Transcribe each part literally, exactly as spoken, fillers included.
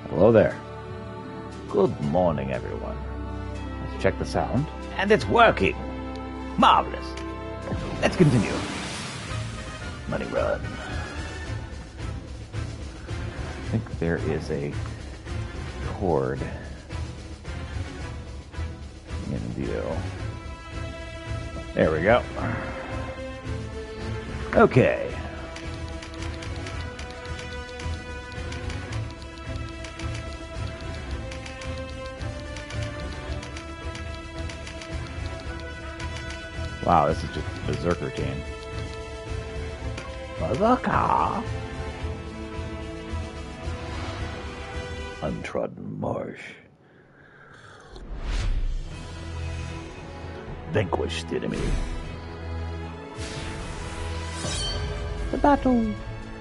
Hello there. Good morning, everyone. Let's check the sound. And it's working! Marvelous! Let's continue. Money run. I think there is a cord in view. There we go. Okay. Wow, this is just Berserker team. Berserker! Untrodden marsh. Vanquished enemy. The battle.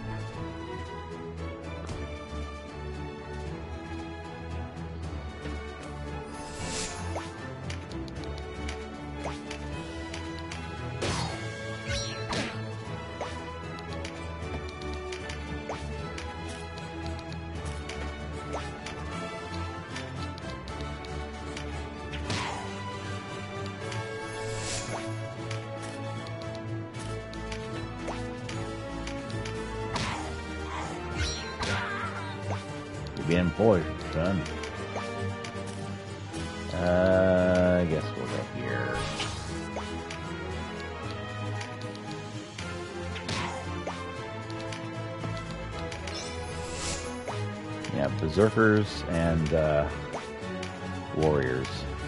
Being poisoned, son. Uh, I guess we'll go here. Yeah, berserkers and uh, warriors.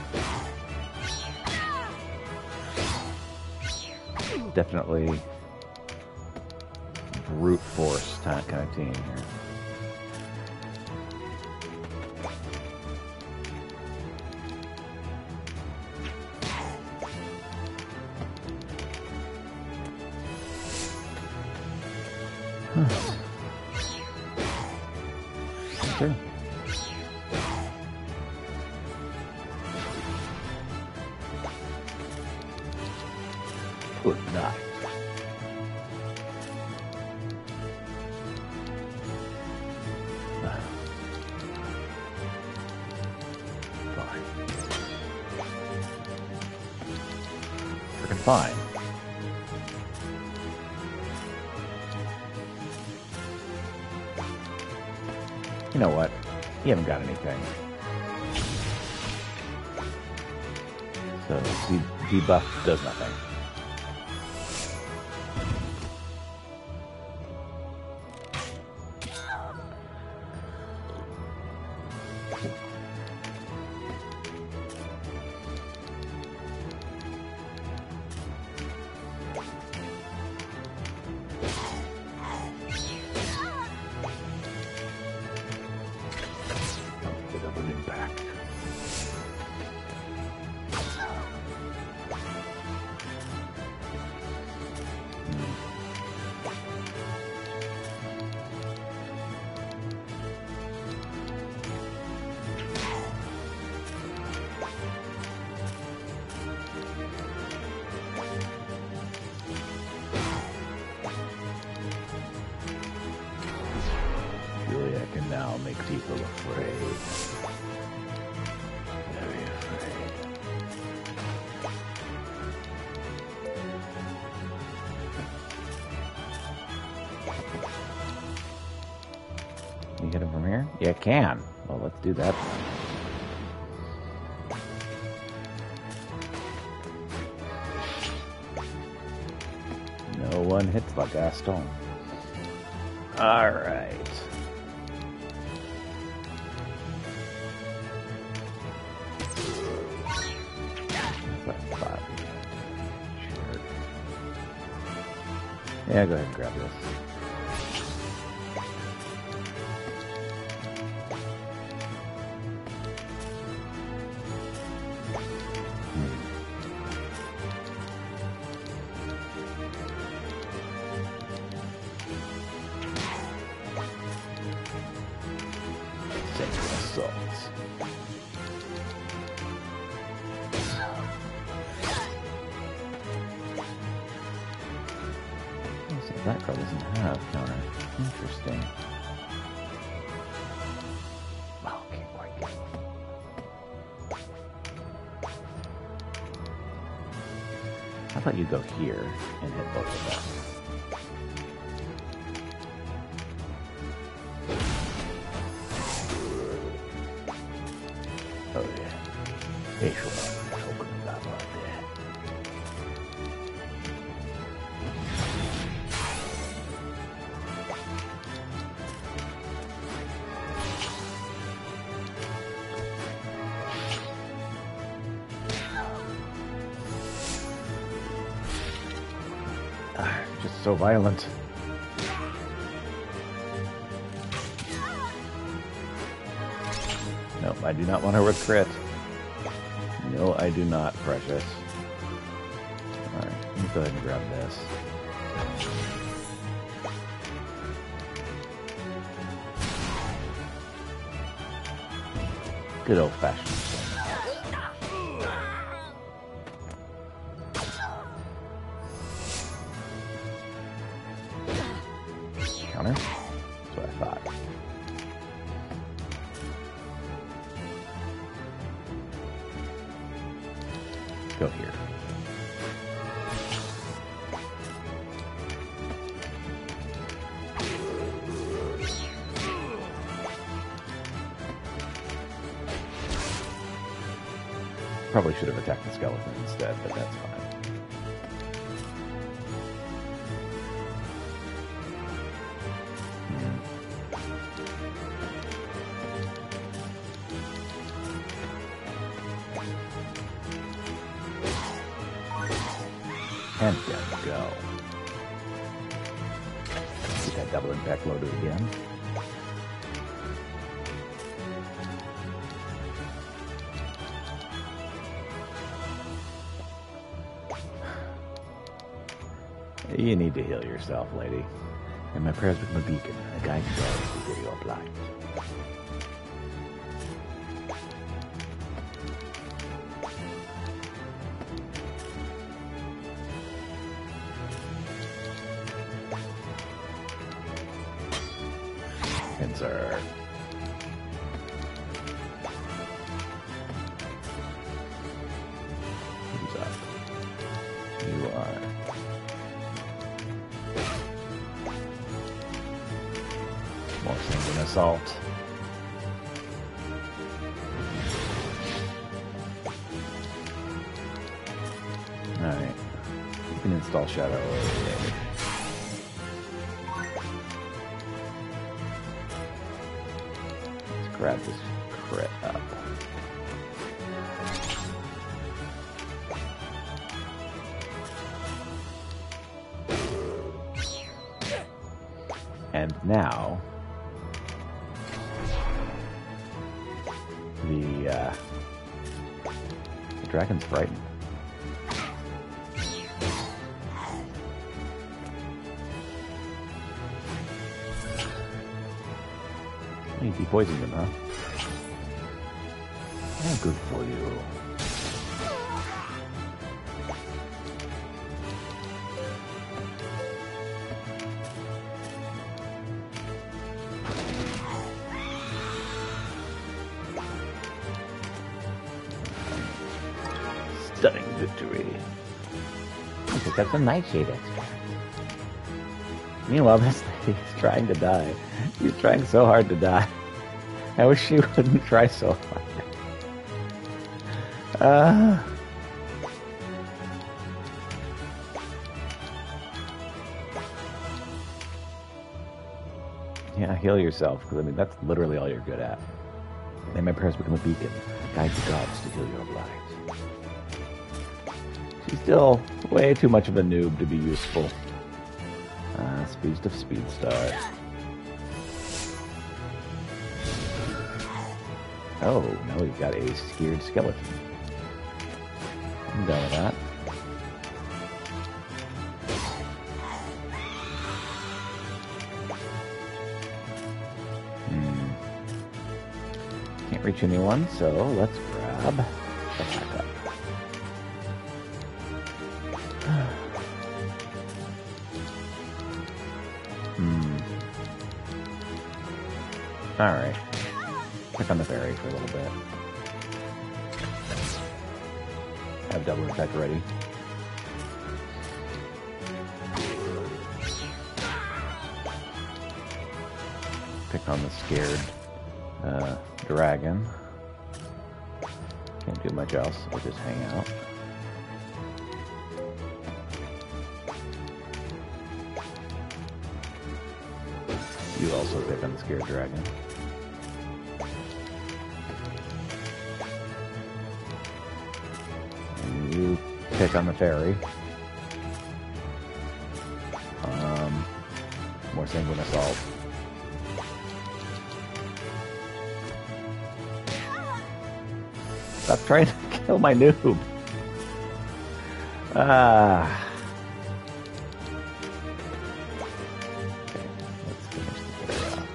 Definitely brute force kind of team here. Sure. Good night. Fine. Freaking fine. You know what? You haven't got anything. So the debuff does nothing. I can now make people afraid. Very afraid. Can you get him from here? Yeah, I can. Well, let's do that then. No one hits like Gaston. Alright. Yeah, go ahead and grab this. Hmm. Sacred assaults. That card doesn't have counter. Interesting. I thought you'd go here and hit both of them. Oh yeah. Facial. Just so violent. No, I do not want to crit. No, I do not, precious. Alright, let me go ahead and grab this. Good old-fashioned. Counter? That's what I thought. Go here. Probably should have attacked the skeleton instead, but that's fine. And there we go. Get that double impact loaded again. You need to heal yourself, lady. And my prayers become a beacon, and a guide to God to get your blight. Pincer. Who's up? You are. More things than assault. Alright. You can install Shadow later. Let's grab this crit up. And now The, uh, the dragon's frightened. You depoisoned him, huh? Oh, good for you. Stunning victory. I think that's a nightshade extract. Meanwhile, this lady is trying to die. She's trying so hard to die. I wish she wouldn't try so hard. Uh... Yeah, heal yourself, because I mean, that's literally all you're good at. May my prayers become a beacon, guide the gods to heal your blight. She's still way too much of a noob to be useful. Uh, Speed of Speed Star. Oh, no, you got a scared skeleton. I'm done with that. Hmm. Can't reach anyone, so let's grab the backup. Hmm. Alright. Click on the berry for a little bit. Have double attack ready. pick on the scared uh, dragon. Can't do much else, we'll just hang out. You also pick on the scared dragon. And you pick on the fairy. Um, more sanguine assault. Stop trying to kill my noob. Ah. Okay, let's finish the fairy off.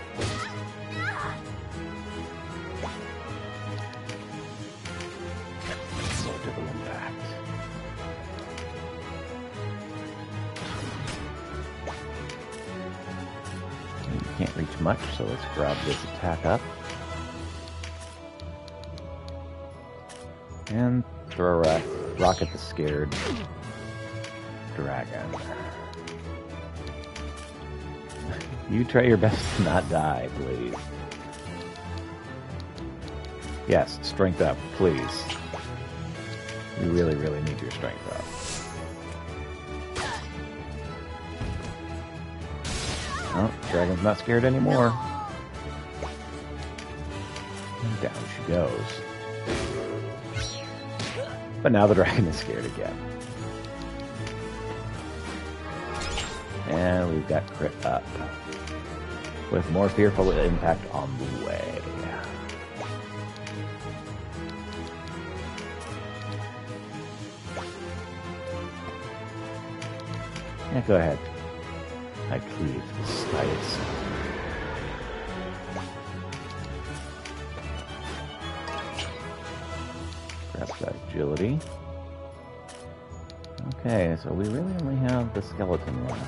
Multiple impact. You can't reach much, so let's grab this attack up. And throw a rock, rock at the scared dragon. You try your best to not die, please. Yes, strength up, please. You really, really need your strength up. Oh, dragon's not scared anymore. And down she goes. But now the dragon is scared again. And we've got crit up. With more fearful impact on the way. Yeah, go ahead. I cleave the sights. Grab that agility. Okay, so we really only have the skeleton left.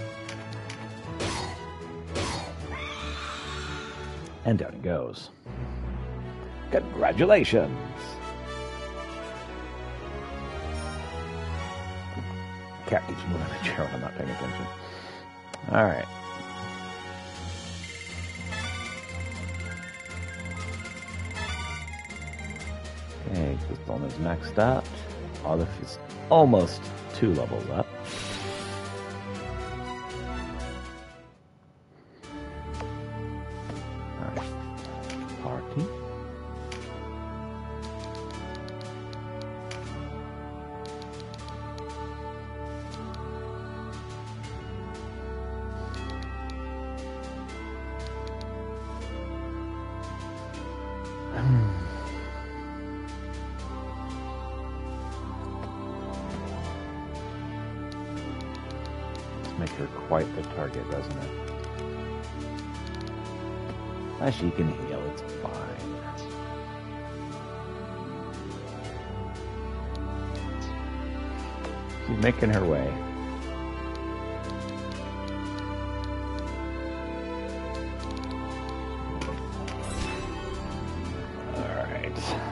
And down it goes. Congratulations! Cat keeps moving the chair when I'm not paying attention. Alright. Okay, this one is maxed out. Olive is almost two levels up. Alright. Party. Make her quite the target, doesn't it? Ah, she can heal, it's fine. She's making her way. Alright.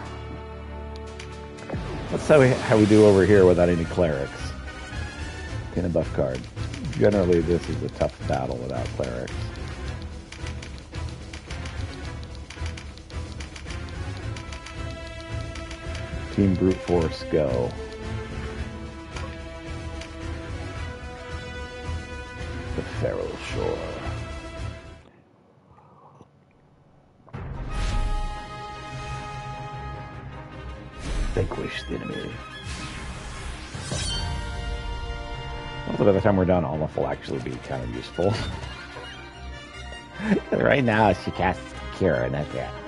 Let's see how we, how we do over here without any clerics. In a buff card. Generally, this is a tough battle without clerics. Team Brute Force, go. The Feral Shore. Vanquish the enemy. Also, by the time we're done, Olaf will actually be kind of useful. Right now, she casts Cure, and that's it.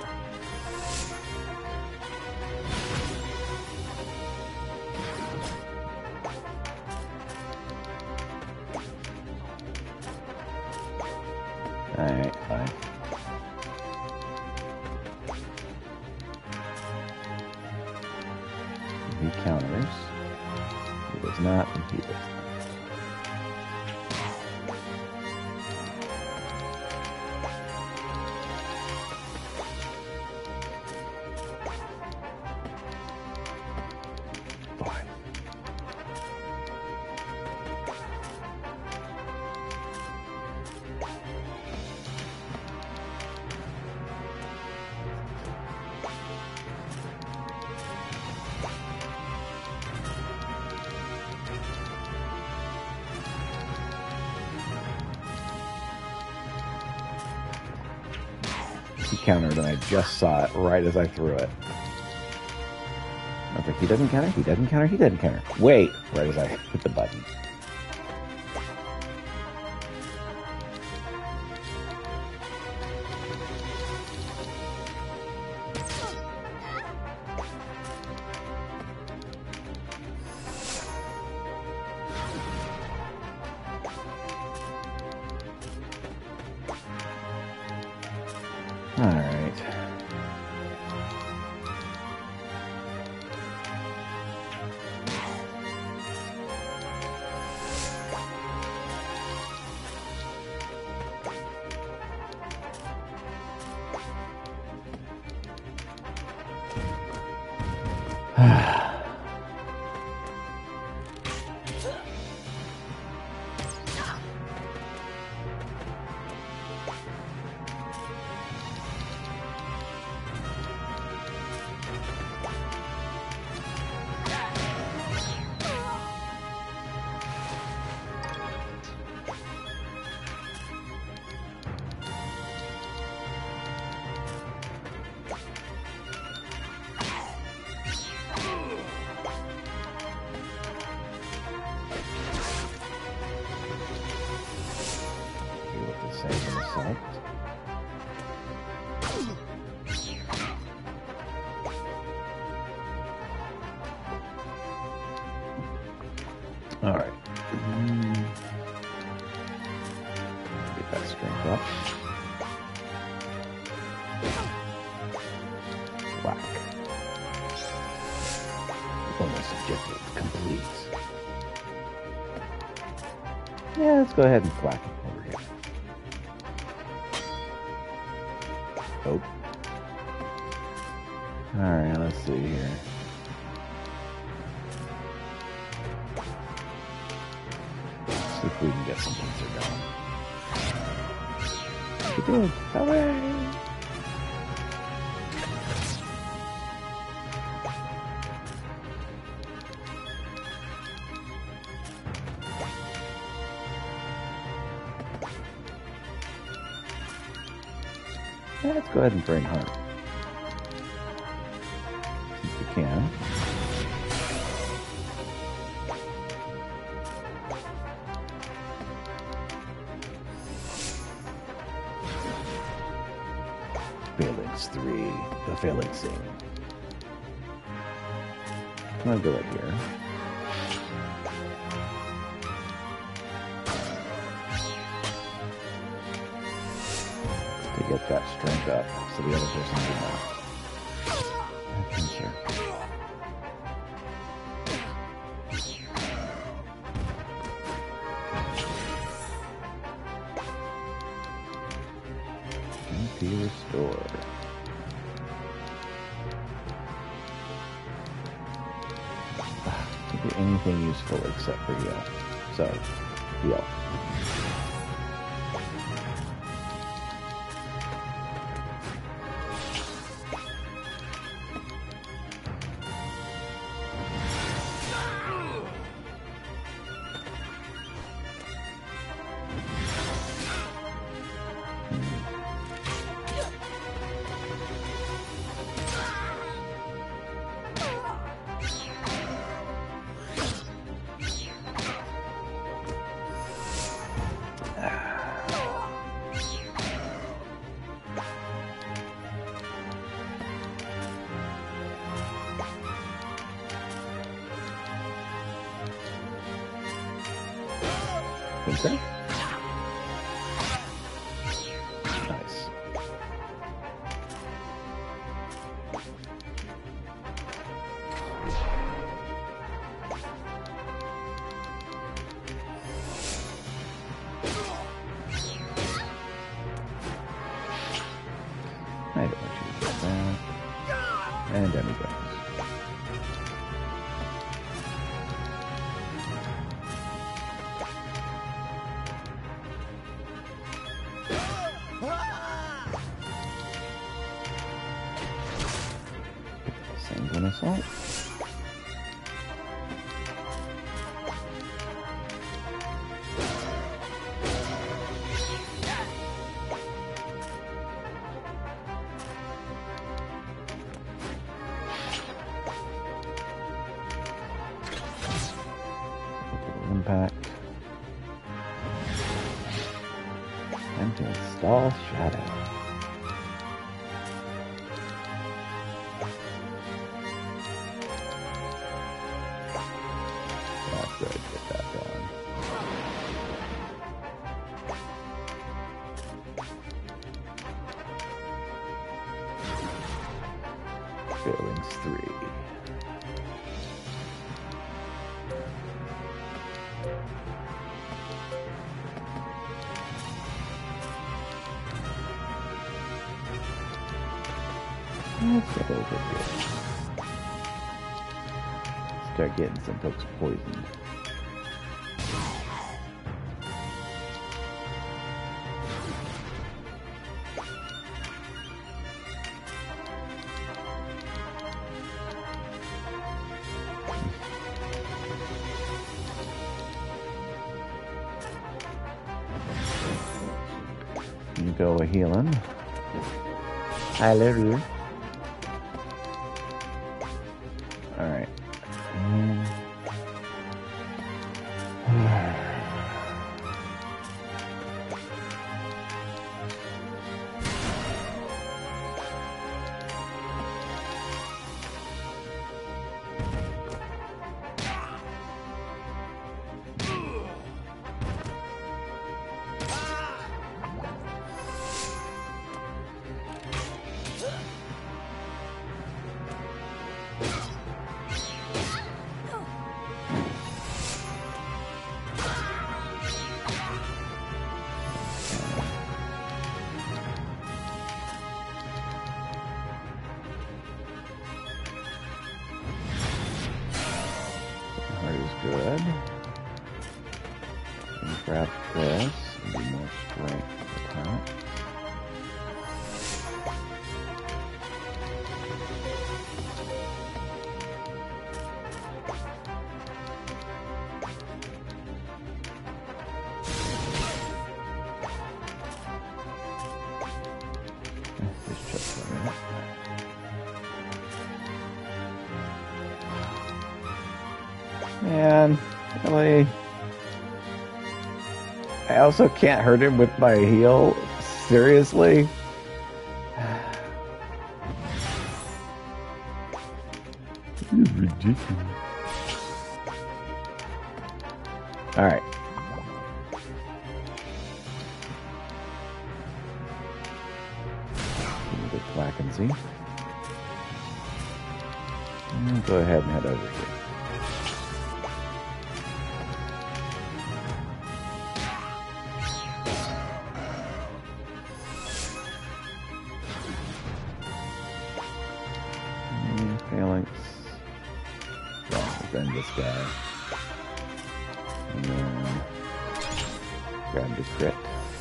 Alright, fine. He counters. He does not, and he does not. He countered, and I just saw it right as I threw it. I was like, he doesn't counter, he doesn't counter, he doesn't counter. Wait! Right as I hit the button. Alright. Alright. Get that strength up. Whack. Bonus objective complete. Yeah, let's go ahead and whack it over here. Oh. Alright, let's see here. See if we can get some things going. We did! Hooray! Yeah, let's go ahead and bring her. Since we can. Phalanx three, the phalanxing. I'm gonna go right here. To get that strength up, so the other person can not. Thank you. Be restored. Can't do anything useful except for heal. So, heal. Okay. Nice. I don't want you to get that. And demigrace. Sanguine assault. Stall Shadow. That's good. Get that going. Failings three. Let's get over here. Start getting some folks poisoned. You go a healing. I love you. Alright. Um, Good. And grab this and do more strength at the top. Just check that out. Man, really? I also can't hurt him with my heal? Seriously? This is ridiculous. Alright. A bit black and see. Go ahead and head over here. Phalanx. Well, then this guy. And then grab the crit.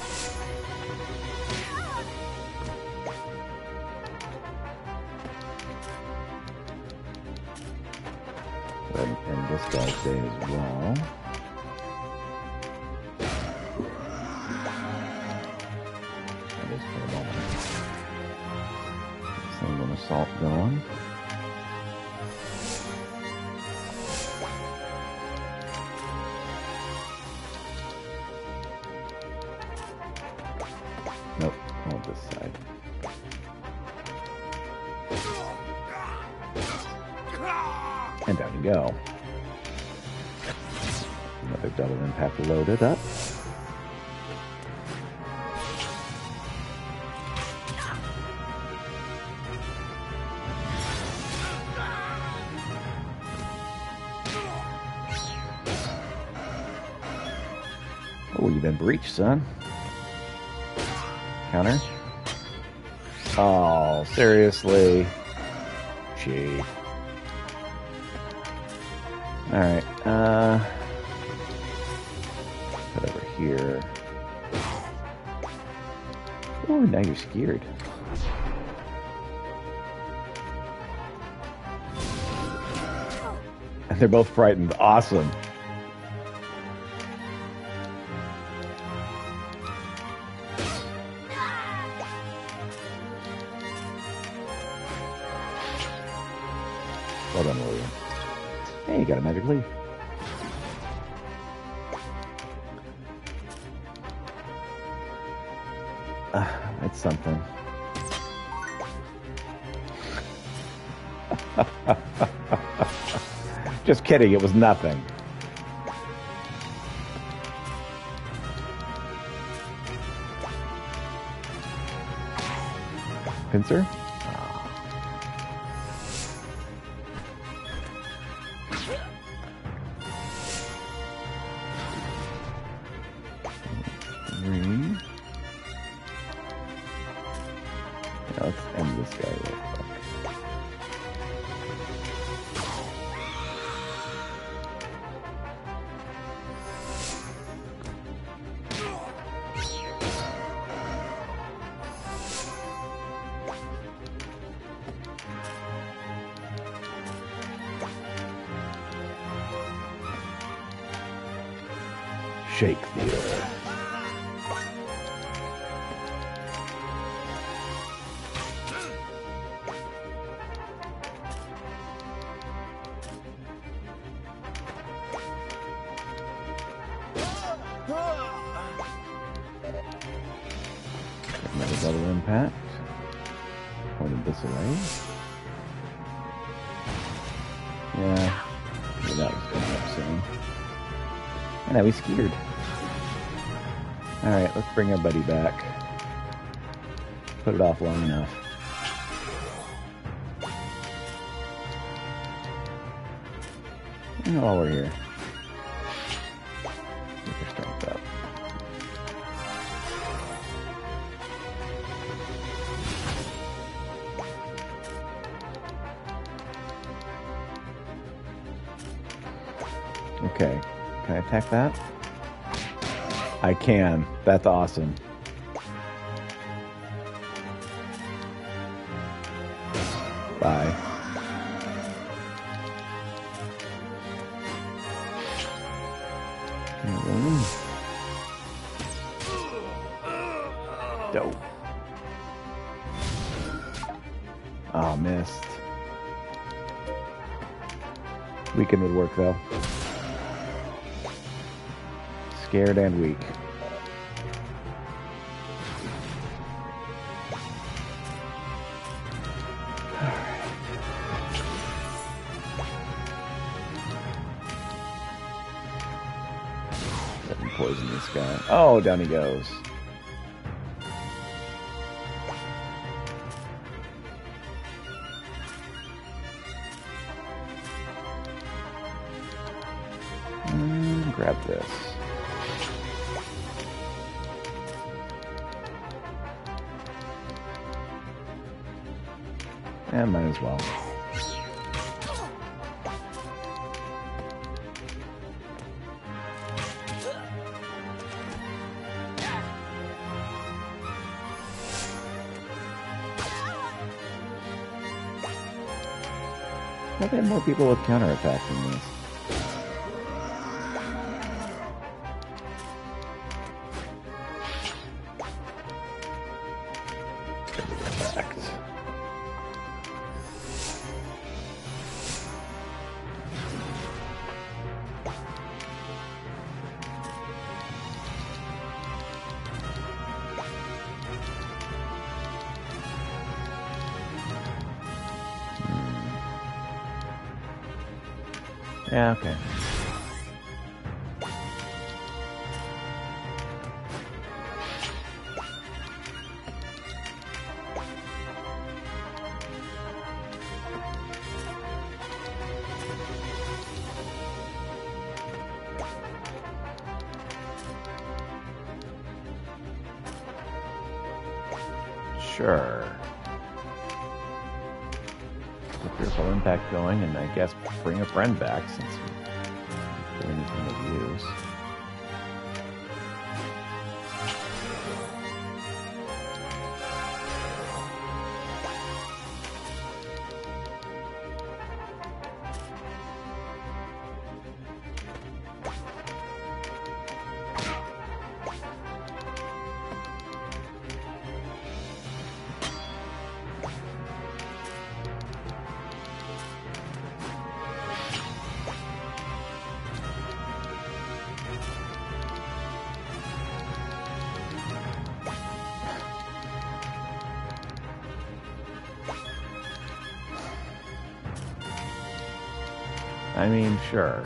Go ahead and end this guy's day as well. That is for a moment. Single assault going. Nope, hold this side. And down you go. Another double impact loaded up. Oh, you've been breached, son. Counter. Oh, seriously? Gee. Alright, uh... put over here. Oh, now you're scared. And they're both frightened. Awesome. Well done, William. Hey, you got a magic leaf. Uh, it's something. Just kidding, it was nothing. Pincer? Three. Yeah, let's end this guy real quick. Shake the earth. Another double impact. Pointed this away. Yeah, maybe that was coming up soon. And now he's scared. Alright, let's bring our buddy back. Put it off long enough. And while we're here, get your strength up. Okay, can I attack that? I can. That's awesome. Bye. Dope. Oh, missed. Weaken would work though. Scared and weak. Let me poison this guy. Oh, down he goes. Mm, grab this. And might as well. I've had more people with counterattacks than this. Yeah, okay. Sure. Get Fearful Impact going, and I guess bring a friend back since we don't do anything of use. I mean, sure.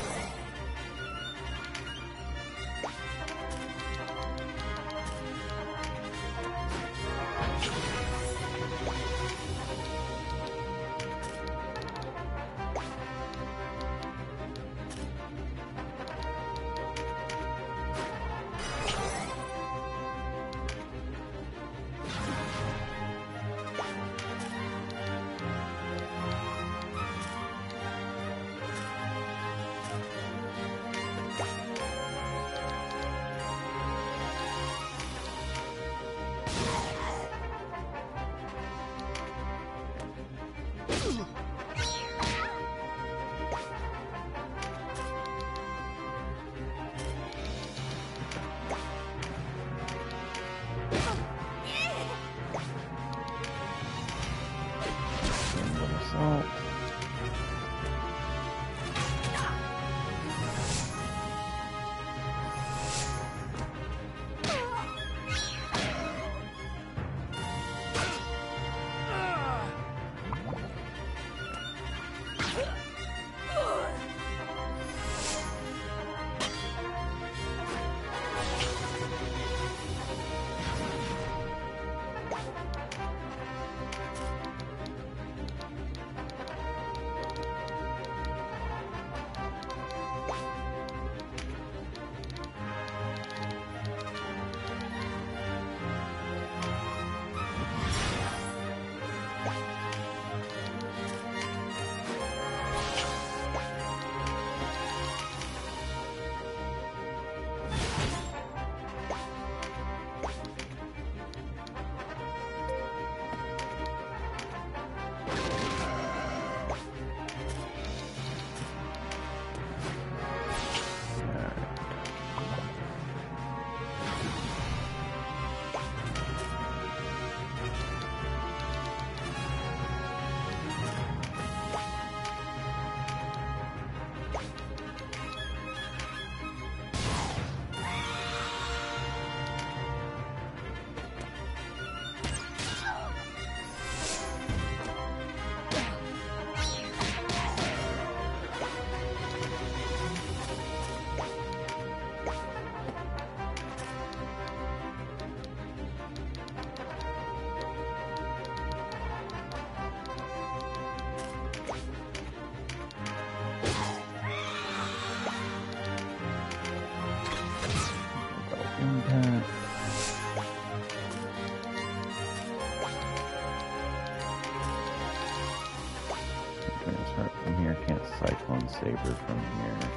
Saber from here.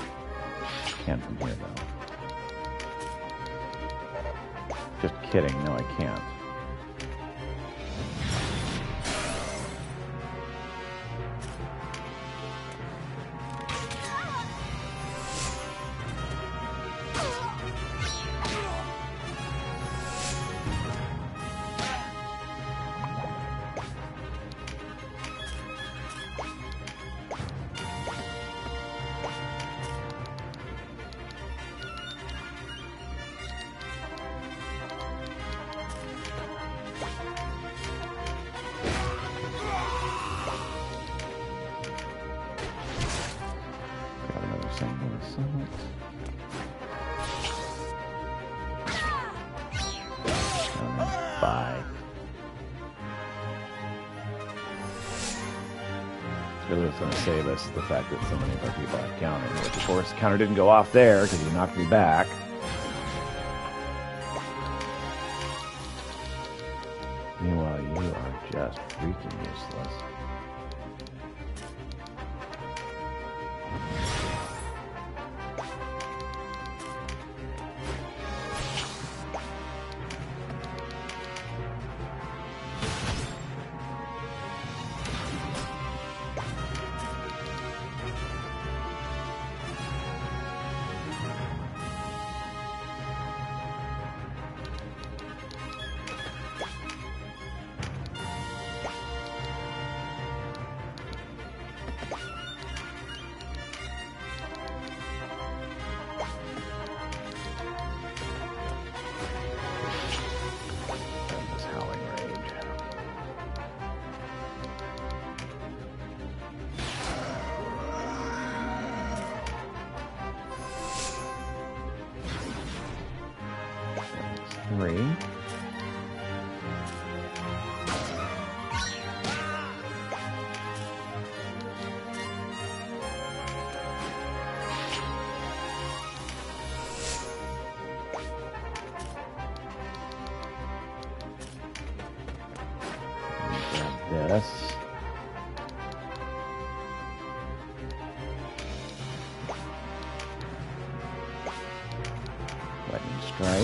Can't from here though. Just kidding, no I can't. Save us the fact that so many of our people have counter, which of course counter didn't go off there because he knocked me back. Meanwhile, you are just freaking useless. three. Grab this. Lightning strike.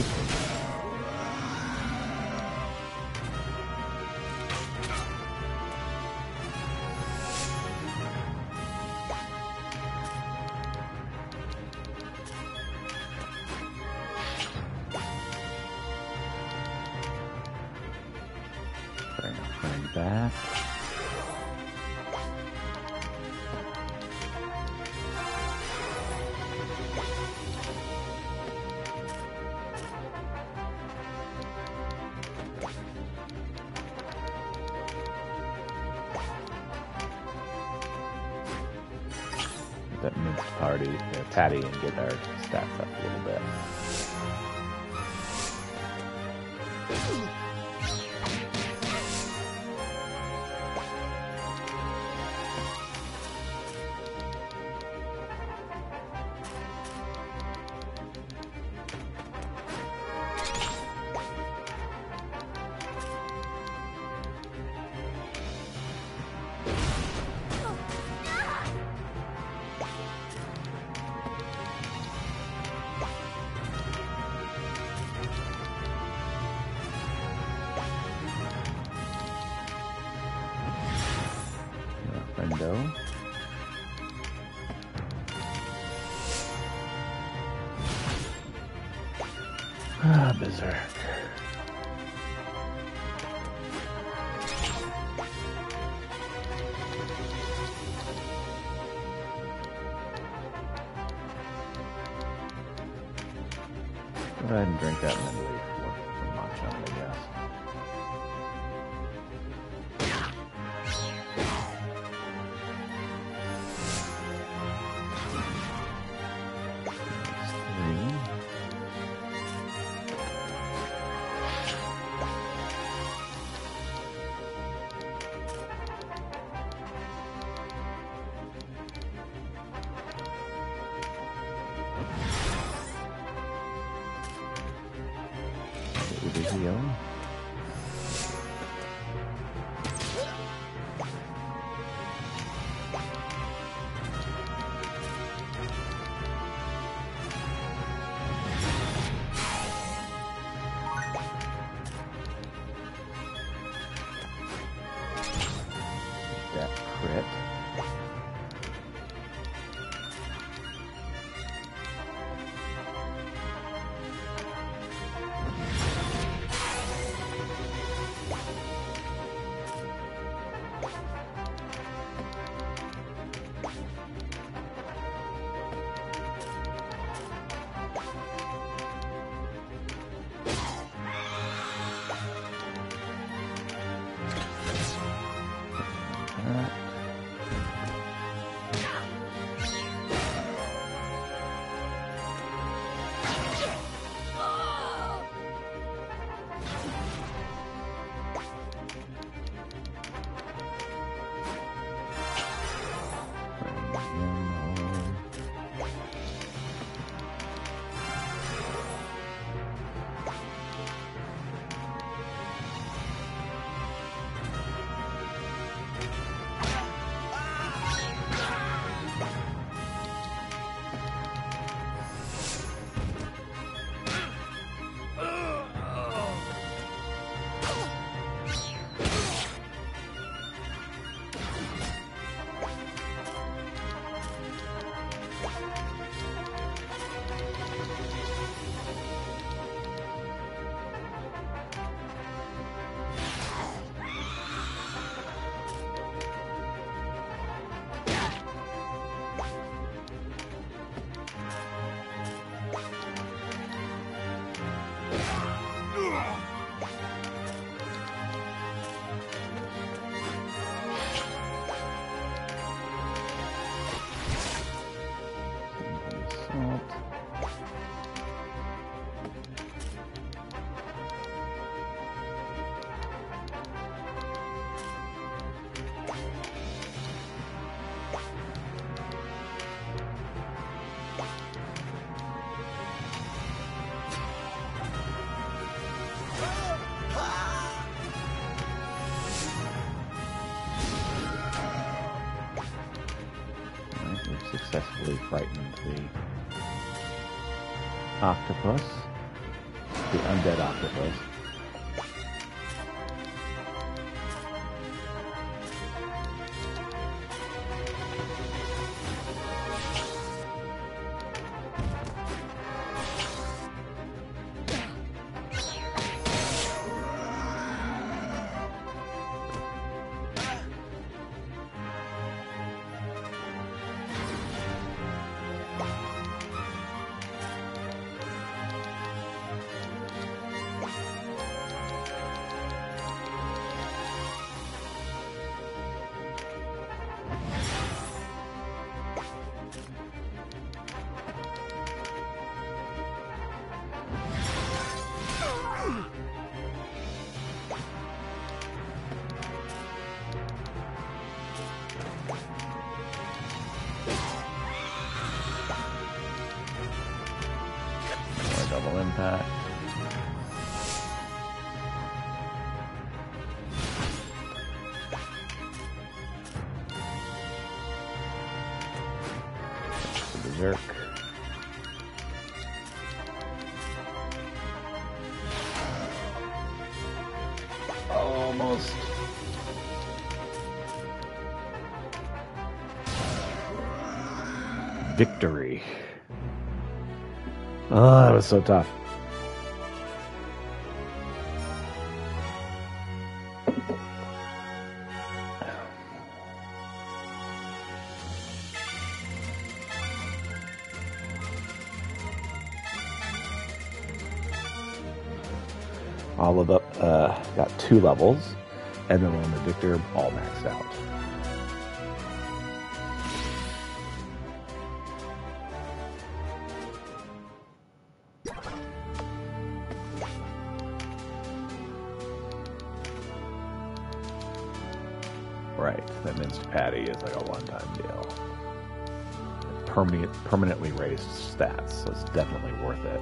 Bring our friend back. That minced party, uh, patty, and get our stats up a little bit. Friendo. Ah, Berserk. Go ahead and drink that and then leave for, for Machamp, I guess. Video. That crit. successfully frightened the octopus, the undead octopus. Double impact. Berserk. Almost. Victory. Oh, that was so tough. All of the, uh, got two levels, and then on the Victor, all maxed out. Right, that minced patty is like a one-time deal. Permanent, permanently raised stats, so it's definitely worth it.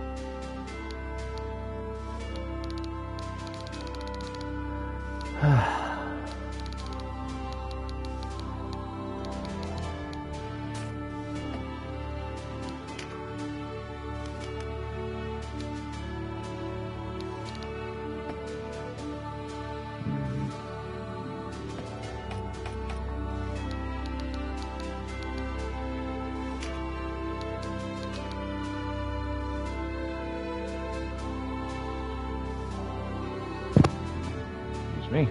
Me.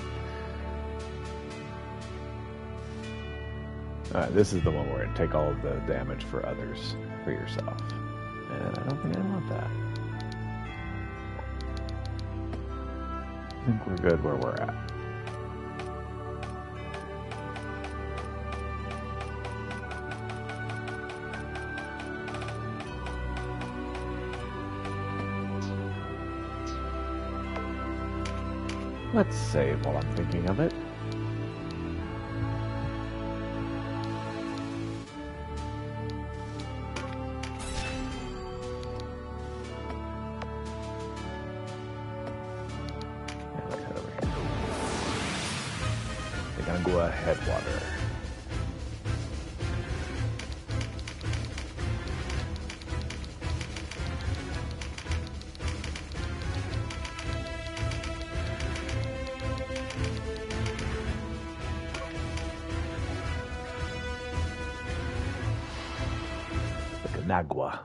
Alright, this is the one where it take all of the damage for others for yourself. And I don't think I want that. I think we're good where we're at. Let's save while I'm thinking of it. Yeah, let's head over here. They're gonna go a headwater. Nagua.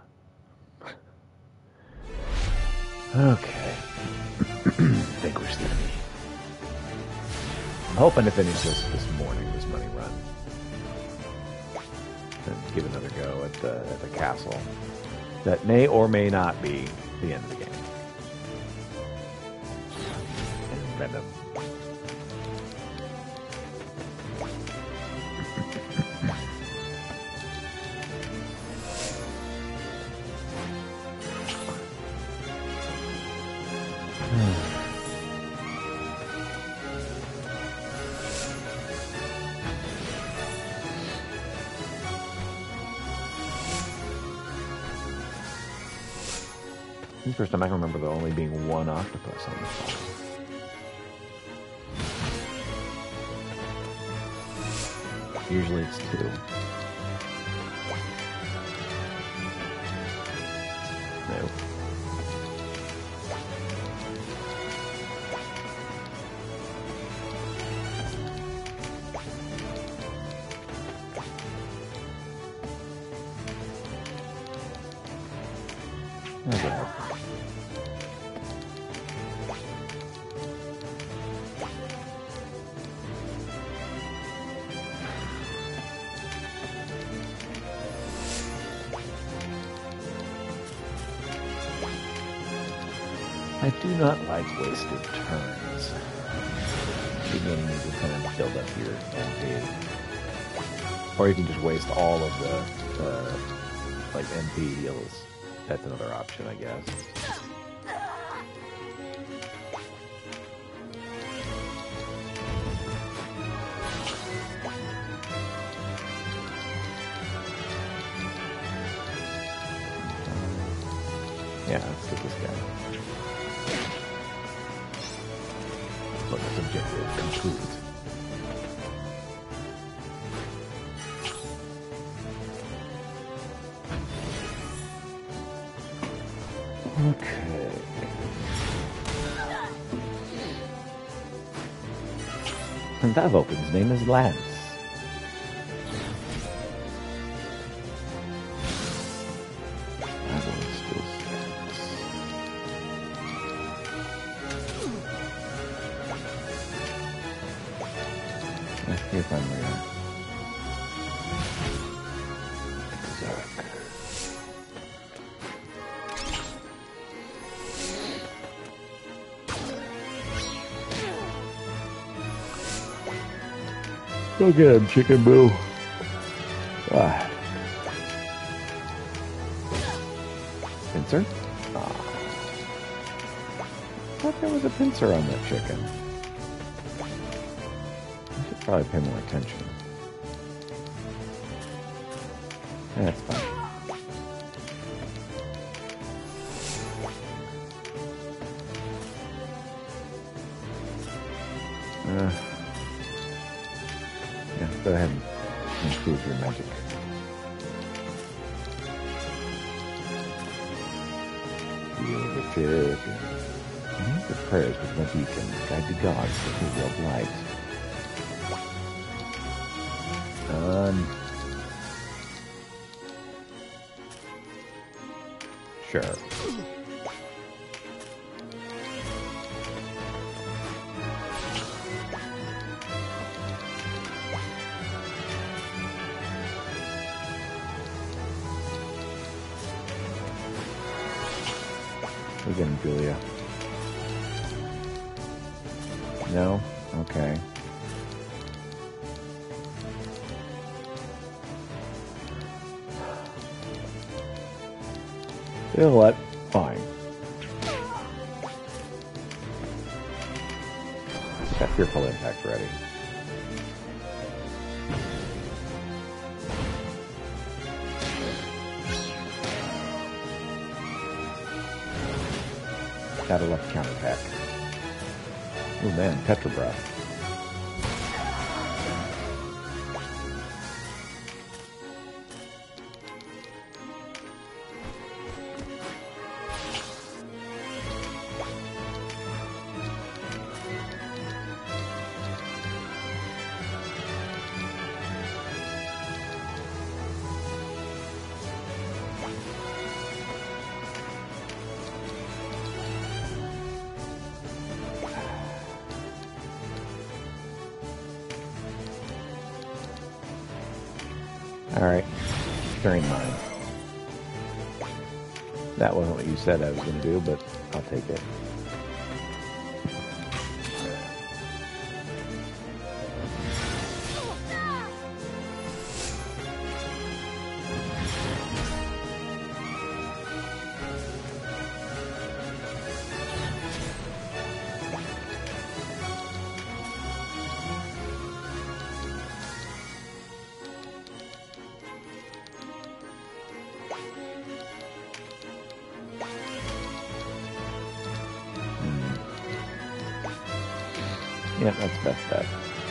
Okay. Vanquish the enemy. I'm hoping to finish this this morning, this money run. And give another go at the, at the castle. That may or may not be the end of the game. And random. This is the first time I can remember there only being one octopus on this box. Usually it's two. I do not like wasted turns. Beginning you just kind of build up your M P. Or you can just waste all of the, uh, like, M P heals. That's another option, I guess. Yeah, let's get this guy. Look, this objective complete. Okay. And that Vulcan's name is Lance. That one still stands. Let's see if I'm there. Zark. Go get him, Chicken Boo. Ah. Pincer? Ah. I thought there was a pincer on that chicken. I should probably pay more attention. That's fine. Uh. Go ahead and improve your magic. Feel the chicken. Make the prayers with my beacon. Guide the gods with his real light. Um. Sure. Again, Julia. No? Okay. You know what? Fine. Got Fearful Impact ready. Shadow left counterattack. Oh man, Petra Breath. Alright, Stirring Mind. That wasn't what you said I was going to do, but I'll take it. Yeah, that's best bet.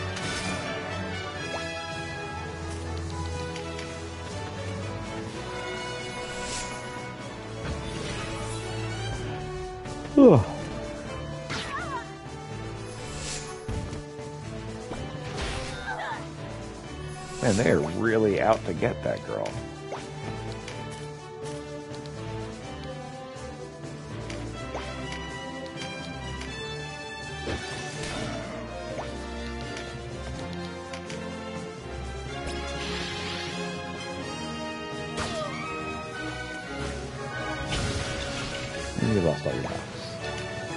Ugh. Man, they are really out to get that girl. You lost all your box.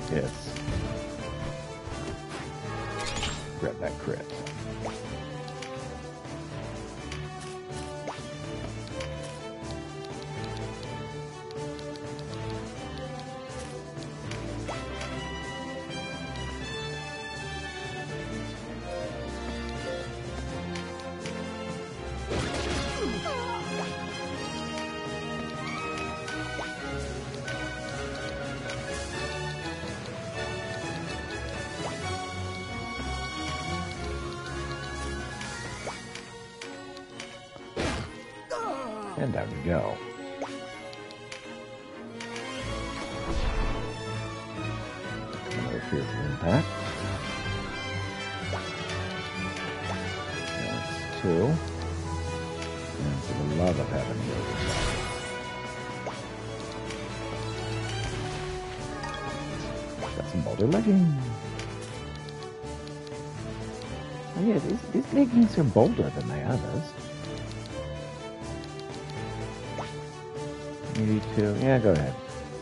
Yes. Grab that crit. And down you go. Another fearful impact. That's two. And for the love of heaven, got some boulder leggings. Oh yeah, these, these leggings are bolder than the others. Maybe two. Yeah, go ahead.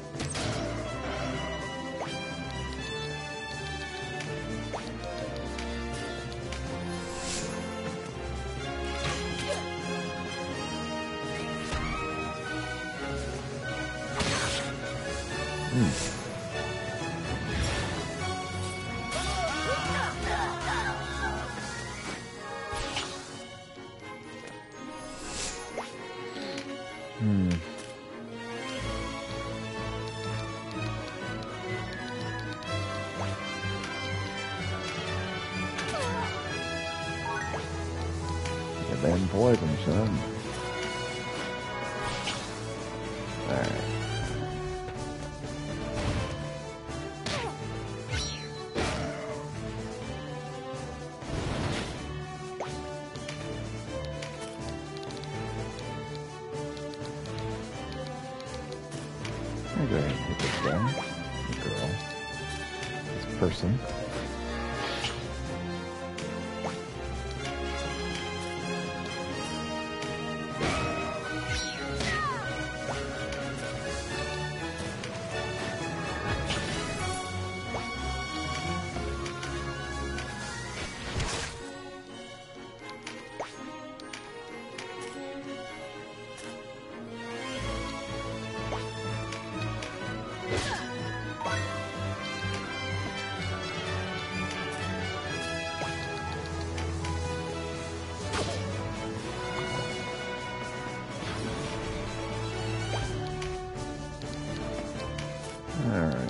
Hmm. Hmm. Then poison, son. Alright. I'll go ahead and hit this guy. The girl. This person. Alright.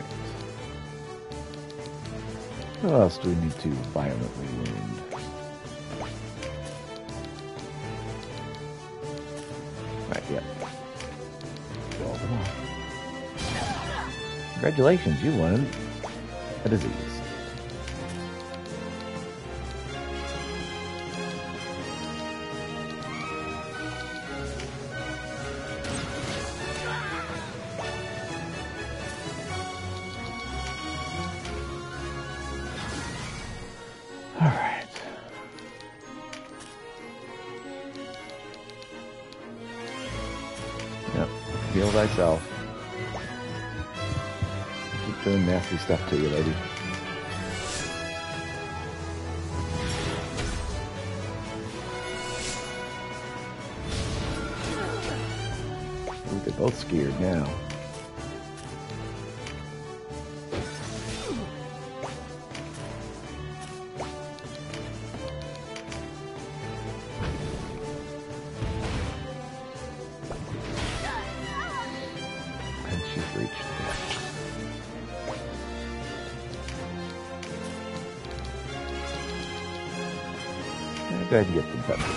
Who else do we need to violently wound? Right, yep. Roll them off. Congratulations, you won a disease. Alright. Yep. Heal thyself. Keep doing nasty stuff to you, lady. Ooh, they're both scared now. Go ahead and get them pepper.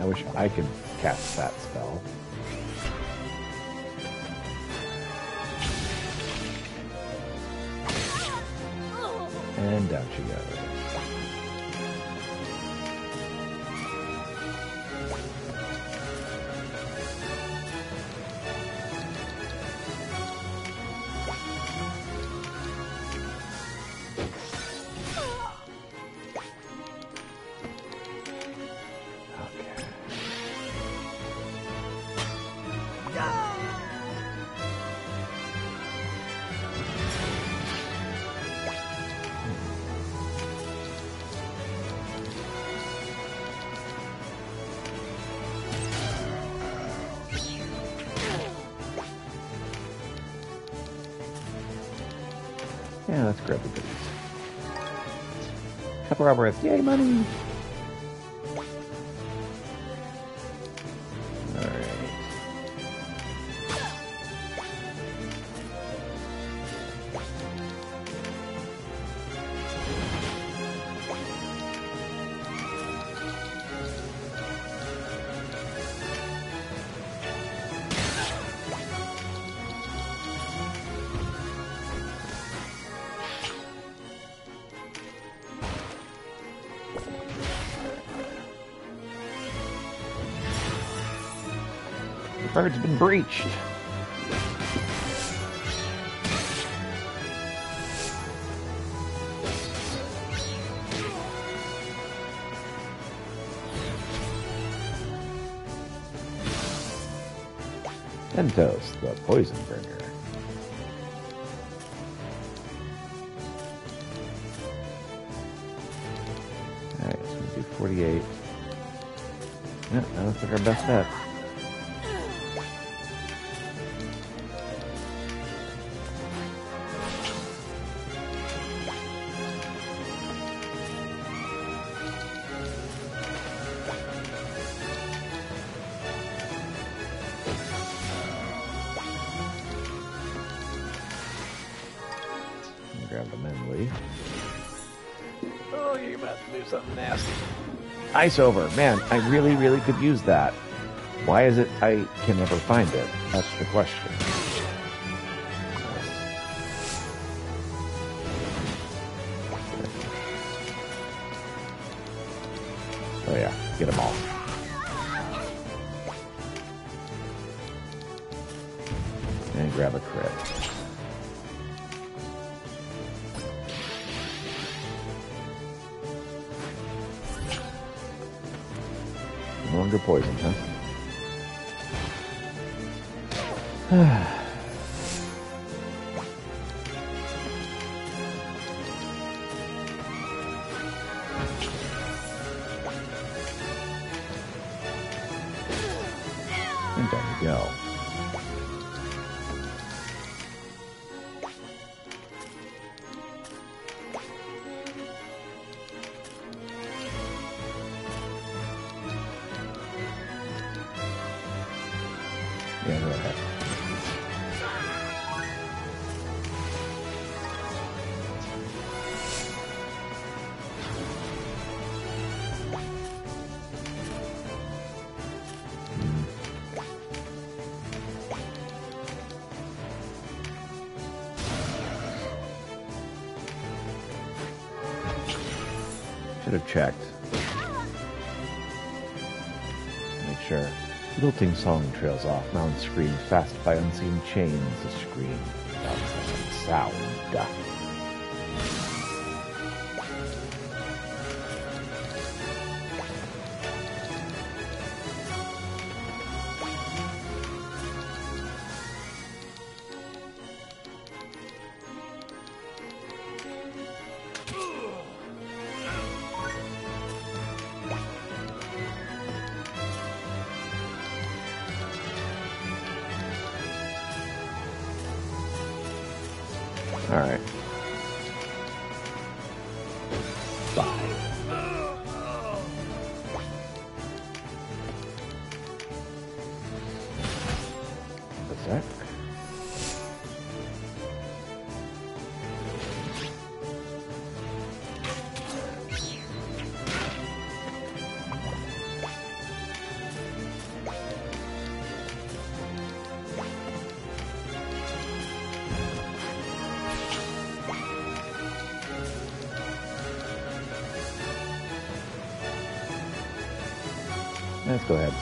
wish I could cast that spell. And down she goes. Yeah, let's grab the goodies. Couple of breaths. Yay, money! Alright. The bird's been breached. Pentos, the poison bringer. Alright, so we do forty-eight. Yeah, that looks like our best bet. Grab the memory. Oh, you're about to do something nasty. Ice over. Man, I really, really could use that. Why is it I can never find it? That's the question. Oh yeah, get them all. And grab a crit. No longer poisoned, huh? And there you go. Yeah, go ahead. Should have checked. Make sure. Lilting song trails off. Mountain scream fast by unseen chains. A scream without sound. All right. Five. What's that? Let's go ahead.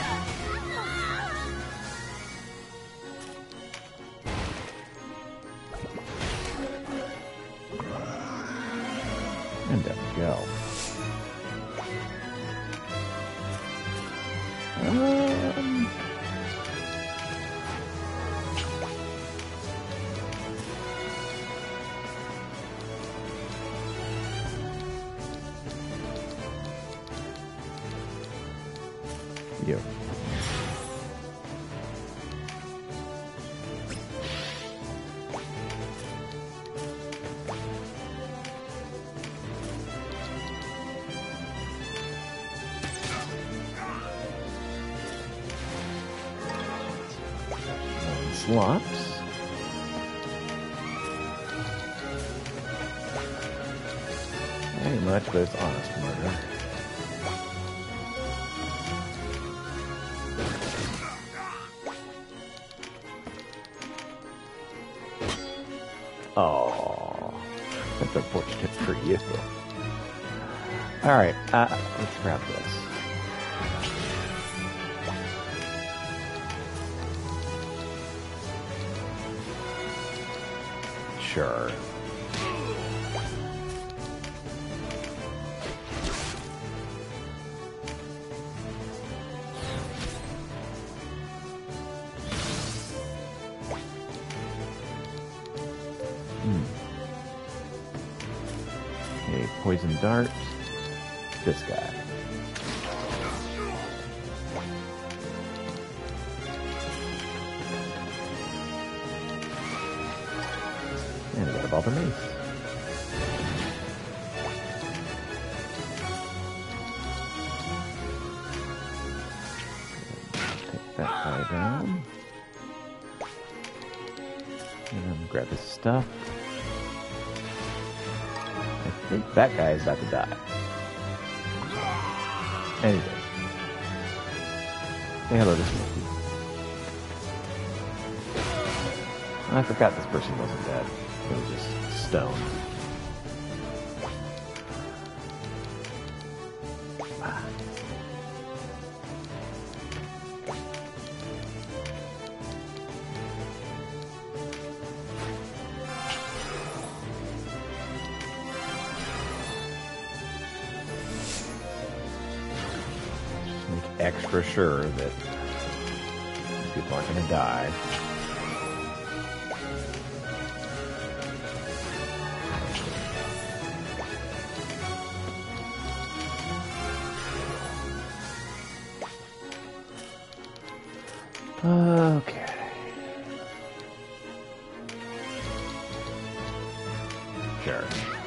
And there we go. Um... You. Slops. Ain't much, but it's honest murder. Oh, that's unfortunate for you. All right, uh, let's grab this. Sure. Hmm. Okay, poison dart. This guy. And I got a ball for mace. Take that guy down. And then grab his stuff. I think that guy is about to die. And he did. Say hello to Smokey. I forgot this person wasn't dead. They were just stoned. Ah. Just make extra sure that people aren't going to die. Okay. Sure.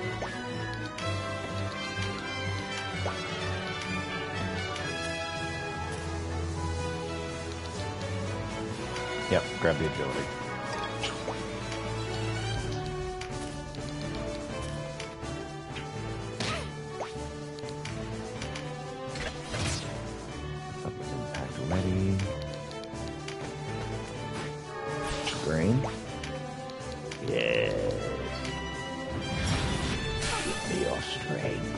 Yep, grab the agility. Impact ready. Brain. Yes. Give me your strength.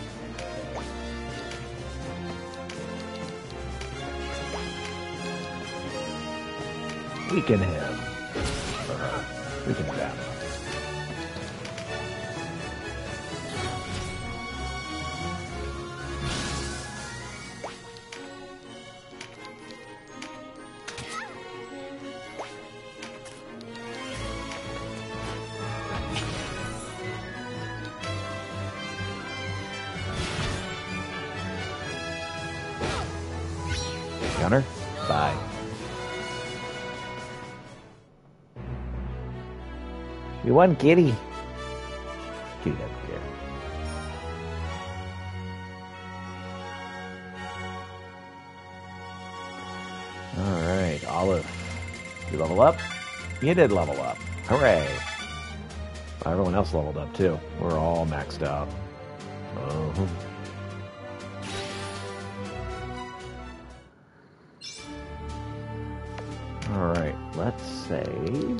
Weaken him. Uh, weaken them. Counter. Bye. We won, Kitty. Kitty doesn't care. Alright, Olive. You level up? You did level up. Hooray. Everyone else leveled up too. We're all maxed out. Uh-huh. Alright, let's save.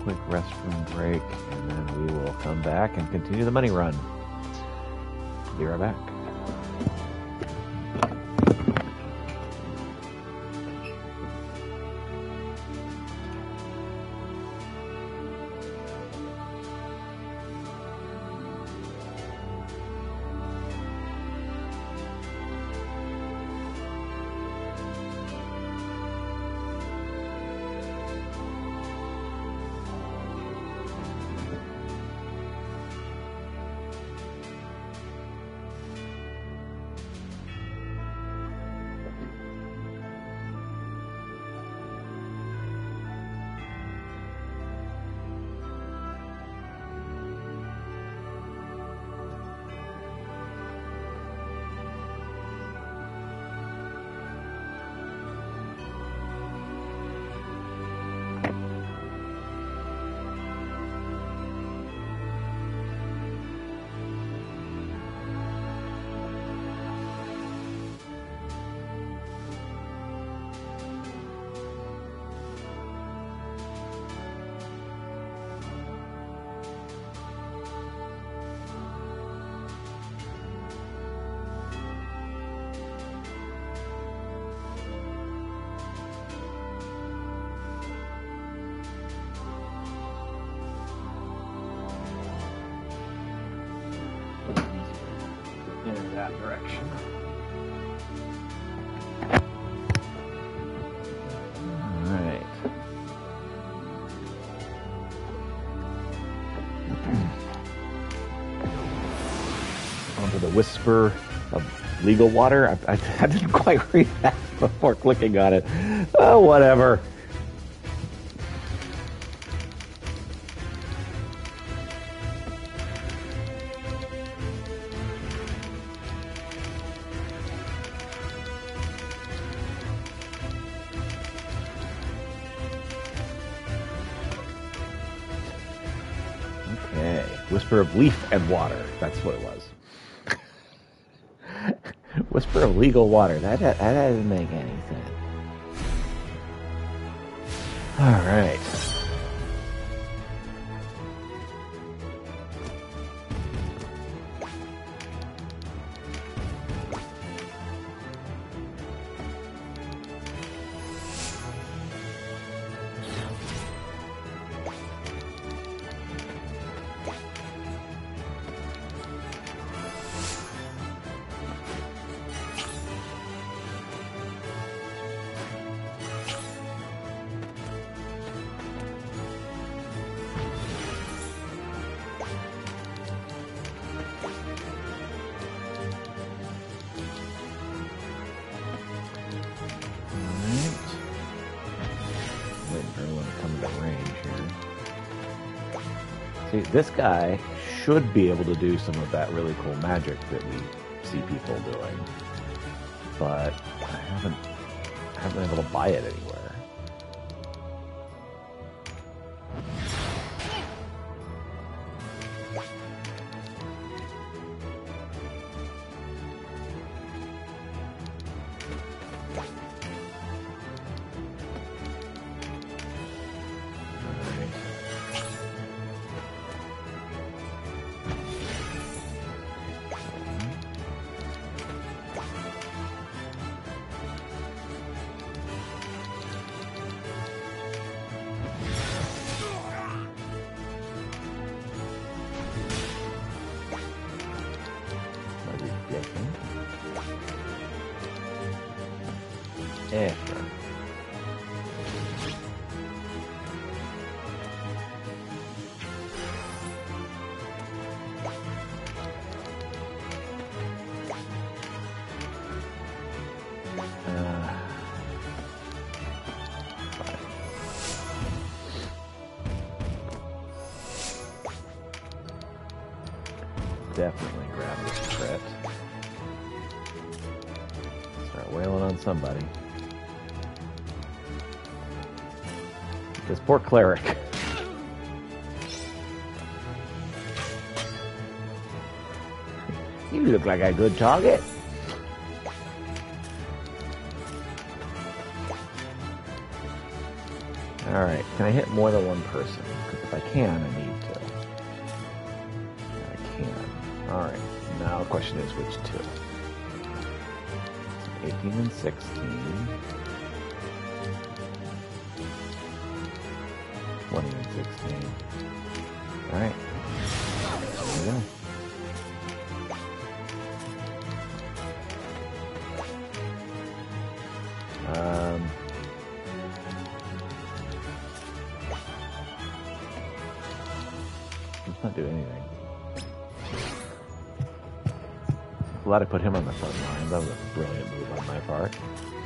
quick restroom break, and then we will come back and continue the money run. Be right back. In that direction. All right. Onto the whisper of legal water. I, I, I didn't quite read that before clicking on it. Oh, whatever. Whisper of leaf and water. That's what it was. Whisper of legal water. That, that, that doesn't make any sense. All right. This guy should be able to do some of that really cool magic that we see people doing, but I haven't, I haven't been able to buy it anywhere. Definitely grab this crit. Start wailing on somebody. This poor cleric. You look like a good target. Alright, can I hit more than one person? Because if I can, I need to. I can. Alright, now the question is which two? eighteen and sixteen. twenty and sixteen. Alright. There we go. Um, let's not do anything. Glad I put him on the front line. That was a brilliant move on my part.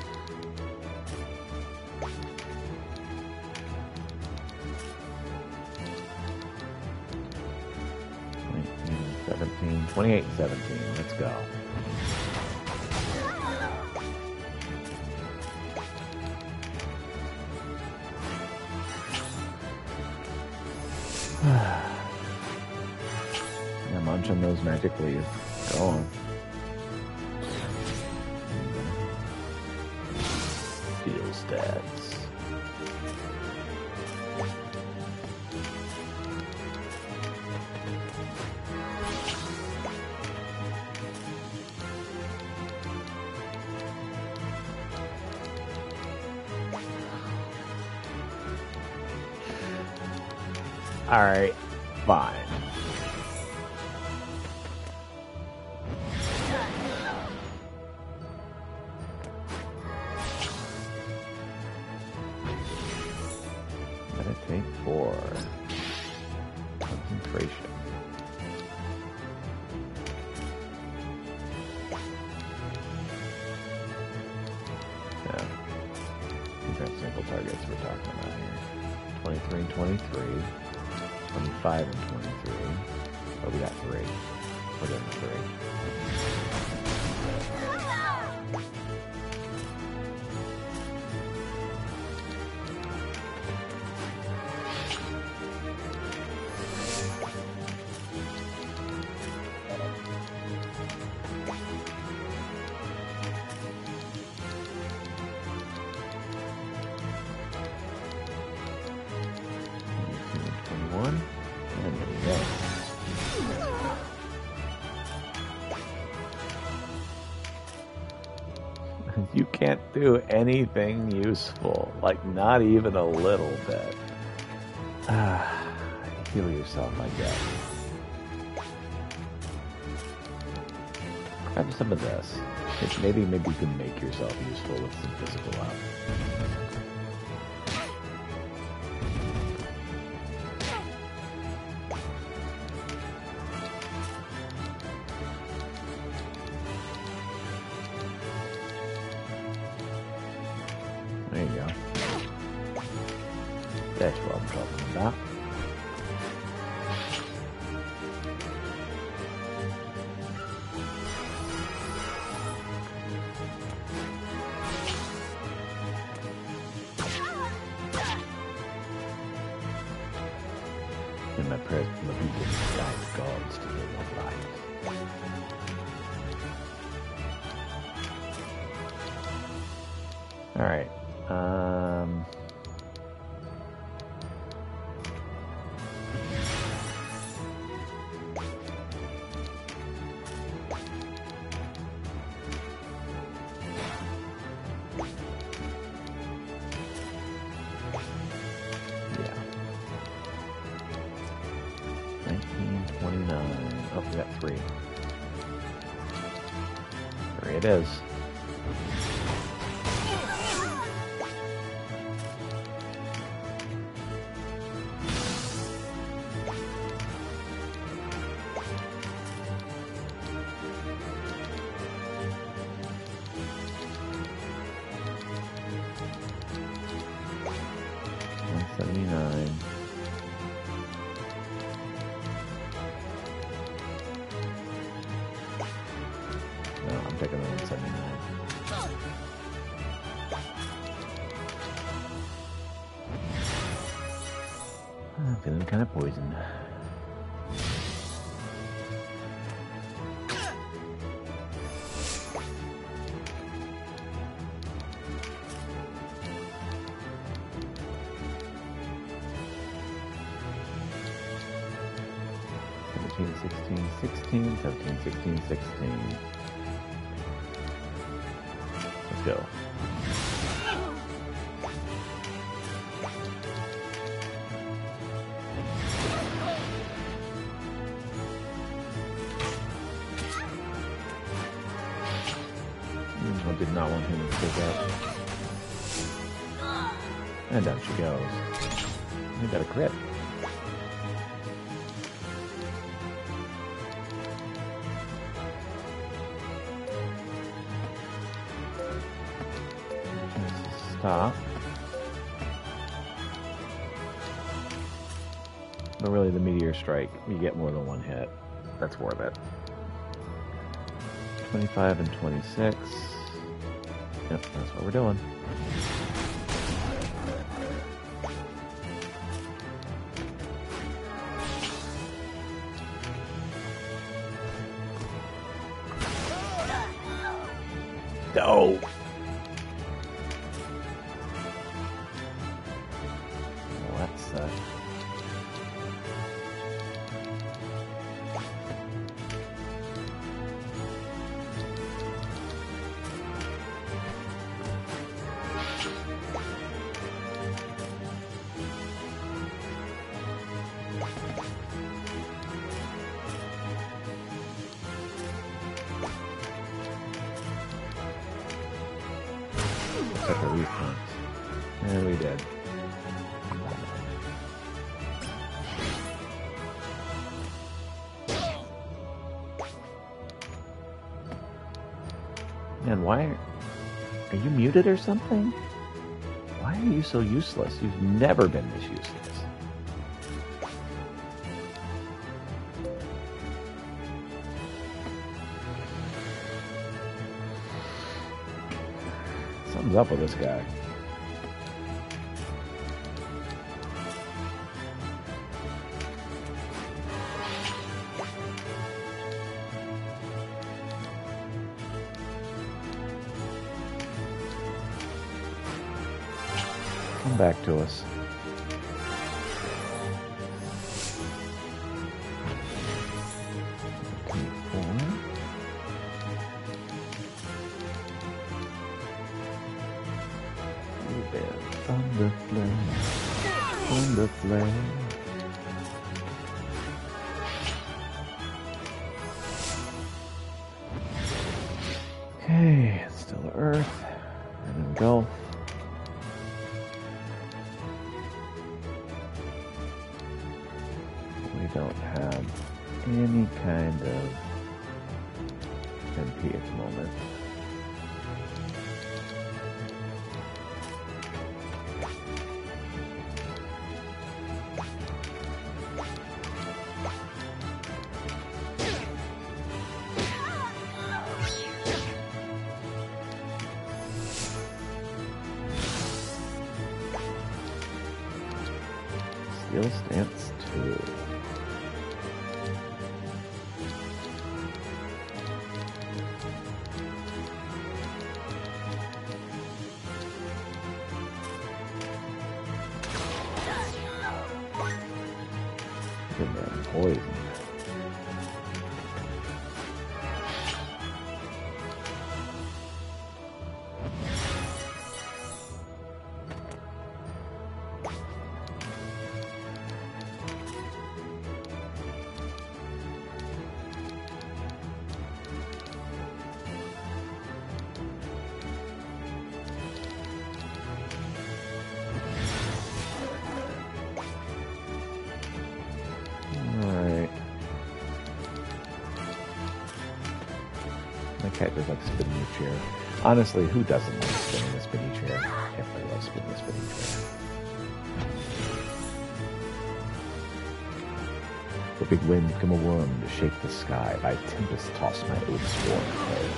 nineteen, seventeen, twenty-eight, seventeen. Let's go. Yeah, munch on those magic leaves. Go on. Deal stats. Alright, fine. Meditate for concentration. Yeah. These are simple targets we're talking about here. twenty-three and twenty-three. twenty-five and twenty-three. Oh, we got three. We're getting three. twenty-one. And there we go. You can't do anything useful. Like, not even a little bit. Ah, heal yourself, I guess. Grab some of this. Maybe, maybe you can make yourself useful with some physical out. There you go. That's what I'm talking about. In my prayers from the people who guide gods to live of life. Alright. Um, yeah. nineteen twenty-nine. Oh, we got three. Three it is. seventy-nine. No, I'm taking the one seventy-nine. I'm feeling kind of poisoned. sixteen, sixteen, seventeen, sixteen, sixteen. Let's go. I did not want him to pick up. And down she goes. We got a crit. Stop. But really, the meteor strike, you get more than one hit. That's worth it. twenty-five and twenty-six. Yep, that's what we're doing. No! Well, that's uh Such a response. And we did. Man, why are, are you muted or something? Why are you so useless? You've never been this useless. Something's up with this guy. Come back to us. Thunder flame, thunder flame. Okay, it's still Earth, and then Gulf. We don't have any kind of M P at the moment. Steel stance two. Give them poison. Cat just like spinning the chair. Honestly, who doesn't like spinning a spinning chair? Everybody loves spinning a spinning chair. The big wind become a worm to shake the sky. By tempest toss my oats for clay.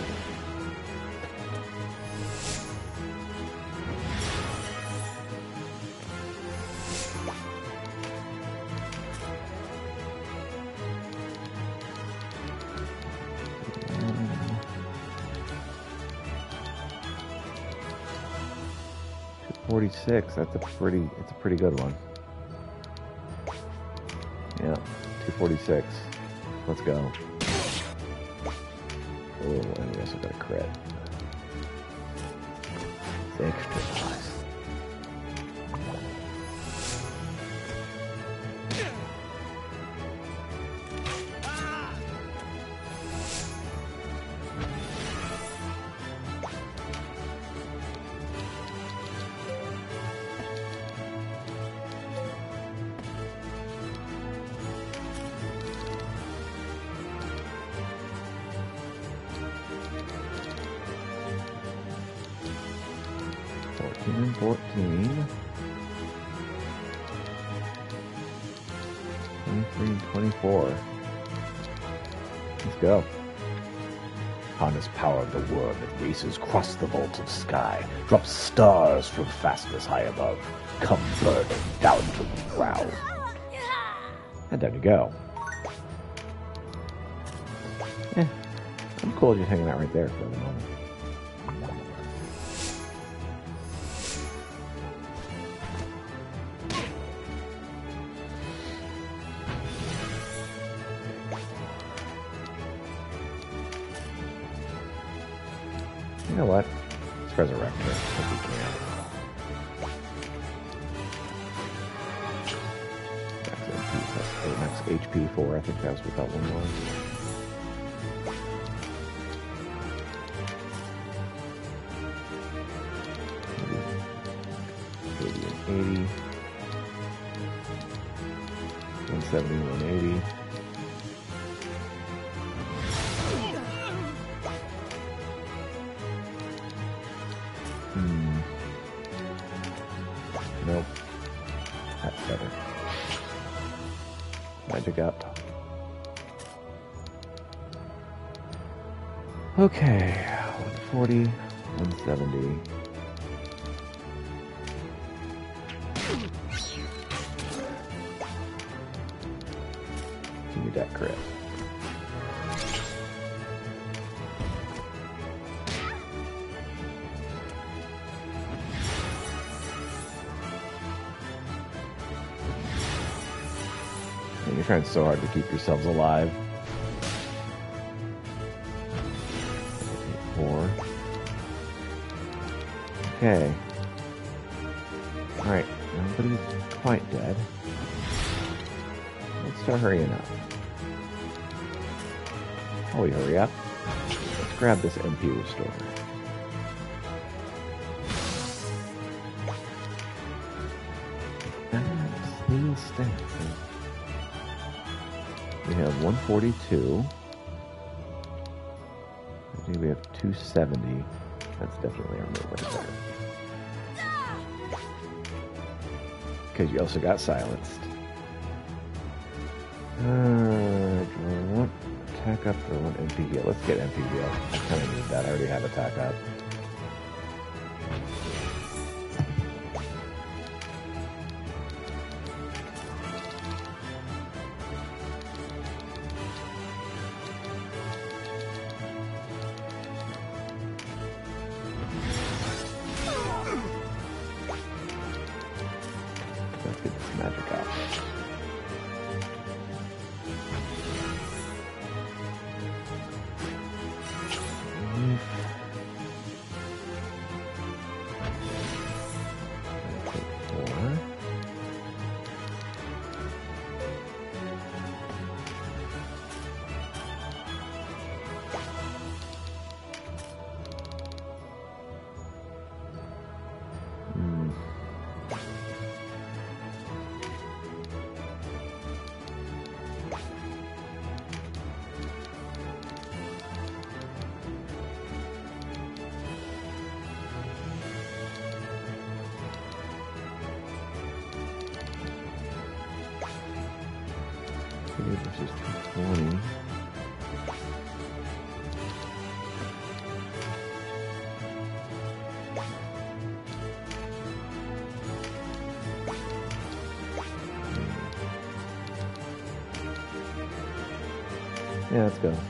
forty-six, that's a pretty, it's a pretty good one. Yeah, two forty-six. Let's go. Oh, and we also got a crit. It's extra nice. fourteen and fourteen. twenty-three and twenty-four. Let's go. Harness power of the worm that races across the vault of sky, drops stars from fastness high above, come burning down to the ground. And down you go. Eh, I'm cool just hanging out right there for the moment. You know what? Let's resurrect her if we can. Max M P plus eight, max H P four, I think that's what that one was. eighty and eighty. one seventy, one eighty. Hmm. Nope. That's better. Magic up. Okay. one forty, one seventy. Give me that crit. You're trying so hard to keep yourselves alive. Four. Okay. Alright, nobody's quite dead. Let's start hurrying up. Oh, we hurry up. Let's grab this M P restorer. Steal stats. We have one forty-two. I think we have two seventy. That's definitely our move right there. Because you also got silenced. Uh, do I want attack up or want M P heal? Let's get M P heal. I kind of need that. I already have attack up. Let's get this magic out. Versus two twenty. Yeah, let's go.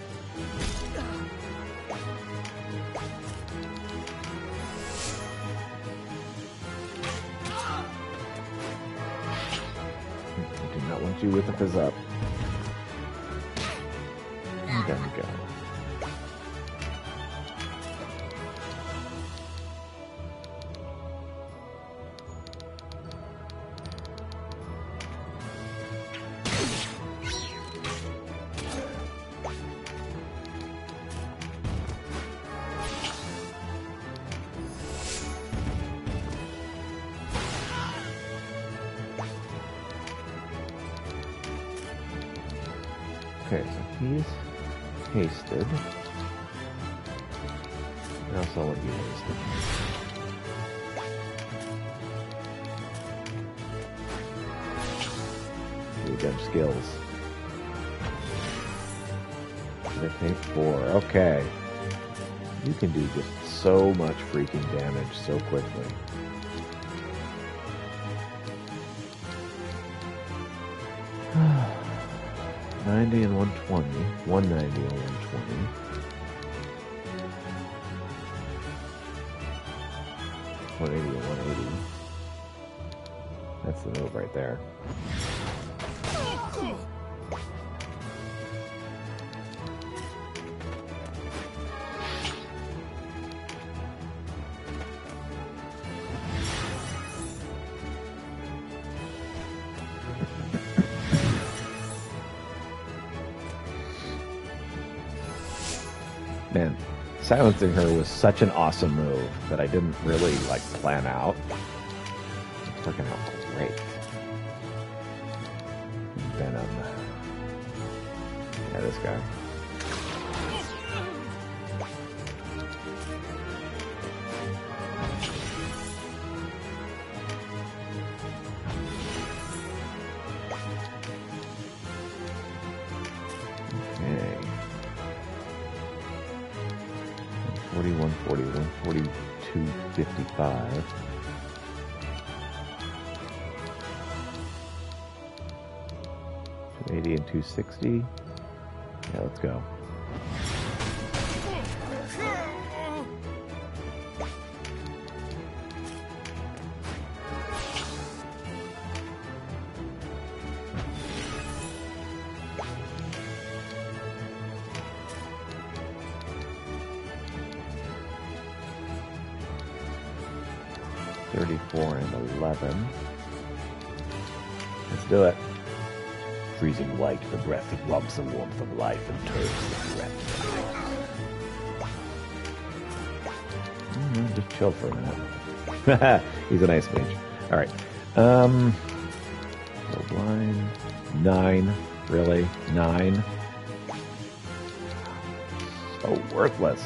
I do not want you with the fizz up. then go. Okay, so he's hasted. And also what you hasted. You got skills. They take four. Okay. You can do just so much freaking damage so quickly. ninety and one twenty. one ninety and one twenty. one eighty and one eighty. That's the move right there. Man, silencing her was such an awesome move that I didn't really, like, plan out. It's working out great. Venom. Yeah, this guy. one forty, one forty-two fifty-five. two eighty and two sixty. Yeah, let's go. thirty-four and eleven. Let's do it. Freezing white, the breath that robs the warmth of life and turns the breath. Mm, just chill for a minute. He's a nice mage. Alright. Um, so blind. Nine. Really? Nine? So worthless.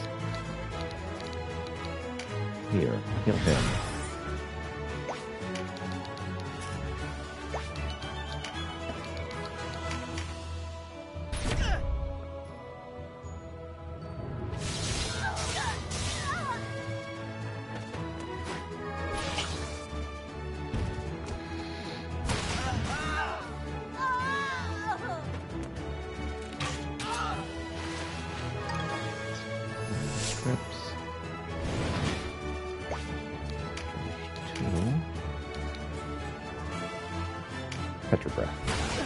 Here, heal him. Catch your breath.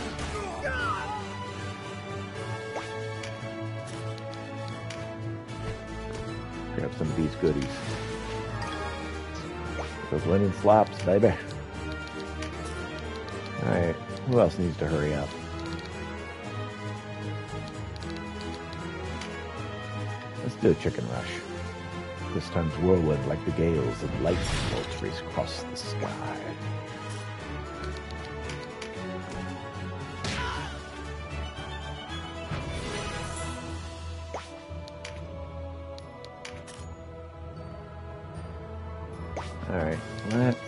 Pick up some of these goodies. Those linen slops, baby. Alright, who else needs to hurry up? Let's do a chicken rush. This time's whirlwind like the gales and lightning bolts race across the sky. Alright, let's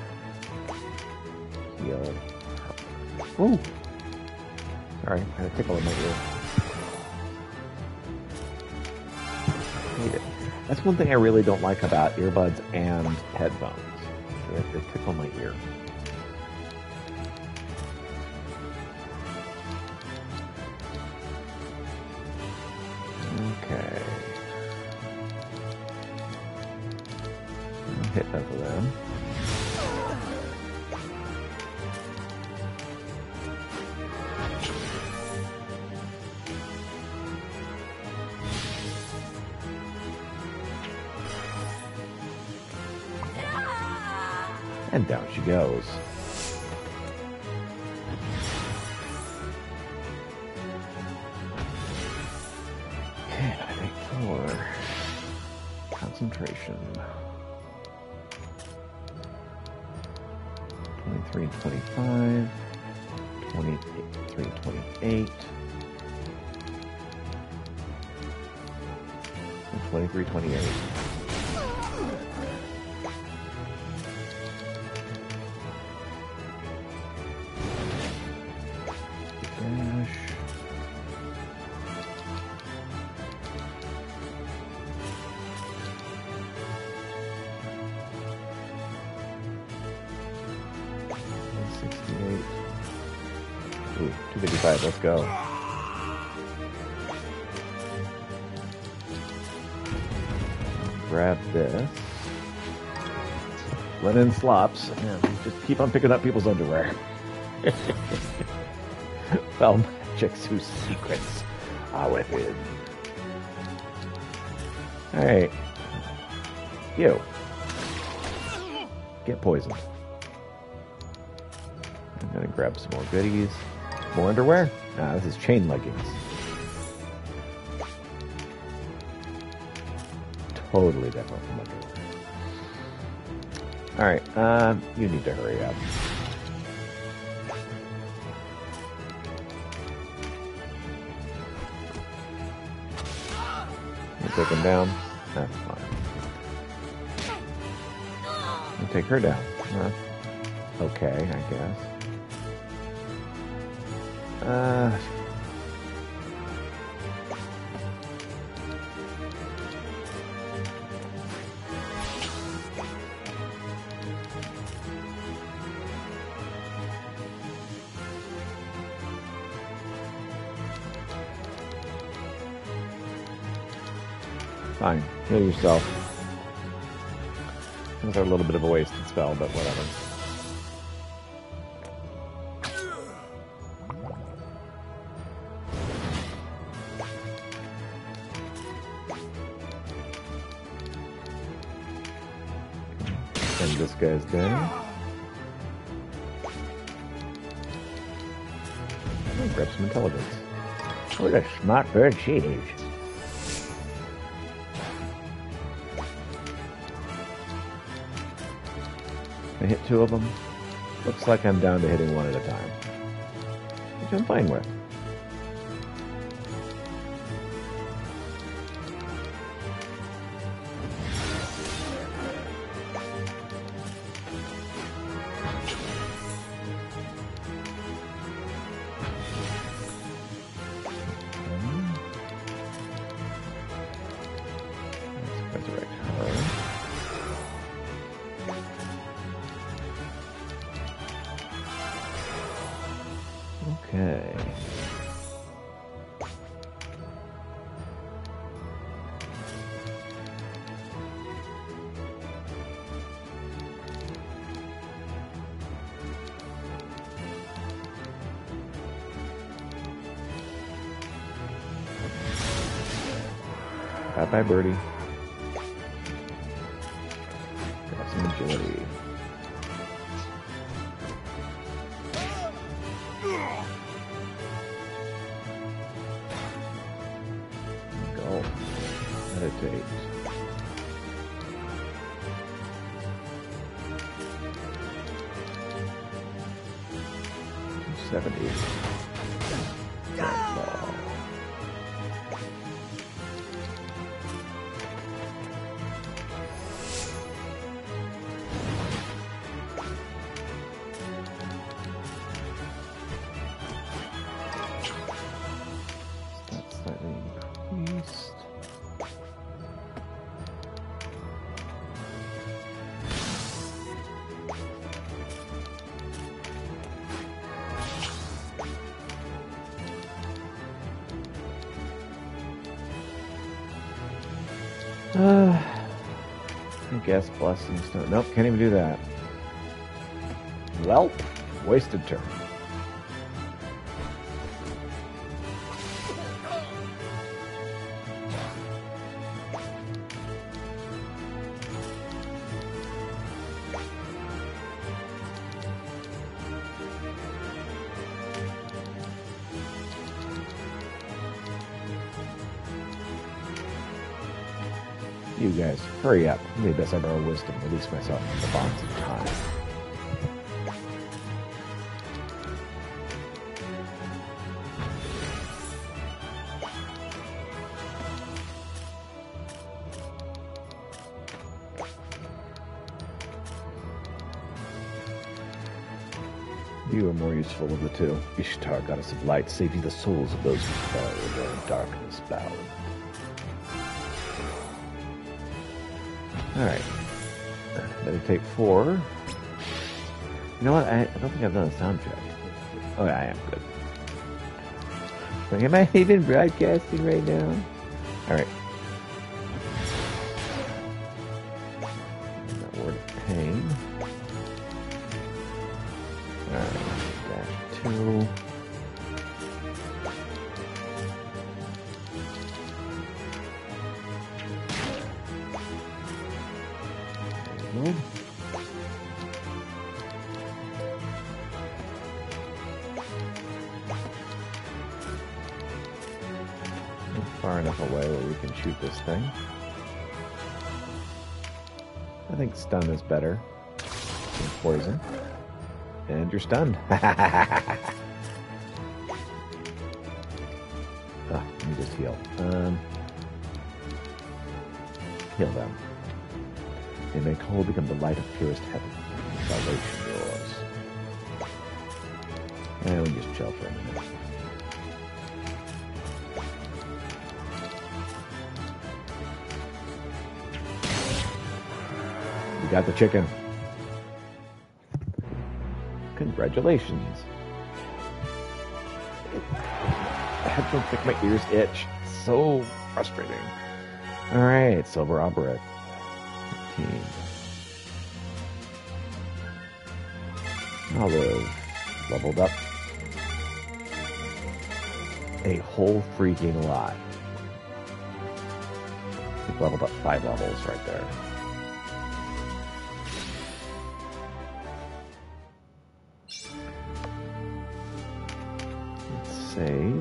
heal. Ooh! Sorry, I had a tickle in my ear. Hate it. That's one thing I really don't like about earbuds and headphones. They, they tickle my ear. Okay. I'll hit both of them. And down she goes. Okay, I think four. Concentration. twenty-three and twenty-five. twenty-three and twenty-eight. And twenty-three, twenty-eight. Dash. sixty-eight. Ooh, two fifty-five, let's go. Grab this. Run in slops and just keep on picking up people's underwear. Well, magics whose secrets are within. Alright. You. Get poisoned. I'm gonna grab some more goodies. More underwear? Ah, this is chain leggings. Totally different from underwear. Alright, um, you need to hurry up. You take him down? That's fine. You take her down. Huh? Okay, I guess. Uh... Fine. Heal yourself. It was a little bit of a wasted spell, but whatever. And this guy's dead. Oh, grab some intelligence. What a smart bird she is. I hit two of them. Looks like I'm down to hitting one at a time. Which I'm fine with. Let's resurrect her. Okay. Bye-bye, birdie. Got some agility. Go. Meditate. two seventy. Ball. That's slightly increased. Uh, I guess blessing stone. Nope, can't even do that. Welp, wasted turn. You guys, hurry up. Maybe best I borrow wisdom. Release myself from the bonds of time. You are more useful of the two. Ishtar, goddess of light, save you the souls of those who fell in their darkness bound. Alright. Meditate four. You know what? I, I don't think I've done a sound check. Oh, yeah, I am good. Like, am I even broadcasting right now? Alright. That word of pain. Alright, dash two. Good. Far enough away where we can shoot this thing. I think stun is better than poison. And you're stunned. Oh, let me just heal. Um, heal them. They make whole become the light of purest heaven. Salvation yours. And we just chill for a minute. We got the chicken. Congratulations. The headphones make my ears itch. It's so frustrating. Alright, Silver Opera. fifteen. Olive. Leveled up. A whole freaking lot. We've leveled up five levels right there. Save.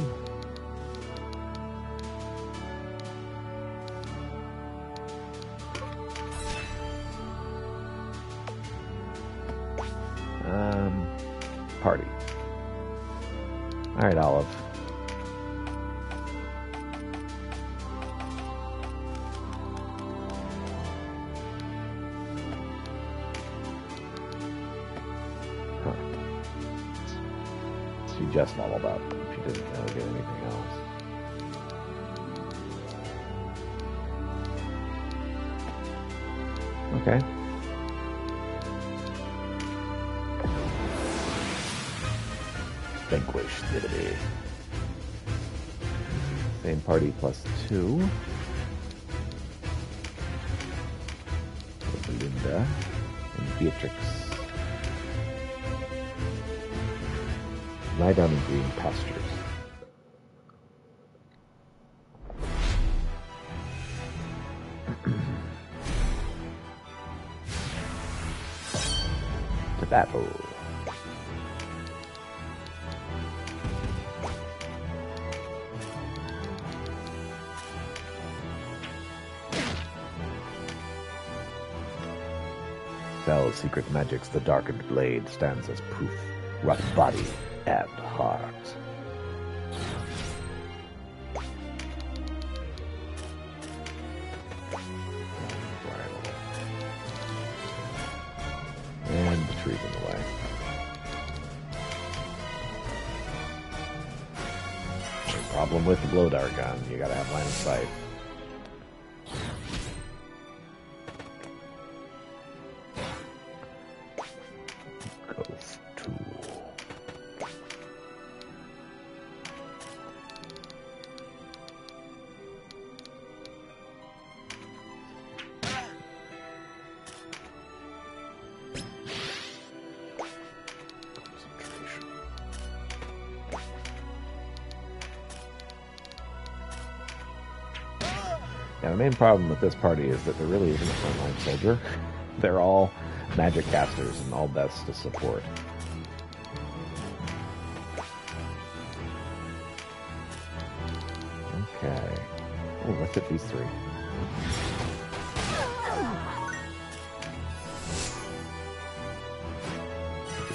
Um, party. All right, Olive. Huh. She just leveled up. Didn't really get anything else. Okay. Vanquish Divinity. Same party plus two. With Linda and Beatrix. Lie down in green pastures. To battle. Sal's secret magics, the darkened blade stands as proof. Rough body and heart. And the tree's in the way. Problem with the blow dart gun, you gotta have line of sight. Ghost tool. Yeah, the main problem with this party is that there really isn't a frontline soldier. They're all magic casters and all deaths to support. Okay. Oh, let's hit these three.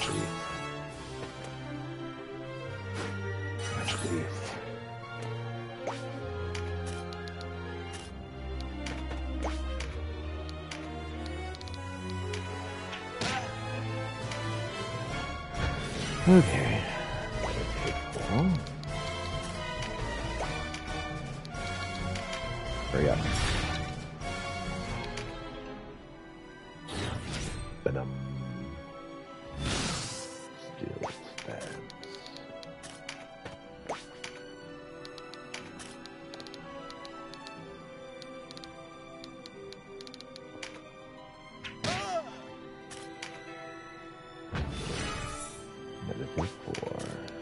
Magic Leaf. Magic Leaf. Okay. Hurry up. Ba-dum. Still stands. Negative four.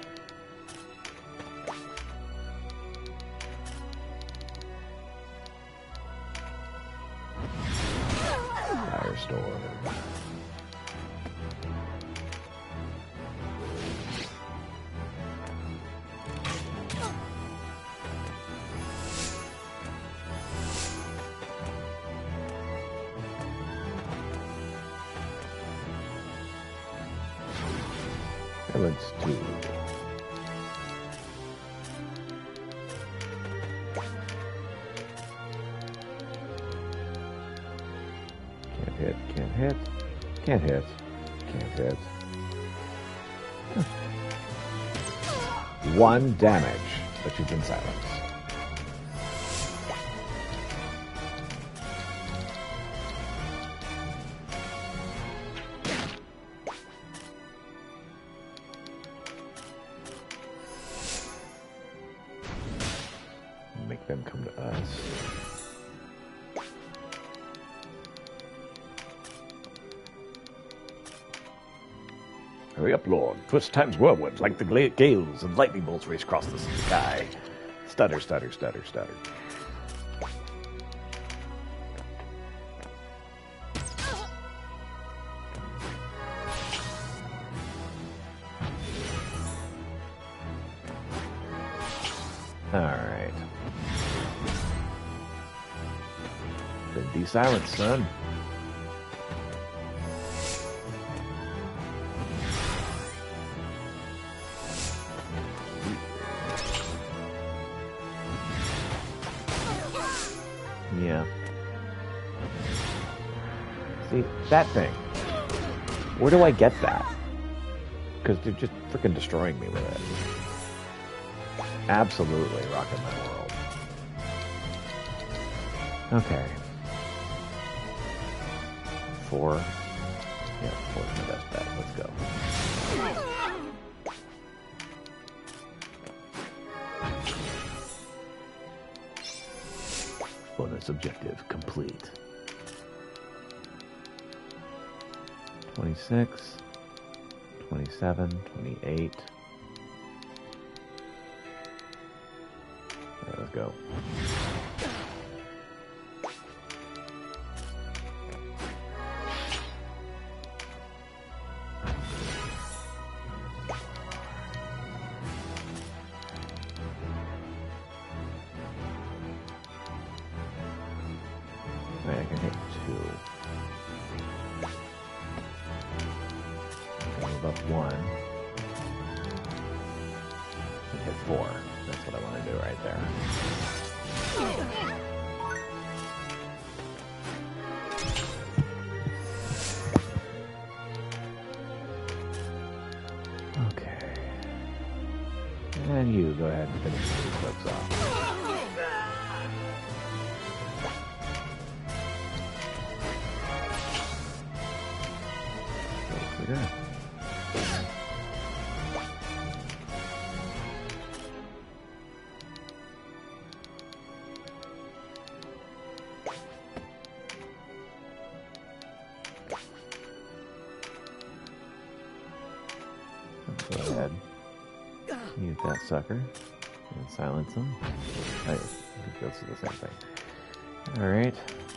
Firestorm. Let's do. Can't hit, can't hit, can't hit, can't hit. One damage, but you've been silenced. Make them come to us. Hurry up, Lord. Twist times whirlwind, like the gla- gales and lightning bolts race across the sky. Stutter, stutter, stutter, stutter. Alright. Been de-silenced, son. Yeah. See, that thing. Where do I get that? Because they're just freaking destroying me with it. Absolutely rocking my world. Okay. Four. Yeah, four's my best bet. Let's go. Bonus objective complete. twenty-six, twenty-seven, twenty-eight. Yeah, let's go. Right, I can hit two. I can move up one. And hit four. That's what I want to do right there. Okay. And you go ahead and finish these folks off. Go ahead. Mute that sucker and silence him. I think this is the same thing. Alright.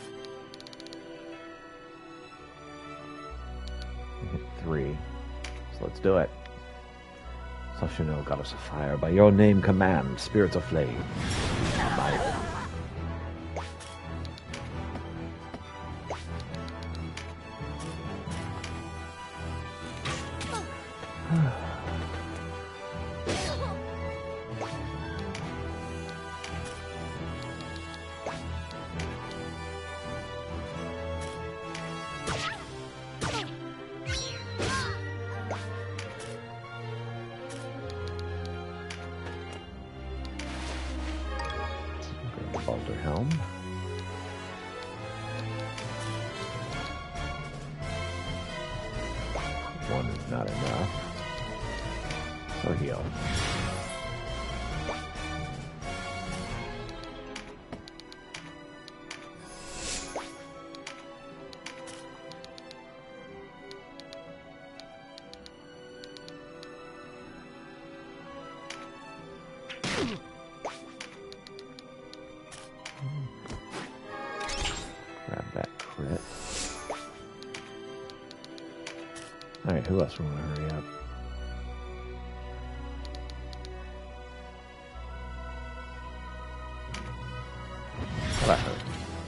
Hit three. So let's do it. Sashino, goddess of fire, by your name command, spirits of flame. By Boulder Helm. One is not enough. So heal. Grab that crit. Alright, who else we want to hurry up? How about her?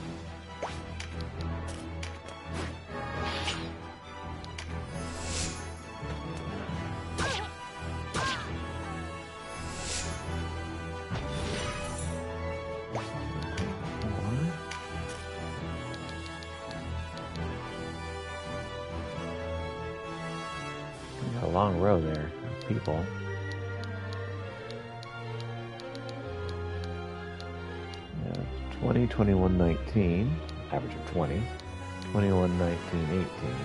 A long row there of people. Yeah, twenty, twenty-one, nineteen. Average of twenty. twenty-one, nineteen, eighteen.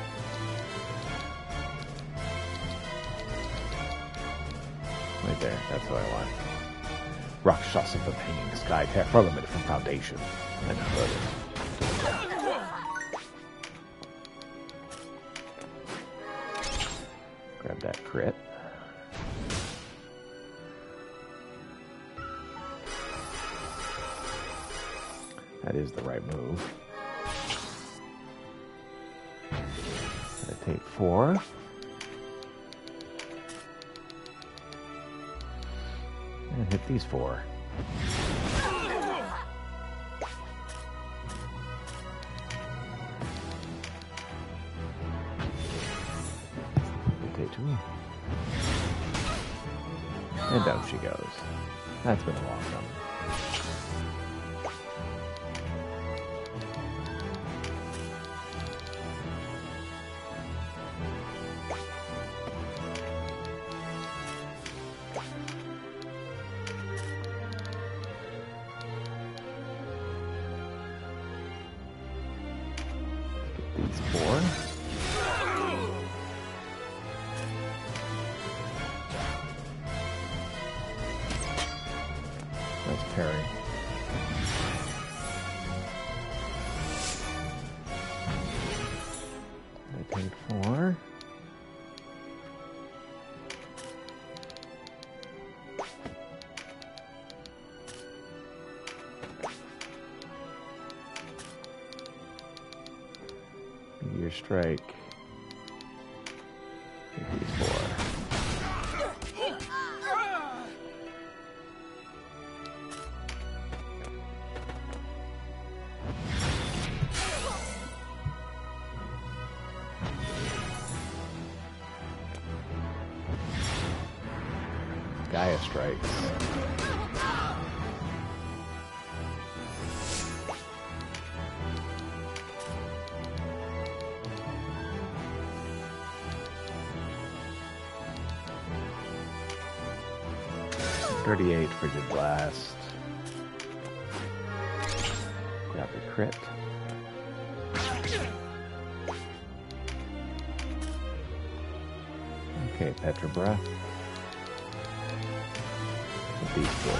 Right there, that's what I want. Rakshas of the hanging sky, firmament from foundation. I know who it is. Grab that crit. That is the right move. I take four. And hit these four. And down she goes. That's been a long run. Get these four. That's parry. I take four. Meteor strike. Take these four. Gaia strikes. thirty-eight frigid blast. Grab the crit. Okay, Petra breath. These two.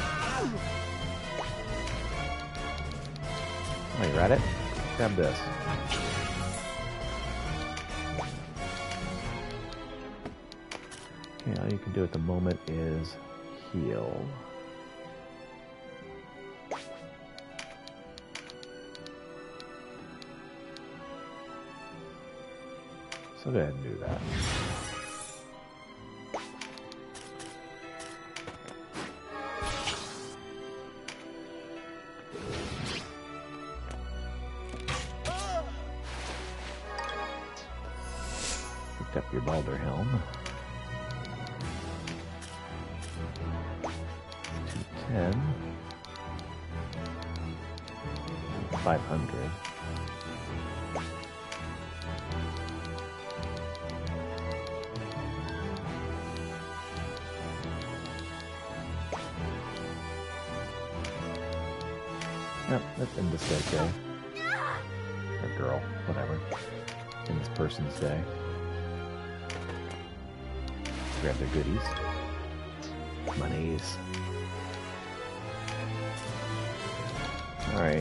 Oh, you read it? Grab this. Okay, all you can do at the moment is heal. So go ahead and do that. Picked up your Baldur Helm. ten. five hundred. Yep, that's in this day, day. Or girl, whatever. In this person's day. Grab their goodies. Monies. Alright.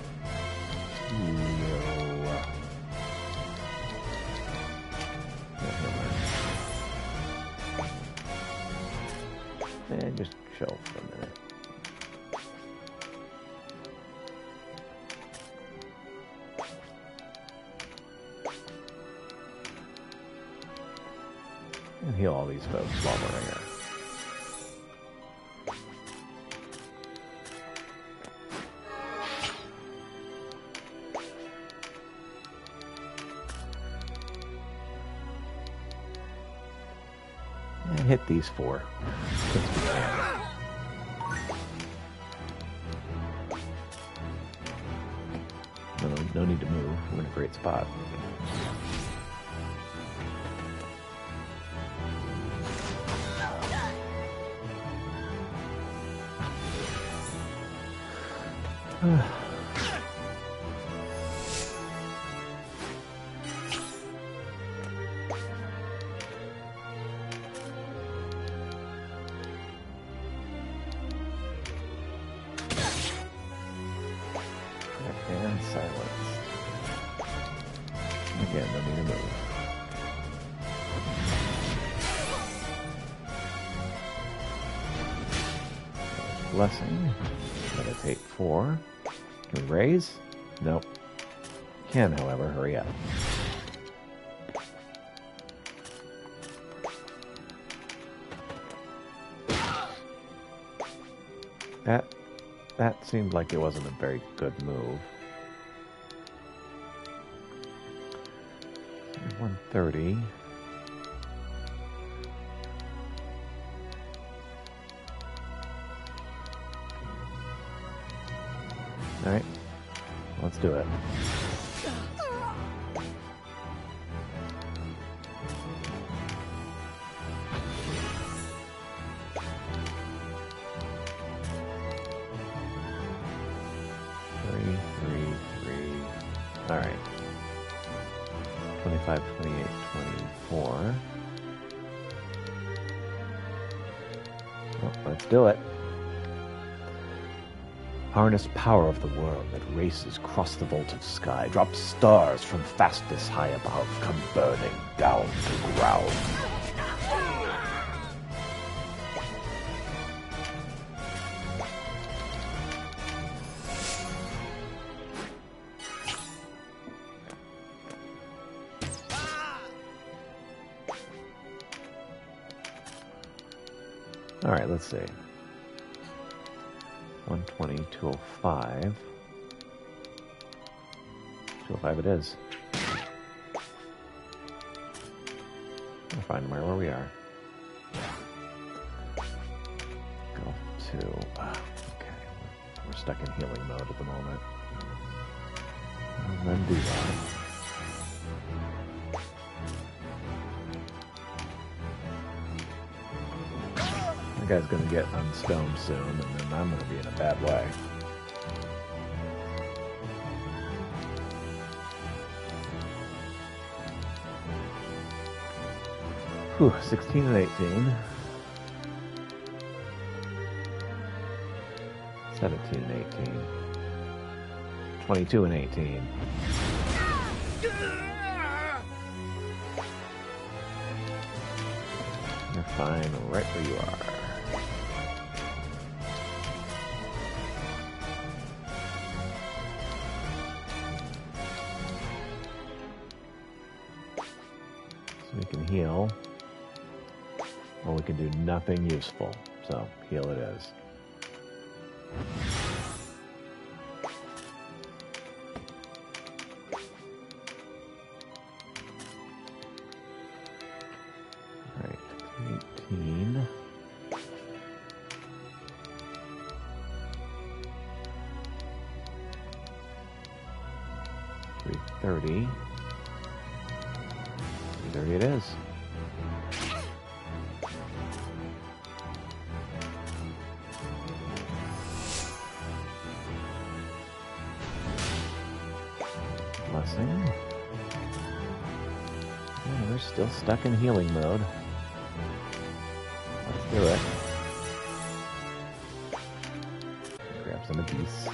And just chill for a minute. And heal all these folks while we're here. And hit these four. Since we can. No, no need to move. We're in a great spot. And silenced. Again, no need to move. Blessing. Meditate four. Can we raise? Nope. Can, however, hurry up. That that seemed like it wasn't a very good move. one thirty. Alright, let's do it. Three, three, three. Alright. twenty-five, twenty-eight, twenty-four. Well, let's do it. Harness power of the world that races across the vaulted sky, drops stars from fastness high above, come burning down to ground. All right, let's see. one twenty, two oh five. two oh five it is. We'll find where we are. Go to... Uh, okay, we're stuck in healing mode at the moment. And then do that. That guy's gonna get unstoned soon, and then I'm gonna be in a bad way. Whew, sixteen and eighteen. seventeen and eighteen. twenty-two and eighteen. You're fine right where you are. We can heal, or we can do nothing useful. So, heal it is. Alright, eighteen. thirty. three thirty it is. Blessing. Yeah, we're still stuck in healing mode. Let's do it. Grab some of these.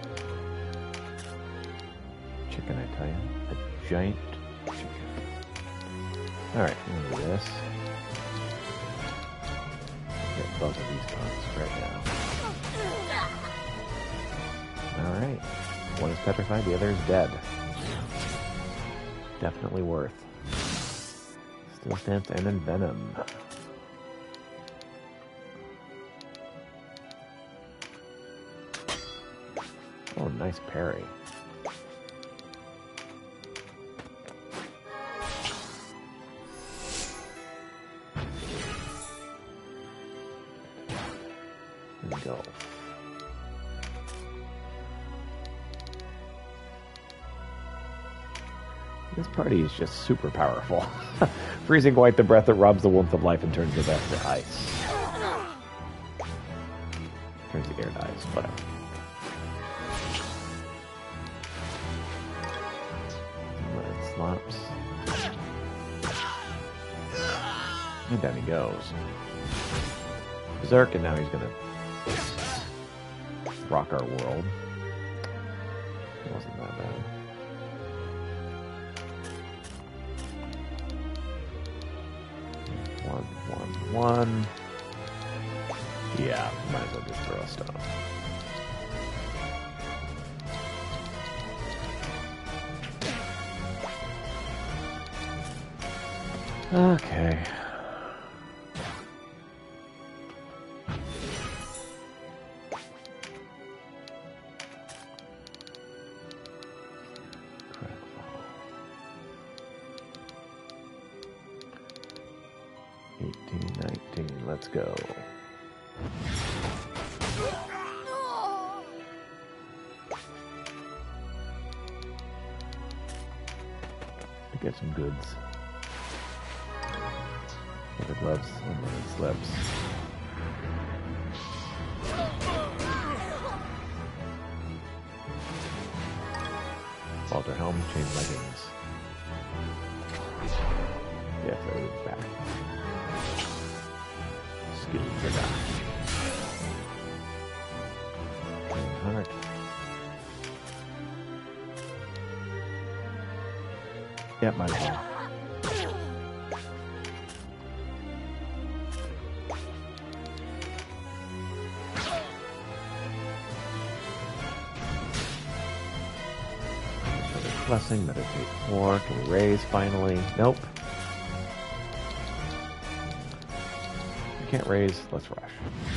Chicken, I tell you. A giant chicken. Alright, I'm gonna do this. Get both of these bugs right now. Alright. One is petrified, the other is dead. Definitely worth. Still Stance and Venom. Oh, nice parry. There we go. This party is just super powerful. Freezing White, the breath that robs the warmth of life and turns the death to ice. Turns the air to ice, whatever. Red slops. And down he goes. Berserk, and now he's gonna rock our world. It wasn't that bad. One, one, one. Yeah, might as well just throw a stone. Okay. eighteen, nineteen, let's go. To get some goods. Leather gloves and leather slips. Halter helm, chain leggings. Yeah, throw it back. Skill for that. Heart. Yeah, might as well. Blessing, meditate four. Can we raise finally? Nope. We can't raise. Let's rush.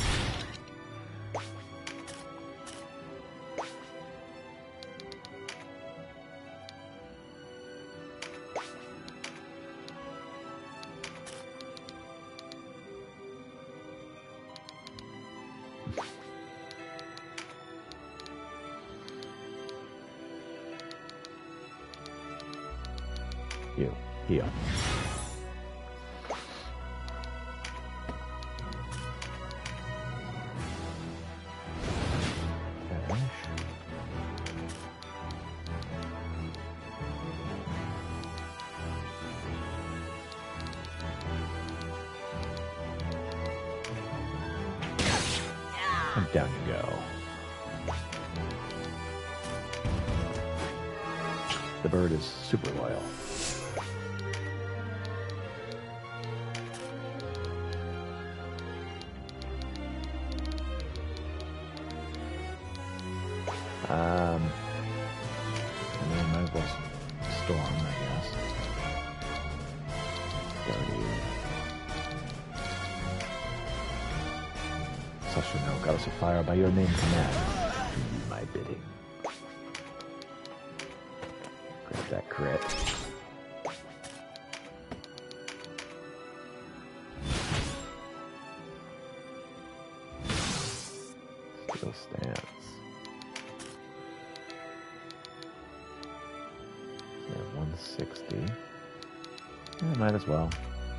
You heal. Dash. And down you go. The bird is super loyal. Um, and then might as well storm, I guess. thirty. Such a no, goddess of fire, by your name command, do my bidding. Grab that crit. Still stands. sixty. Yeah, might as well.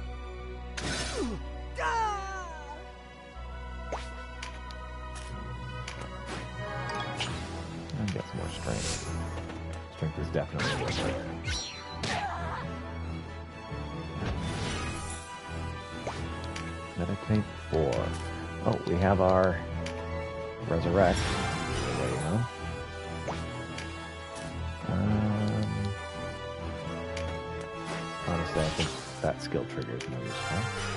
And get some more strength. Strength is definitely worth it. Meditate four. Oh, we have our resurrect. There you go. Um, honestly, I think that skill trigger is more useful.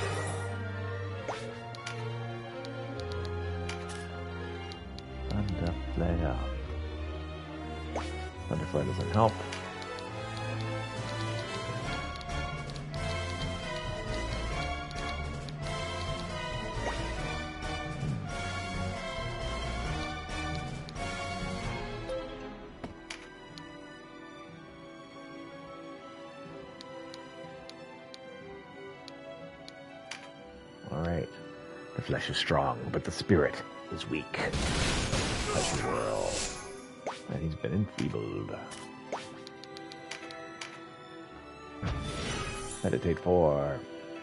Thunderflare. Thunderflare doesn't help. The flesh is strong, but the spirit is weak. As you will. And he's been enfeebled. Meditate four.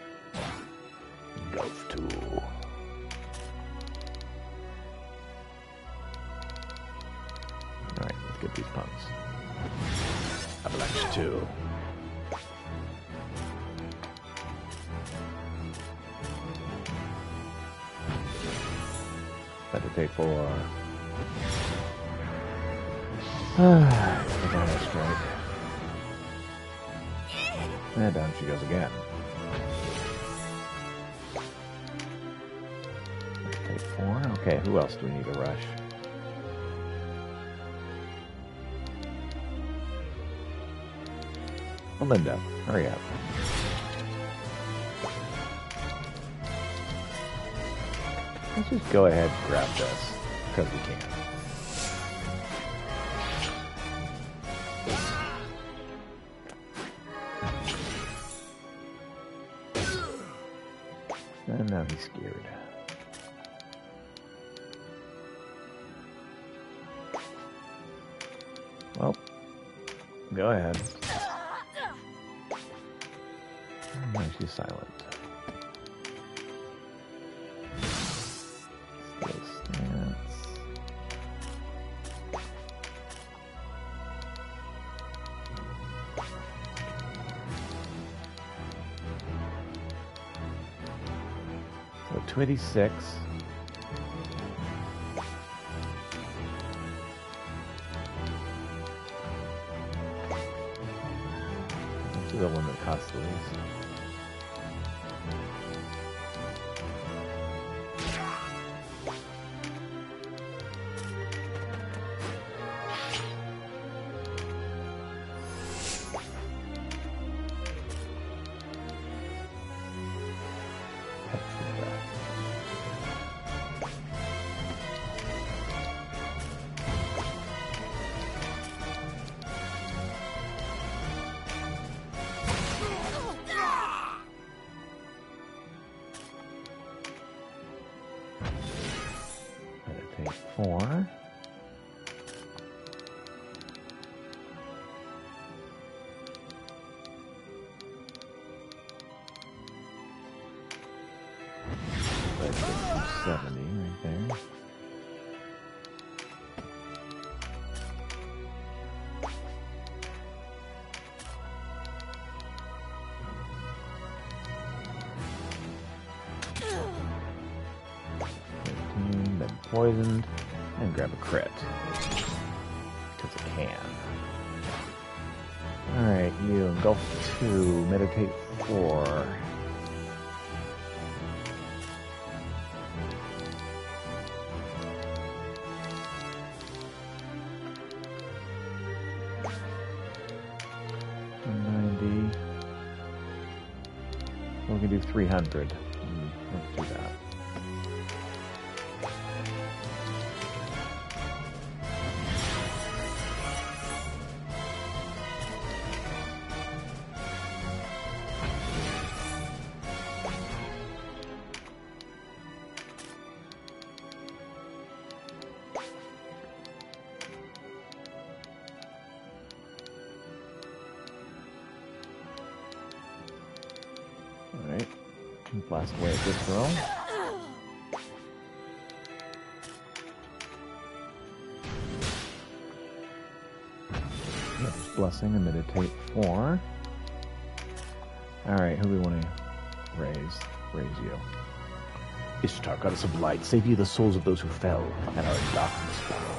Gulf two. Alright, let's get these punks. Avalanche two. Meditate four. Ah, that's strike. And down she goes again. Meditate four. Okay, who else do we need to rush? Melinda, hurry up. Let's just go ahead and grab this, because we can. And now he's scared. Well, go ahead. No, she's silent. two eighty-six. This is the one that costs the least. Four. seventy right there. fifteen, been poisoned. And grab a crit. Because it can. Alright, you engulf two, meditate four. one ninety. So we can do three hundred. Let's do that. blast away at this roll. Yes, blessing and meditate four. Alright, who do we want to raise? Raise you. Ishtar, goddess of light, save you the souls of those who fell and are in darkness bound.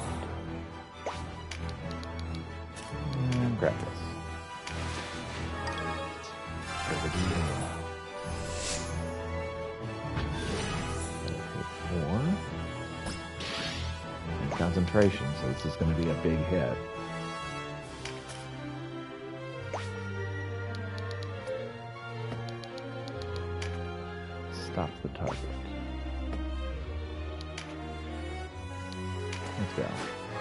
And grab this. Four. And concentration, so this is going to be a big hit. Stop the target. Let's go.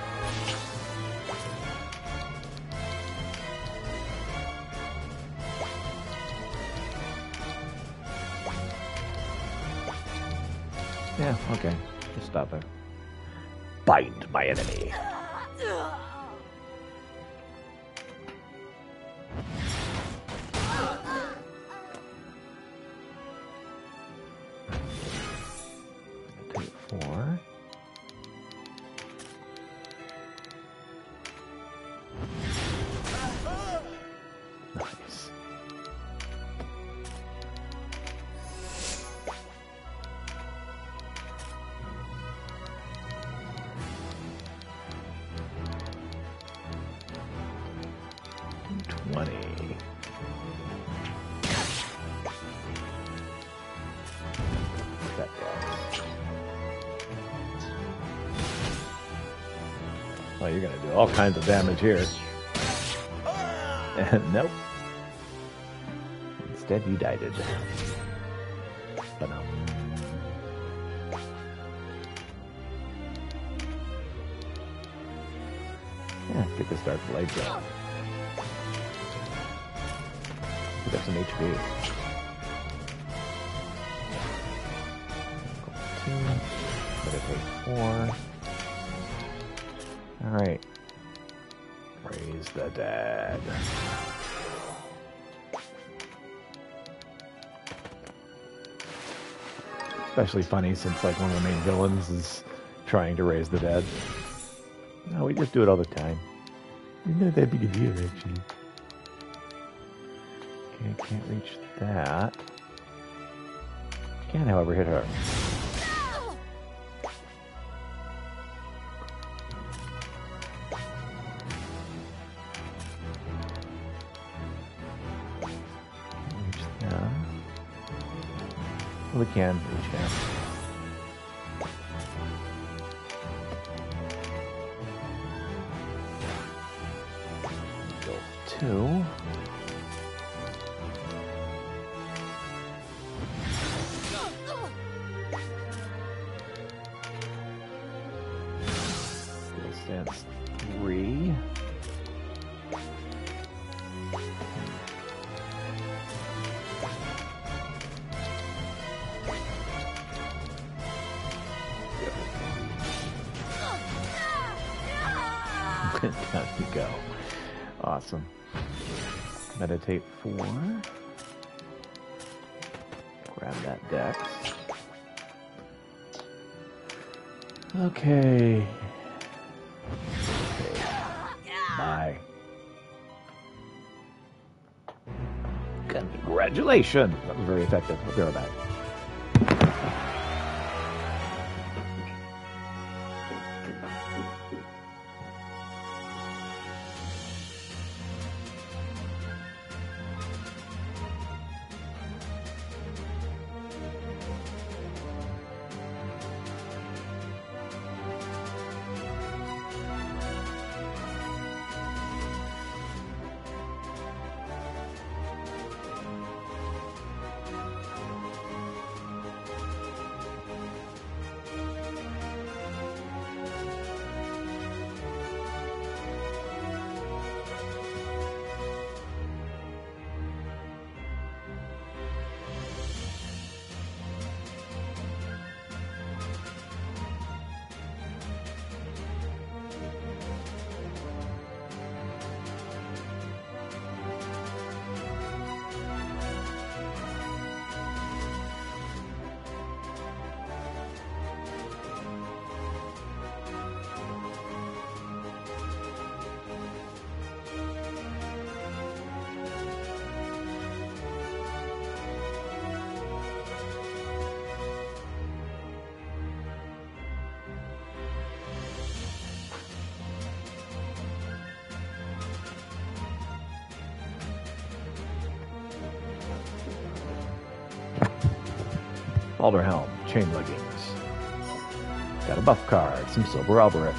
Yeah, okay. Just stop there. Bind my enemy. Take four. Nice. twenty. That does. Oh, you're gonna do all kinds of damage here. And nope. Instead, you died. But no. Yeah, get this dark blade going. Pick up some H P. Two. Meditate four. Alright. Raise the dead. Especially funny since like one of the main villains is trying to raise the dead. No, we just do it all the time. You're not that big a deal, actually. Okay, can't reach that. Can, however, hit her. Reach them. Well, we can reach him. Go two. Stance three. Down you go. Awesome. Meditate four. Grab that dex. Okay. Okay. Bye. Congratulations! That was very effective. I'll be right back. Alder Helm, chain leggings. Got a buff card, some silver alberets.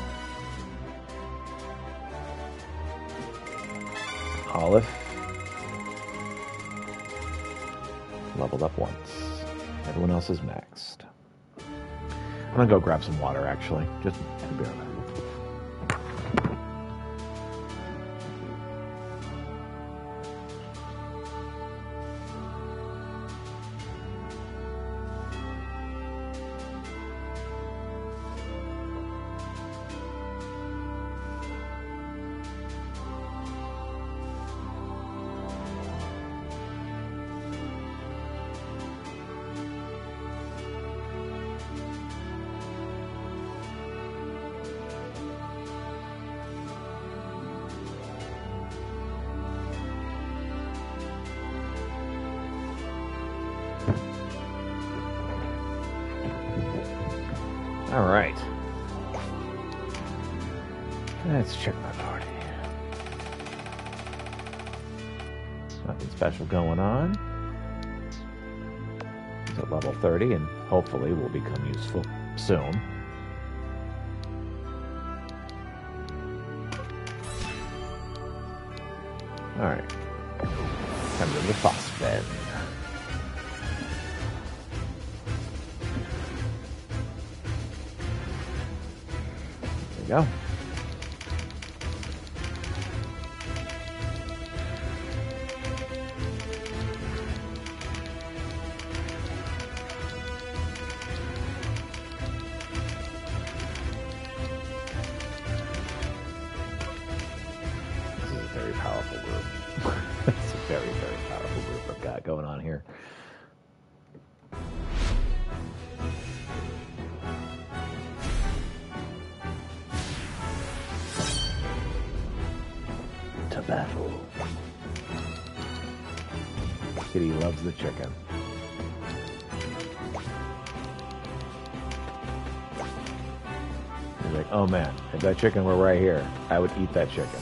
Olive. Leveled up once. Everyone else is maxed. I'm gonna go grab some water, actually. Just to be honest. All right. Let's check my party. Nothing special going on. It's at level thirty, and hopefully will become useful soon. All right. Time to the phosphate. Go. This is a very powerful group. It's a very, very powerful group I've got going on here. Battle. Kitty loves the chicken. He's like, oh man, if that chicken were right here, I would eat that chicken.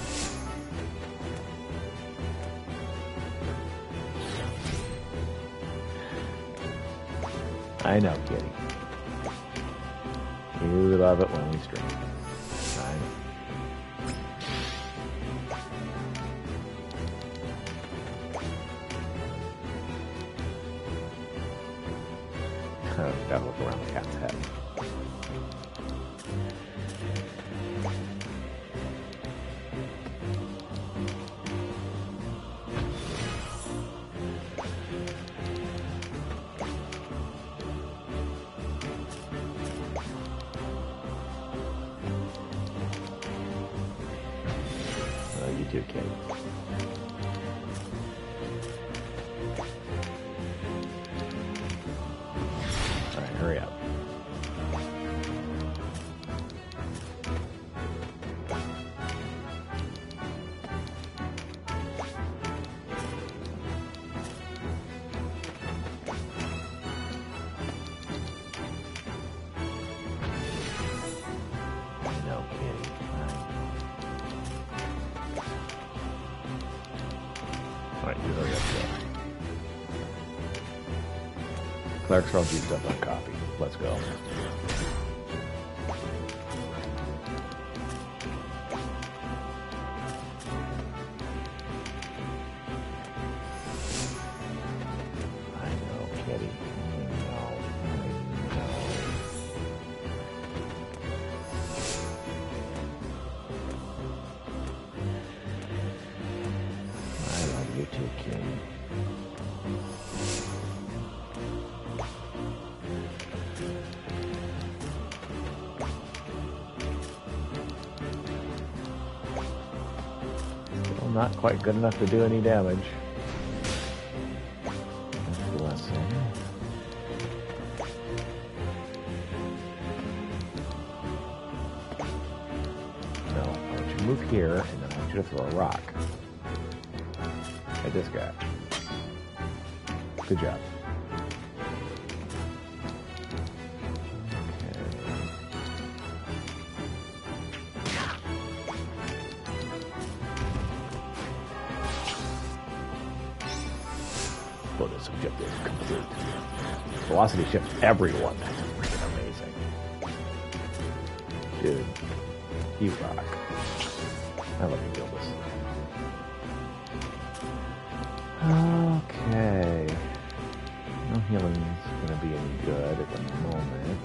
I know, Kitty. You love it when we stream. I know. Gotta look around the cat's head. Oh, you too, kid. Hurry up. No kidding. Alright, you hurry up there. Cleric's all juiced up on coffee. Let's go. I know, Kitty. I know. I know. I love you too, Kitty. Not quite good enough to do any damage. That's the lesson. No, I want you to move here, and then I want you to throw a rock at this guy. Good job. Bonus objective complete. Velocity shifts everyone. That's freaking amazing. Dude, you rock. I love you, Gilbus. Okay. No healing's gonna be any good at the moment.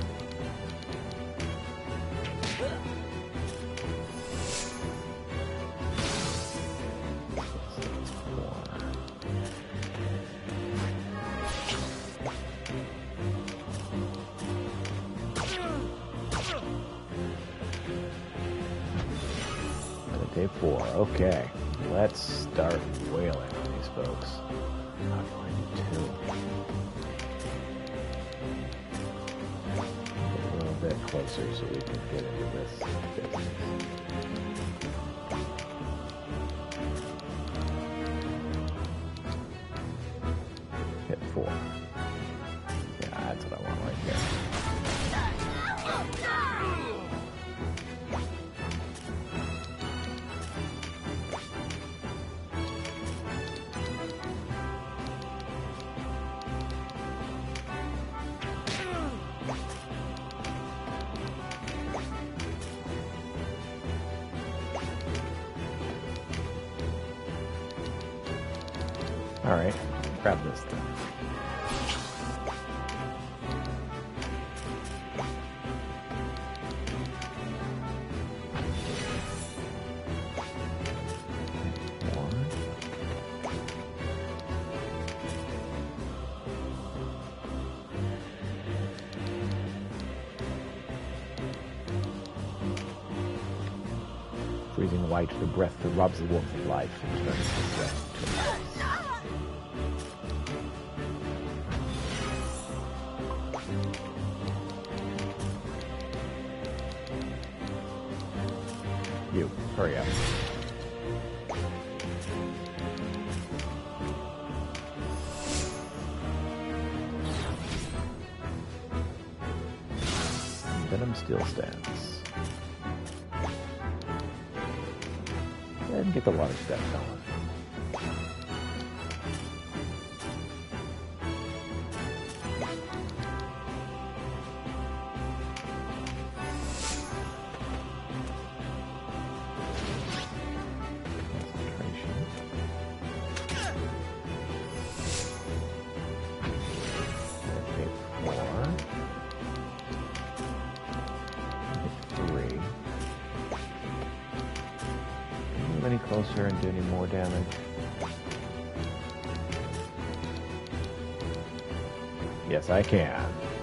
Day four. Okay, let's start wailing on these folks. How do I do two? Get a little bit closer so we can get into this business. Hit four. Yeah, that's what I want right there. Alright, grab this thing. Freezing white, the breath that robs the warmth of life and turns the breath to life. You, hurry up. Venom still stands. And get the water step going. Any closer and do any more damage? Yes, I can.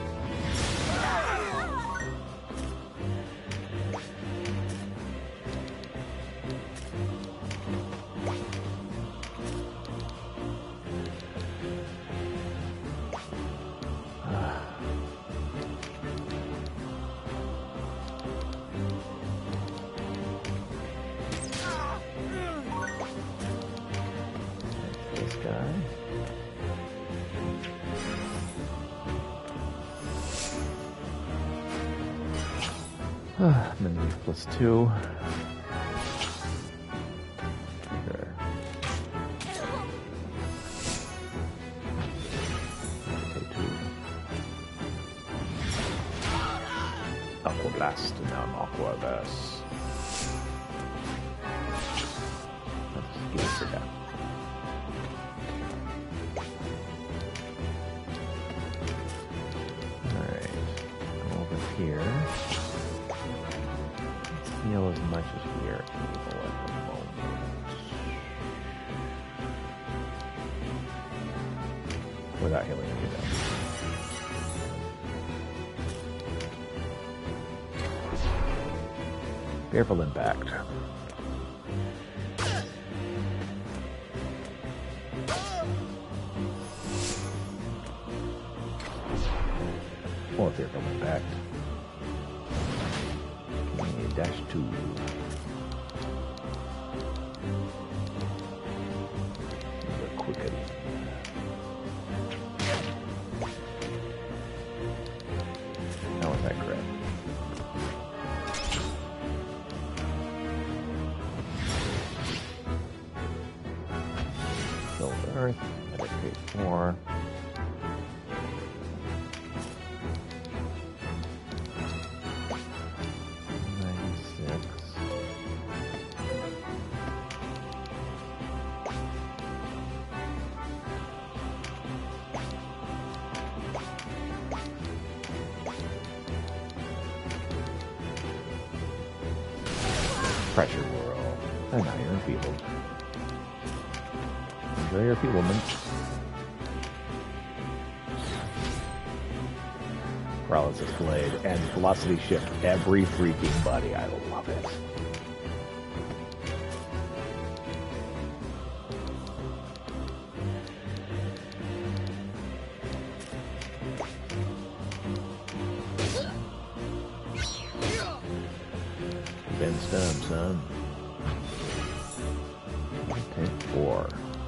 Memory plus two. Sure. Take two. Aqua Blast and now an Aqua Verse. Let's give it to that. Alright. Over here. Heal as much as we are able at the moment. Without healing any of them. Fearful impact. More fearful impact. Dash two. Quicken. Now with that crit. Build Earth. Meditate more. Pressure whirl. And now you're enfeebled. Enjoy your enfeeblement. Paralysis blade and velocity shift every freaking buddy. I love it. Been stunned, son. Take four.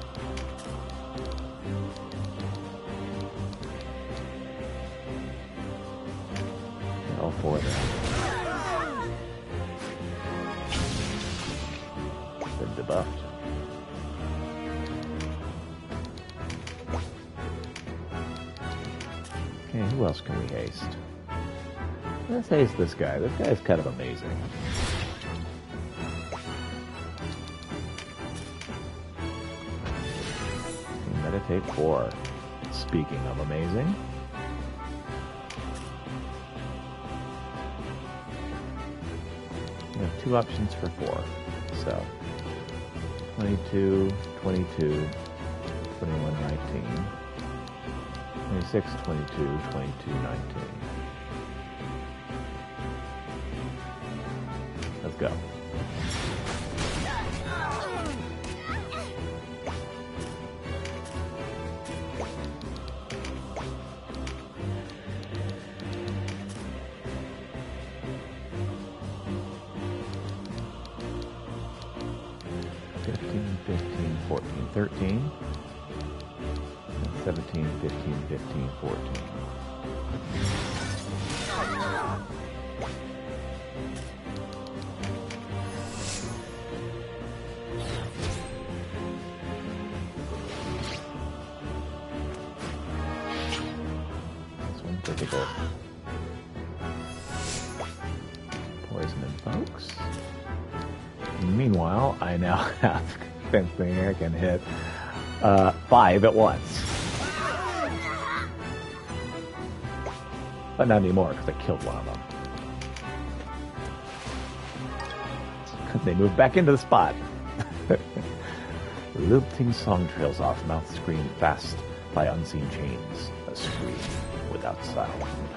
All four of them. Been debuffed. Okay, who else can we haste? Let's haste this guy. This guy is kind of amazing. Meditate four. Speaking of amazing. We have two options for four. So, twenty-two, twenty-two, twenty-one, nineteen. twenty-six, twenty-two, twenty-two, nineteen. Let's go. fifteen, fifteen, fourteen, thirteen. seventeen, fifteen, fifteen, fourteen. This one's difficult. Poison and folks. Meanwhile, I now have fencing I can hit uh, five at once. But not anymore, because I killed one of them. They moved back into the spot. Lilting song trails off, mouth screen fast by unseen chains. A scream without sound.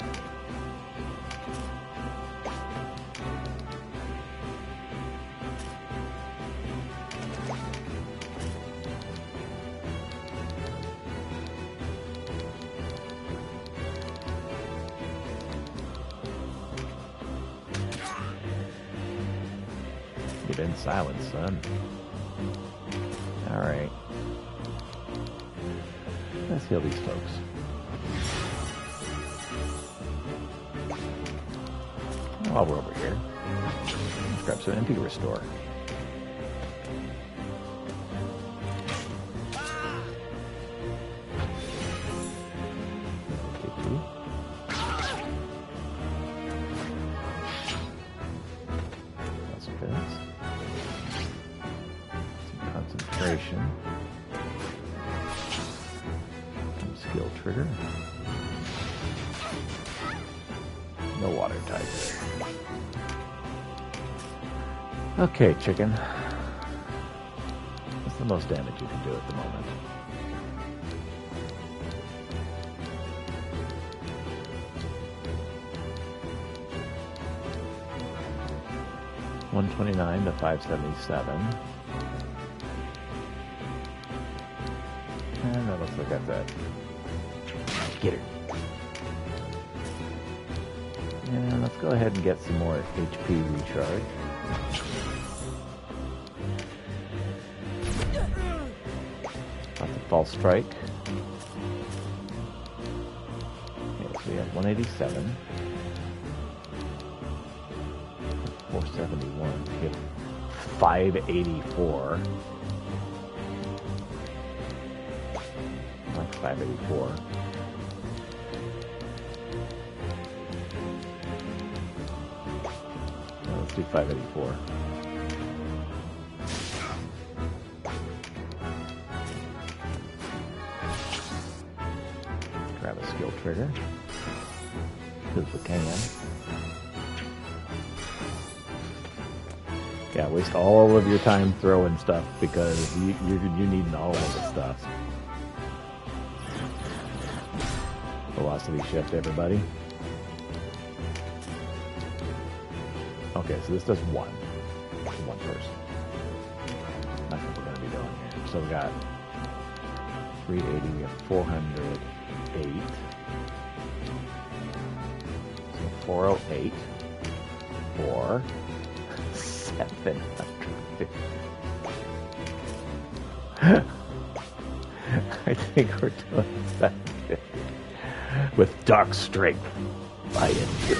You've been silent, son. Alright. Let's heal these folks. While we're over here, let's grab some M P restore. Okay, two. That's good. Some concentration. Some skill trigger. No water type. Okay, chicken. What's the most damage you can do at the moment? one twenty-nine to five seventy-seven. And that looks like that's it. Get her. And let's go ahead and get some more H P recharge. That's a false strike. Okay, so we have one eighty-seven. four seventy-one. We get five eighty-four. Like five eighty-four. Let's do five eighty-four. Grab a skill trigger. Because we can. Yeah, waste all of your time throwing stuff because you you you need all of the stuff. Velocity shift, everybody. Okay, so this does one. One person. That's what we're going to be doing here. So we got three eighty, we have four hundred eight. So four oh eight. Or seven hundred fifty. I think we're doing seven fifty. With dark strength by you.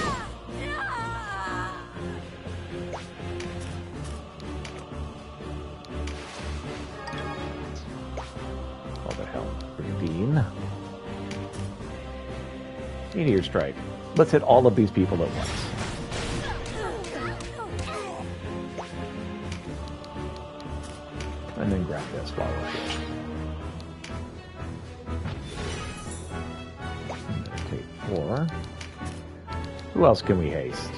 All the hell. Redeem. Meteor strike. Let's hit all of these people at once. And then grab that swallow fish. I'm gonna take four. Who else can we haste?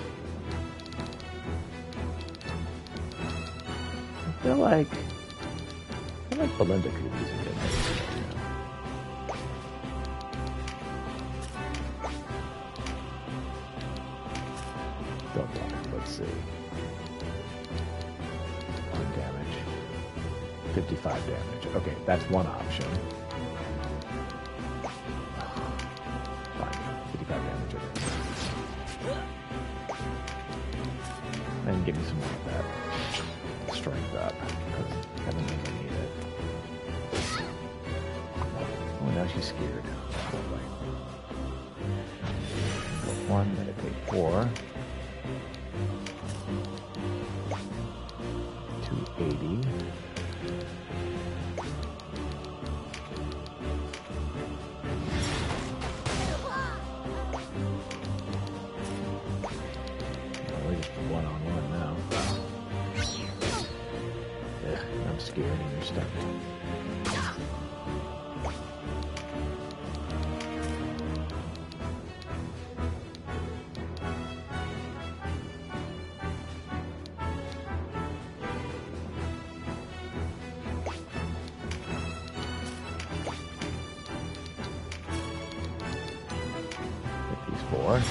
I feel like I feel like Belinda could use a good haste right now. Don't block it. Let's see. One damage. fifty-five damage. Okay, that's one option. Fine. fifty-five damage. And give me some more of that strength up, because heaven knows I need it. Oh, now she's scared. Probably. Go one, meditate four. two eighty. Scared and you're stuck. Get these four.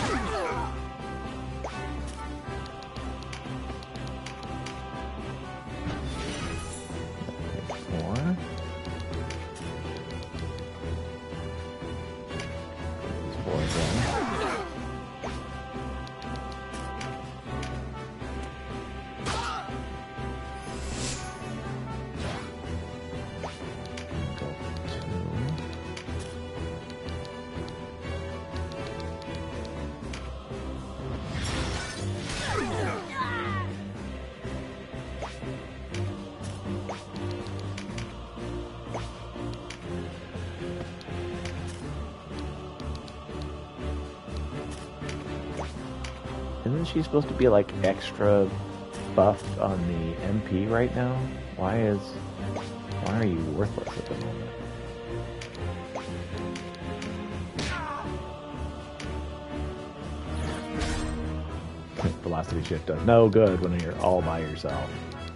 Isn't she supposed to be like extra buffed on the M P right now? Why is why are you worthless at the moment? Velocity shift does no good when you're all by yourself.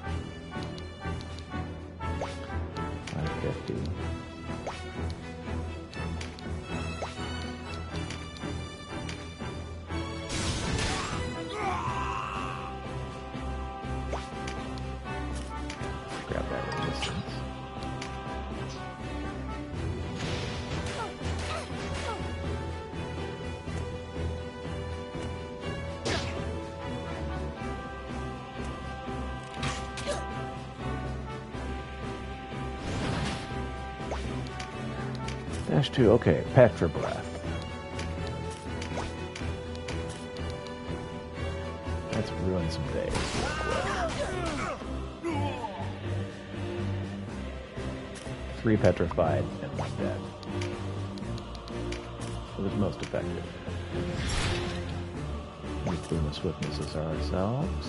five fifty. Grab that resistance. Dash two, okay, Petra Breath. Let's ruin some days real quick. Three petrified and one dead. It was most effective. We boom the swiftnesses ourselves.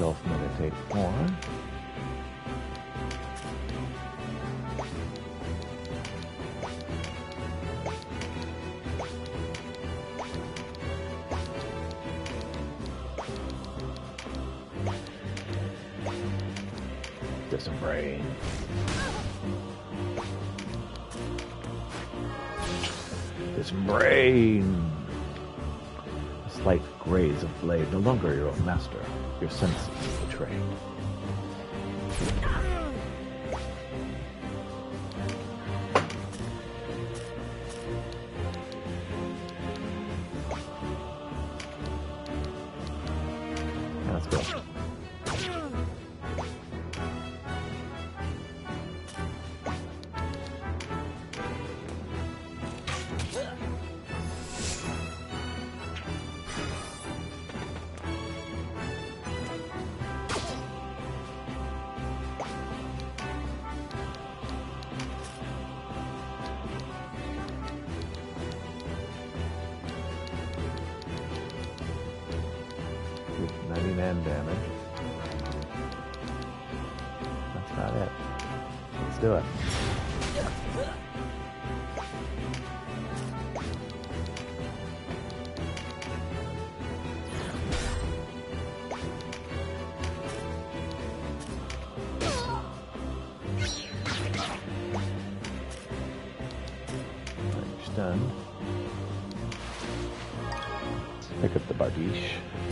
self-meditate more. Get some brain. Get some brain. A slight graze of blade, no longer your own master. Your senses betrayed. Yeah, let's go. ninety-nine damage. That's not it. Let's do it. You're stunned. Pick up the Bardiche.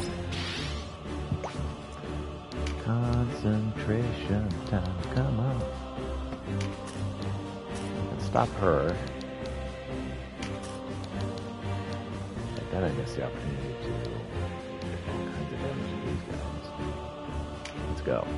Concentration time, come on. And stop her. But then I miss the opportunity to do all kinds of damage to these guys. Let's go.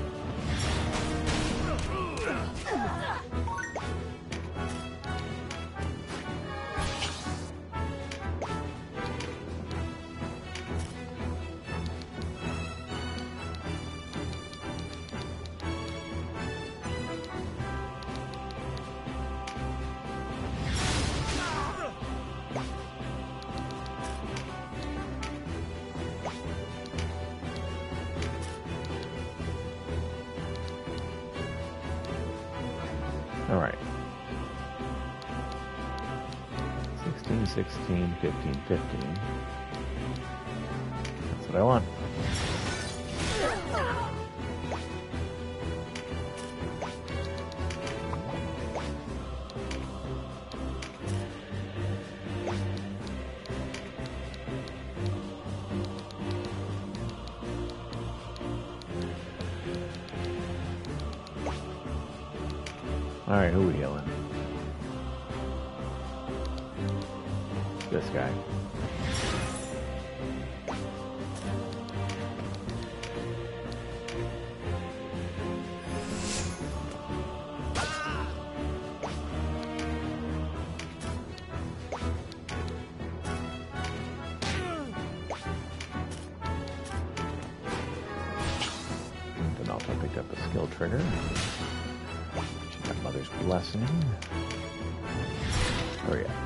All right. sixteen, sixteen, fifteen, fifteen. That's what I want. All right, who are we healing? This guy. And then also pick up a skill trigger. Mother's Blessing. Hurry up.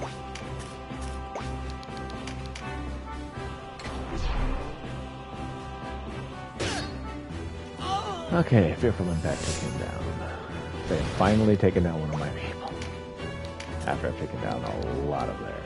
Okay, Fearful Impact took him down. They have finally taken down one of my people. After I've taken down a lot of theirs.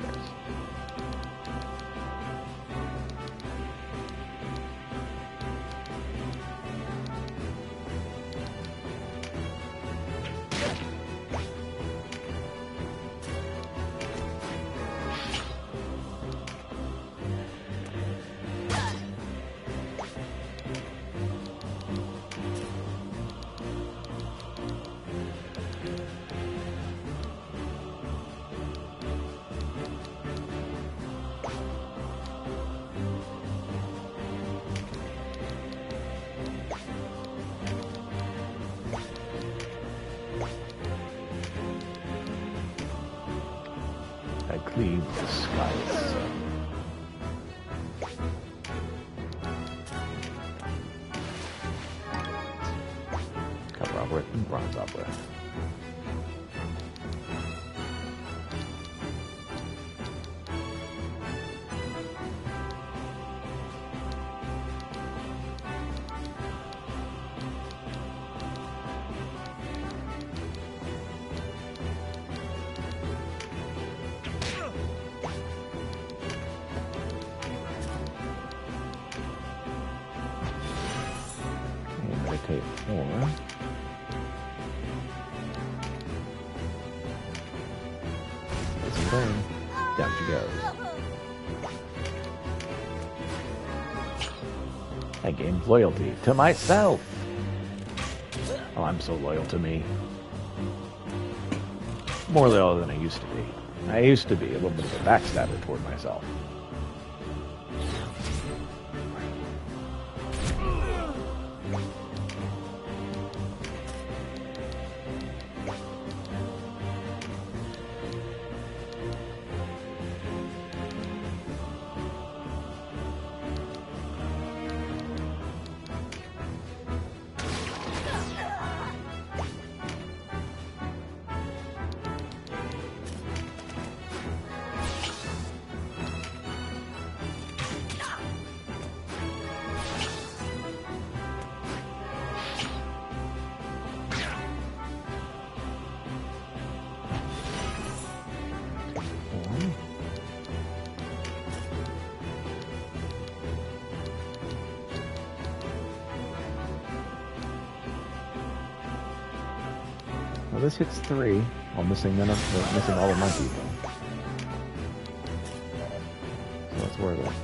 I cleave the skies. Cover opera and bronze opera. thing. Down she goes. I gained loyalty to myself. Oh, I'm so loyal to me. More loyal than I used to be. I used to be a little bit of a backstabber toward myself. Well, this hits three, while missing none of, uh, missing all of my people. So that's worth it.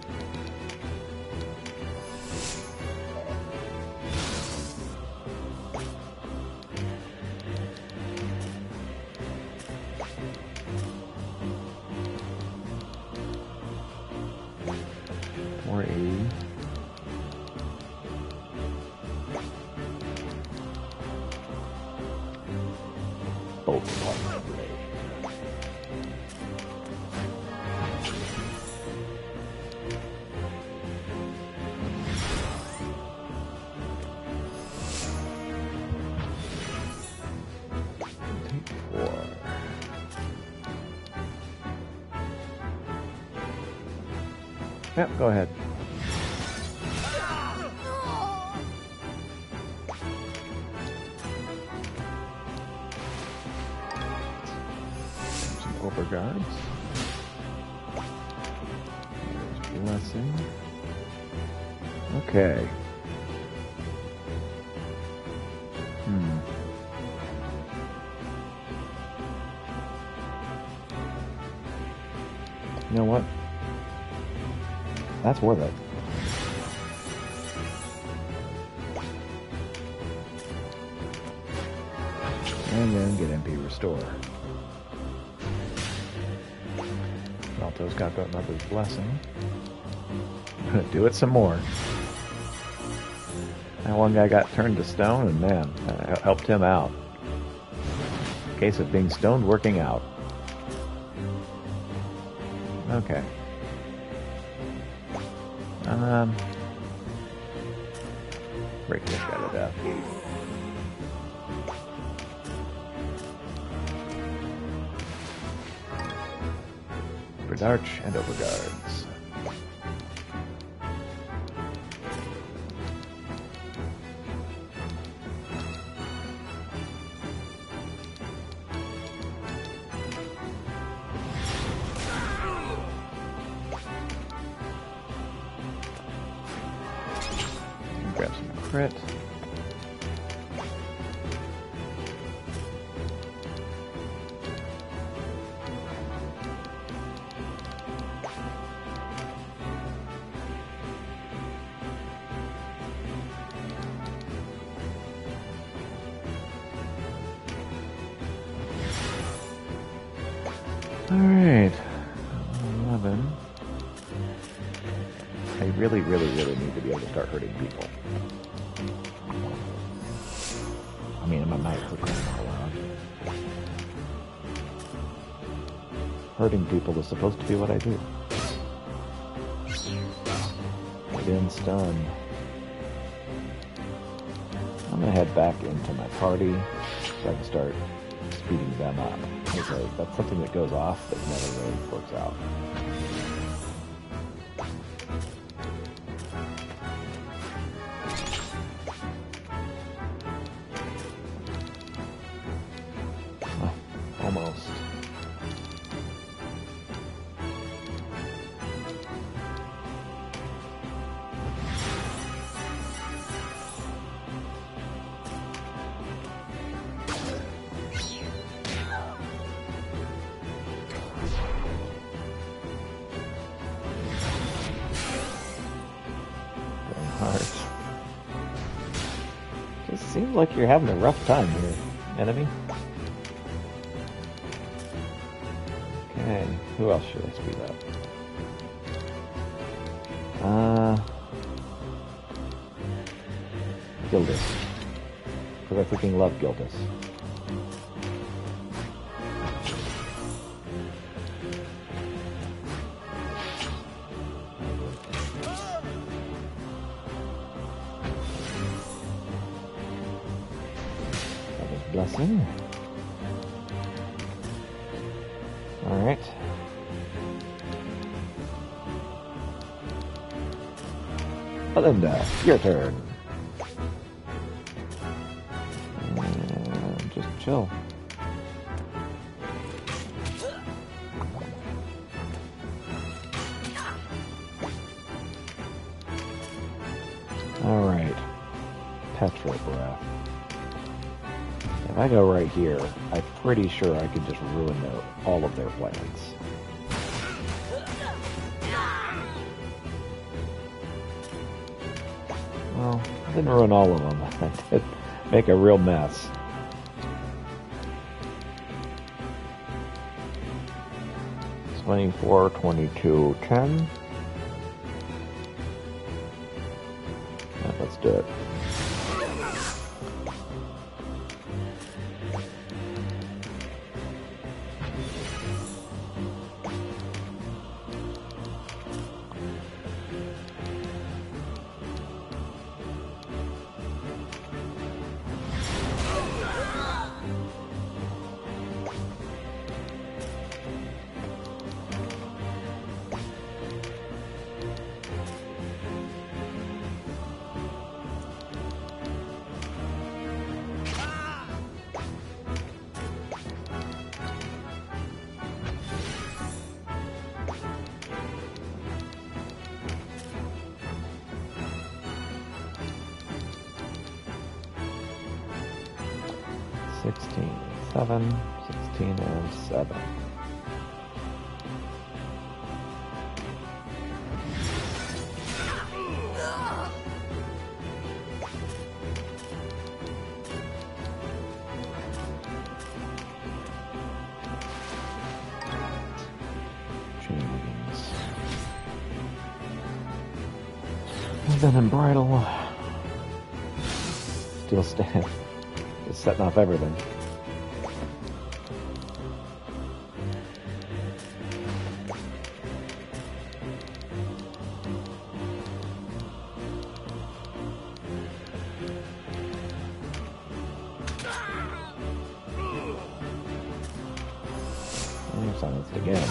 four eighty. Both on blade. Take four. Yep, go ahead. Ogre guards. There's blessing. Okay. Hmm. You know what? That's worth it. And then get M P restore. Alto's got another blessing. I'm gonna do it some more. That one guy got turned to stone, and man, I helped him out. Case of being stoned working out. Okay. Um. Break this guy to death. Arch and overguards. Grab some crit. Alright, eleven. I really, really, really need to be able to start hurting people. I mean, I'm a knight for crying out loud. Hurting people is supposed to be what I do. Get in, stun. I'm gonna head back into my party so I can start speeding them up. Because that's something that goes off that never really works out. Oh, almost. Seems like you're having a rough time here, enemy. Okay, who else should I speed up? Uh, Gildas. Because I freaking love Gildas. Blessing. Alright. Belinda, your turn. And just chill. Alright. Petrol breath. If I go right here, I'm pretty sure I could just ruin their, all of their plans. Well, I didn't ruin all of them. I did make a real mess. twenty-four, twenty-two, ten. Yeah, let's do it. sixteen, seven, sixteen, and seven. Chains. And then in bridle. Steel stand. Just setting off everything. And silenced again.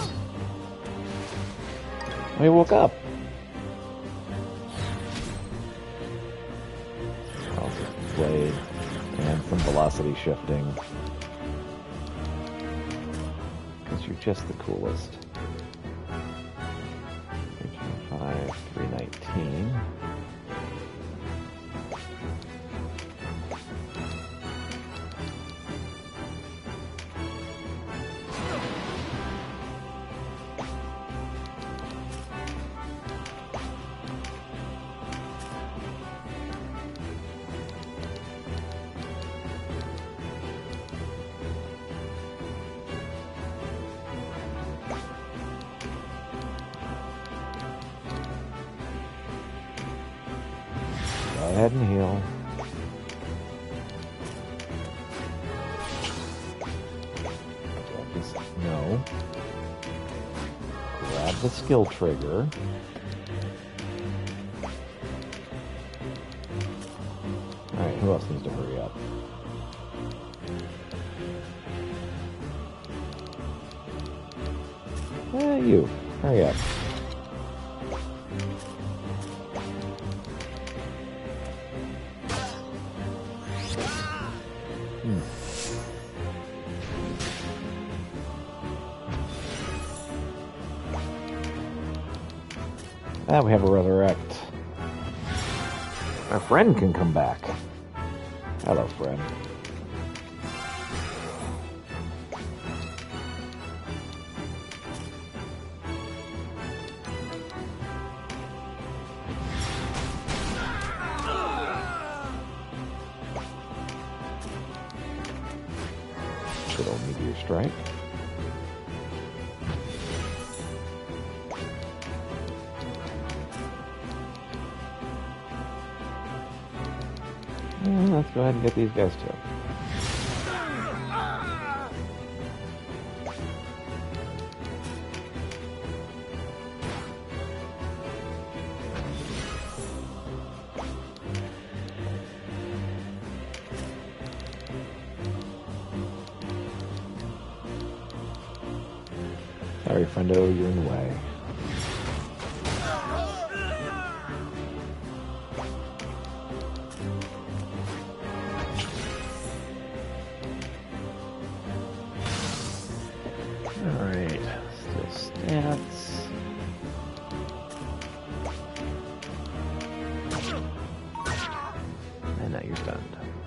I woke up. Blade. And some velocity shifting. Because you're just the coolest. three twenty-five, three nineteen. Go ahead and heal. Grab this. No. Grab the skill trigger. Alright, who else needs to hurry up? Eh, you. Hurry up. Hmm. Ah, we have a resurrect. Our friend can come back. Hello, friend. Good old meteor strike. And let's go ahead and get these guys too. Sorry, friendo, you're in the way. Alright, still stats. And now you're stunned.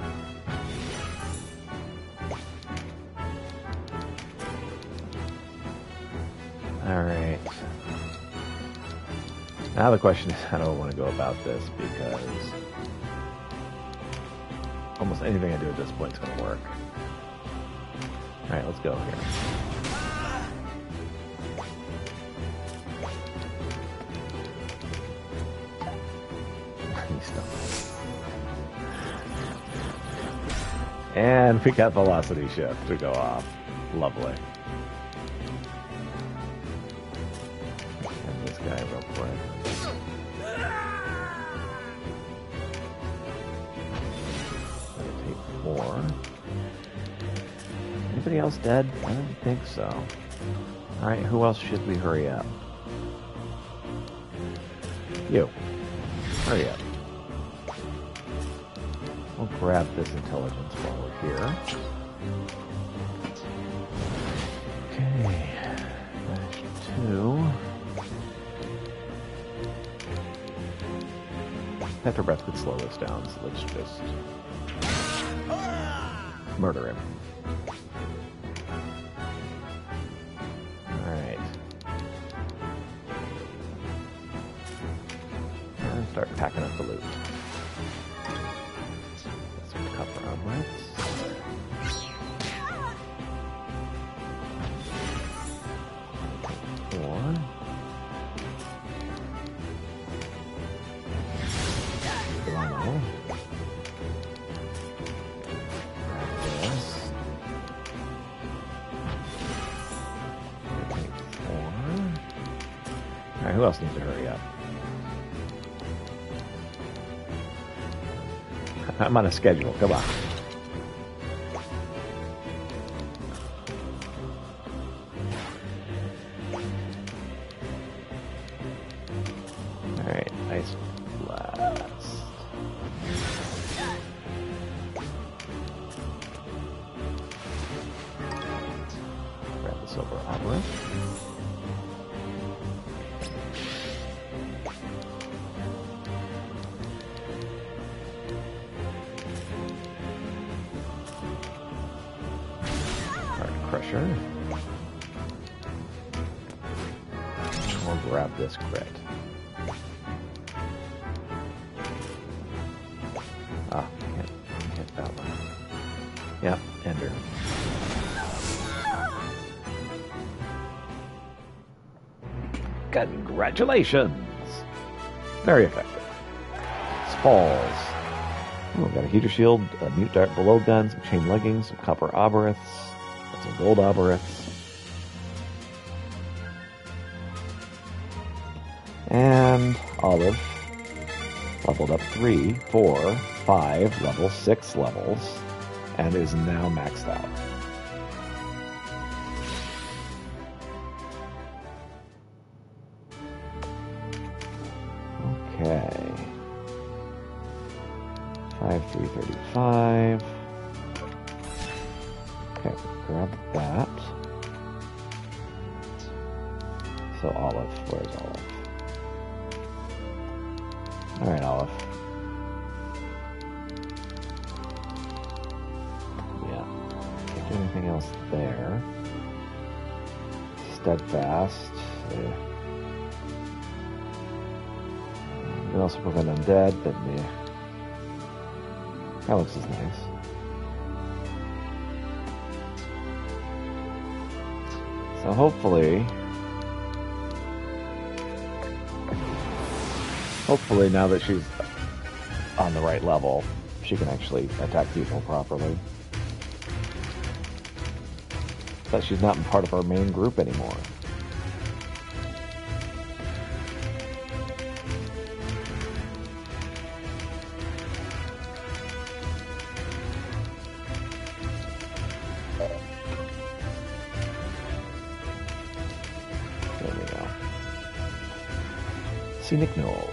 Alright. Now the question is, how do I want to go about this? Because almost anything I do at this point is going to work. Alright, let's go here. And we got velocity shift to go off. Lovely. And this guy real quick. That'll take four. Anybody else dead? I don't think so. Alright, who else should we hurry up? You. Hurry up. We'll grab this intelligence while we're here. Okay. Dash two. Petra Breath could slow this down, so let's just murder him. Alright. And start packing up the loot. Who else needs to hurry up? I'm on a schedule. Come on. Alright, Ice Blast. Grab the Silver Ogre. Crusher. We'll grab this crit. Ah, can't hit that one. Yep, Ender. Congratulations! Very effective. Spalls. Oh, we've got a heater shield, a mute dart below gun, some chain leggings, some copper obvereths. Some gold obvereths. And Olive leveled up three, four, five, level six levels, and is now maxed out. Okay. five, three, thirty-five. Okay, grab that. So Olive, where's Olive? Alright, Olive. Yeah. Can't do anything else there. Steadfast. Yeah. You can also prevent undead, but yeah. That looks as nice. So hopefully, hopefully now that she's on the right level, she can actually attack people properly. But she's not part of our main group anymore. There we go. Scenic Knoll.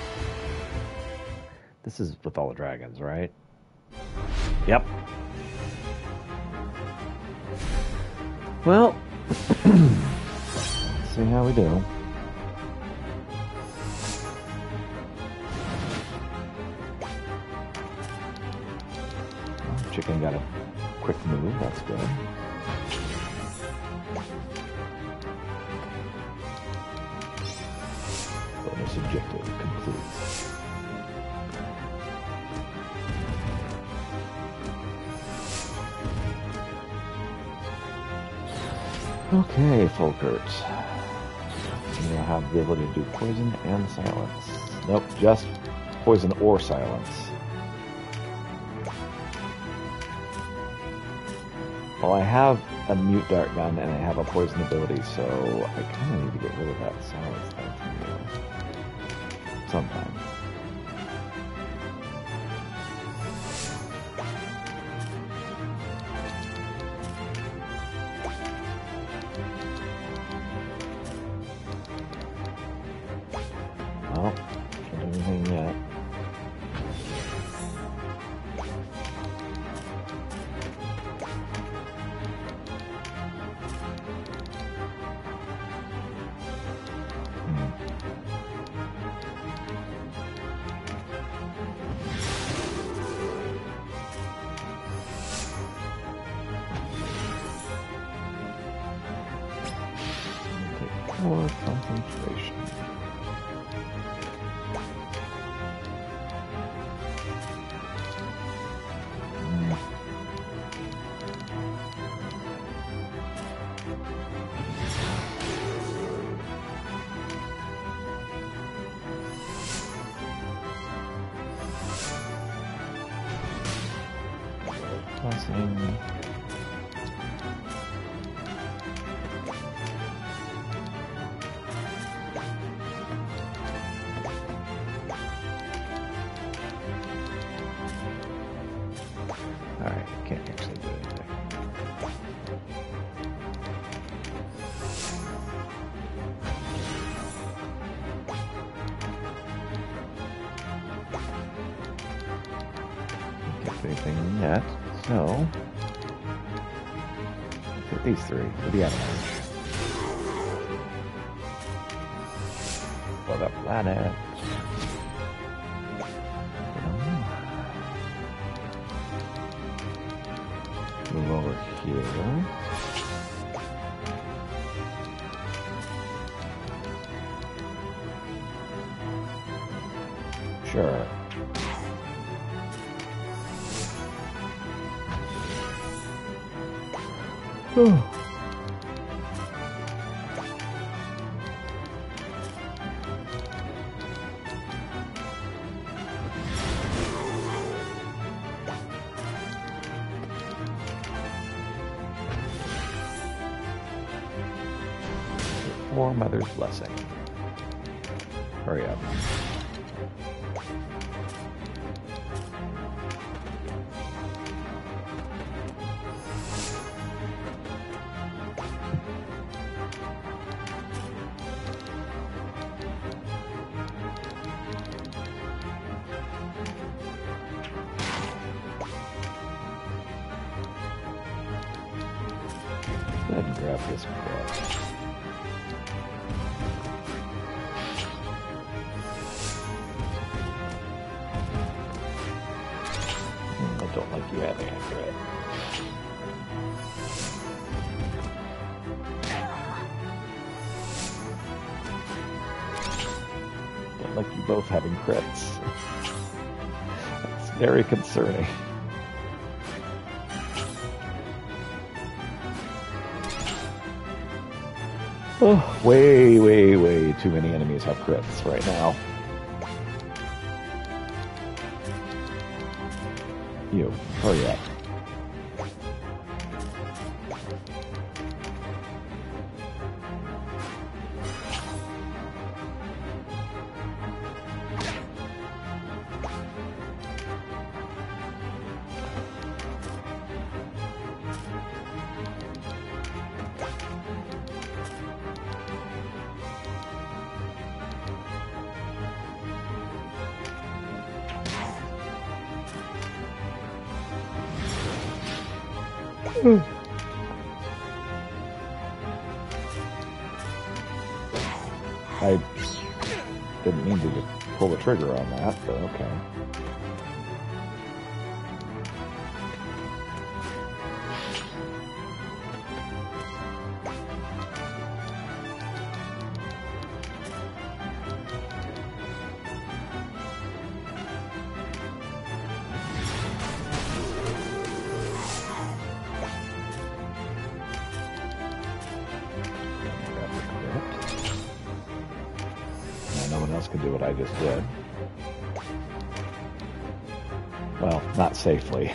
This is with all the dragons, right? Yep. Well, see how we do. Well, chicken got a quick move, that's good. Bonus objective complete. Okay, Folkert. You now have the ability to do poison and silence. Nope, just poison or silence. Well, I have a mute dart gun and I have a poison ability, so I kind of need to get rid of that silence thing from you. Sometime. Well, can't do anything yet. Hmm. Take four concentration. Blessing. Alright, can't actually do anything. Can't do anything yet. So, look at these three with the avalanche. For the planet. Move over here. Sure. More Mother's Blessing. Hurry up. Go ahead and grab this card. I don't like you having a crit. Don't like you both having crits. That's very concerning. Oh, way, way, way too many enemies have crits right now. You, hurry up. I didn't mean to just pull the trigger on that, but okay. Could do what I just did. Well, not safely.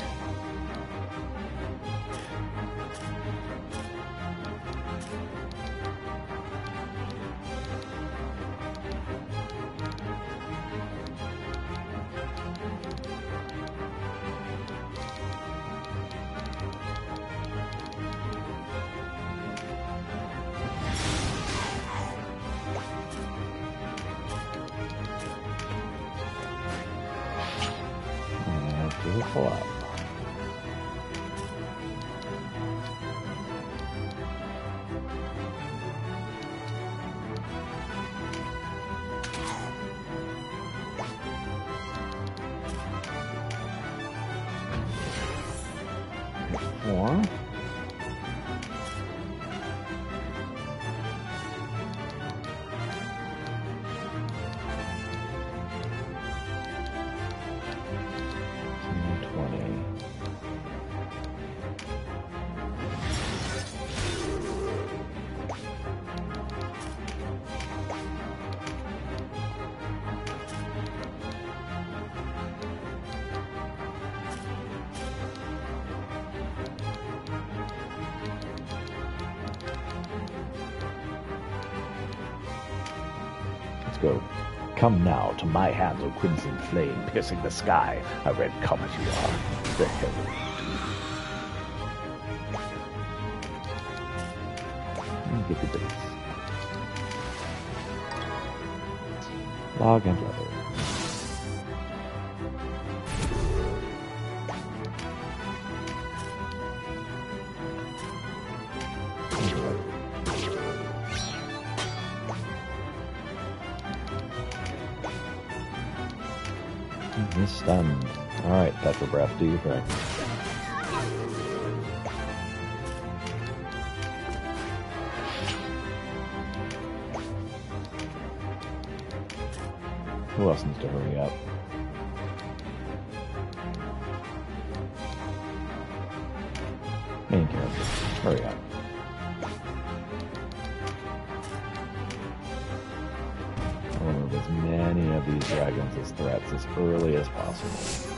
Pull up. Four. Go. Come now to my hands, O crimson flame, piercing the sky. A red comet you are. The hell. Get the base. Log and leather. He's stunned. Alright, Petra Breath, do your thing. Who else needs to hurry up? Main character. Hurry up. I want to remove as many of these dragons as threats as early as possible.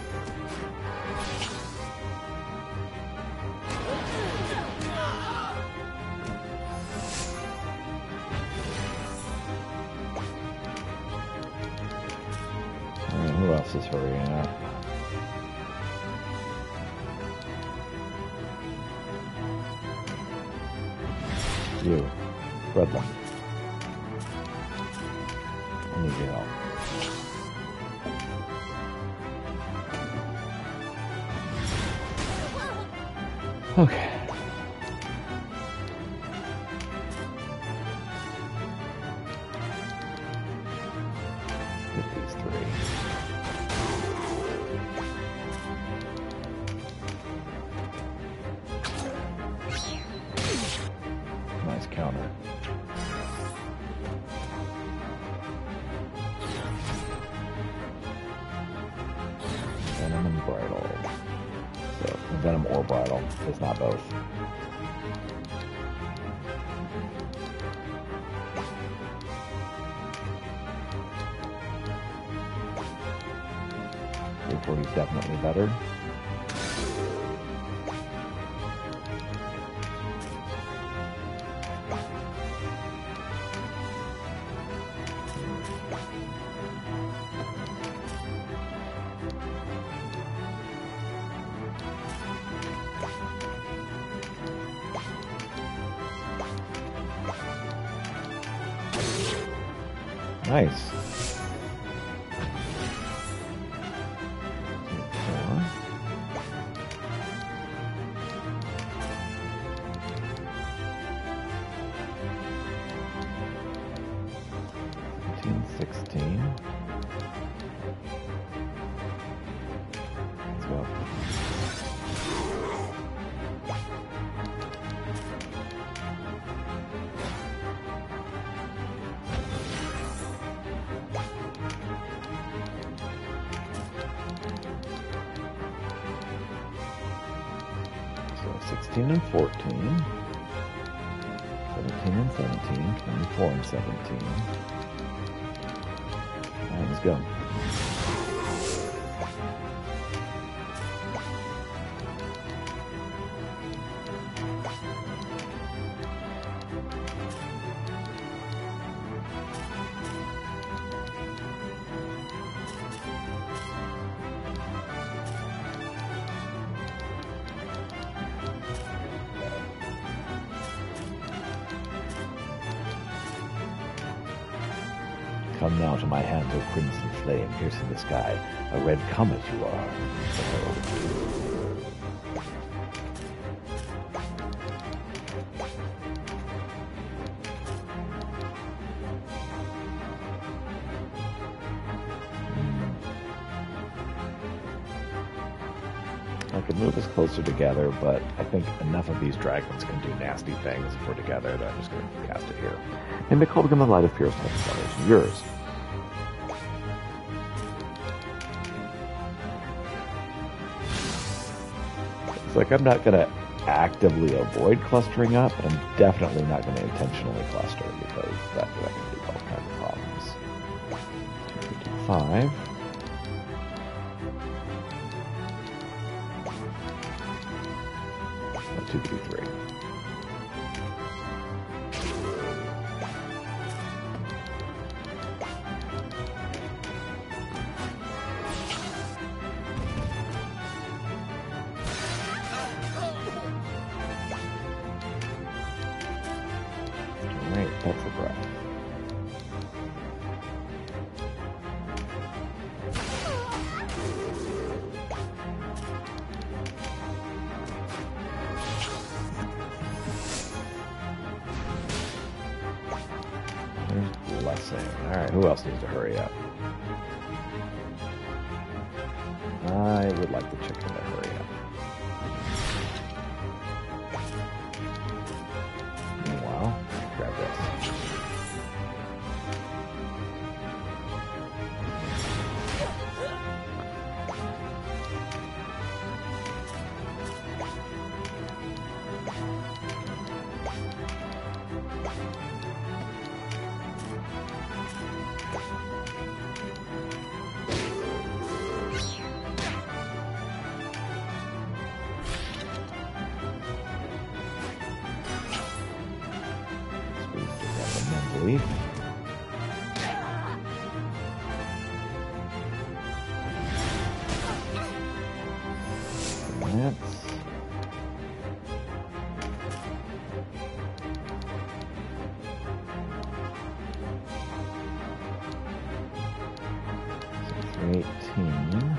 Alright, who else is hurrying up? You. Spread them. I need your help. Okay. Get these three. Nice counter. Venom and Bridle. So, Venom or Bridle. It's not both. forty is definitely better. Nice. seventeen, sixteen. Let's go. sixteen and fourteen, seventeen and seventeen, twenty-four and seventeen. All right, let's go. Come now to my hand, O crimson flame, piercing the sky. A red comet you are. I could move us closer together, but I think enough of these dragons can do nasty things if we're together that I'm just going to cast it here. And they call them the Light of Fierce Celebration. Yours. It's like I'm not going to actively avoid clustering up, but I'm definitely not going to intentionally cluster because that, that can do all kinds of problems. two fifty-five. two fifty-three. All right, that's a breath. Blessing. Alright, who else needs to hurry up? I would like the chicken to hurry up. Meanwhile, grab this. Leaf. That's eighteen.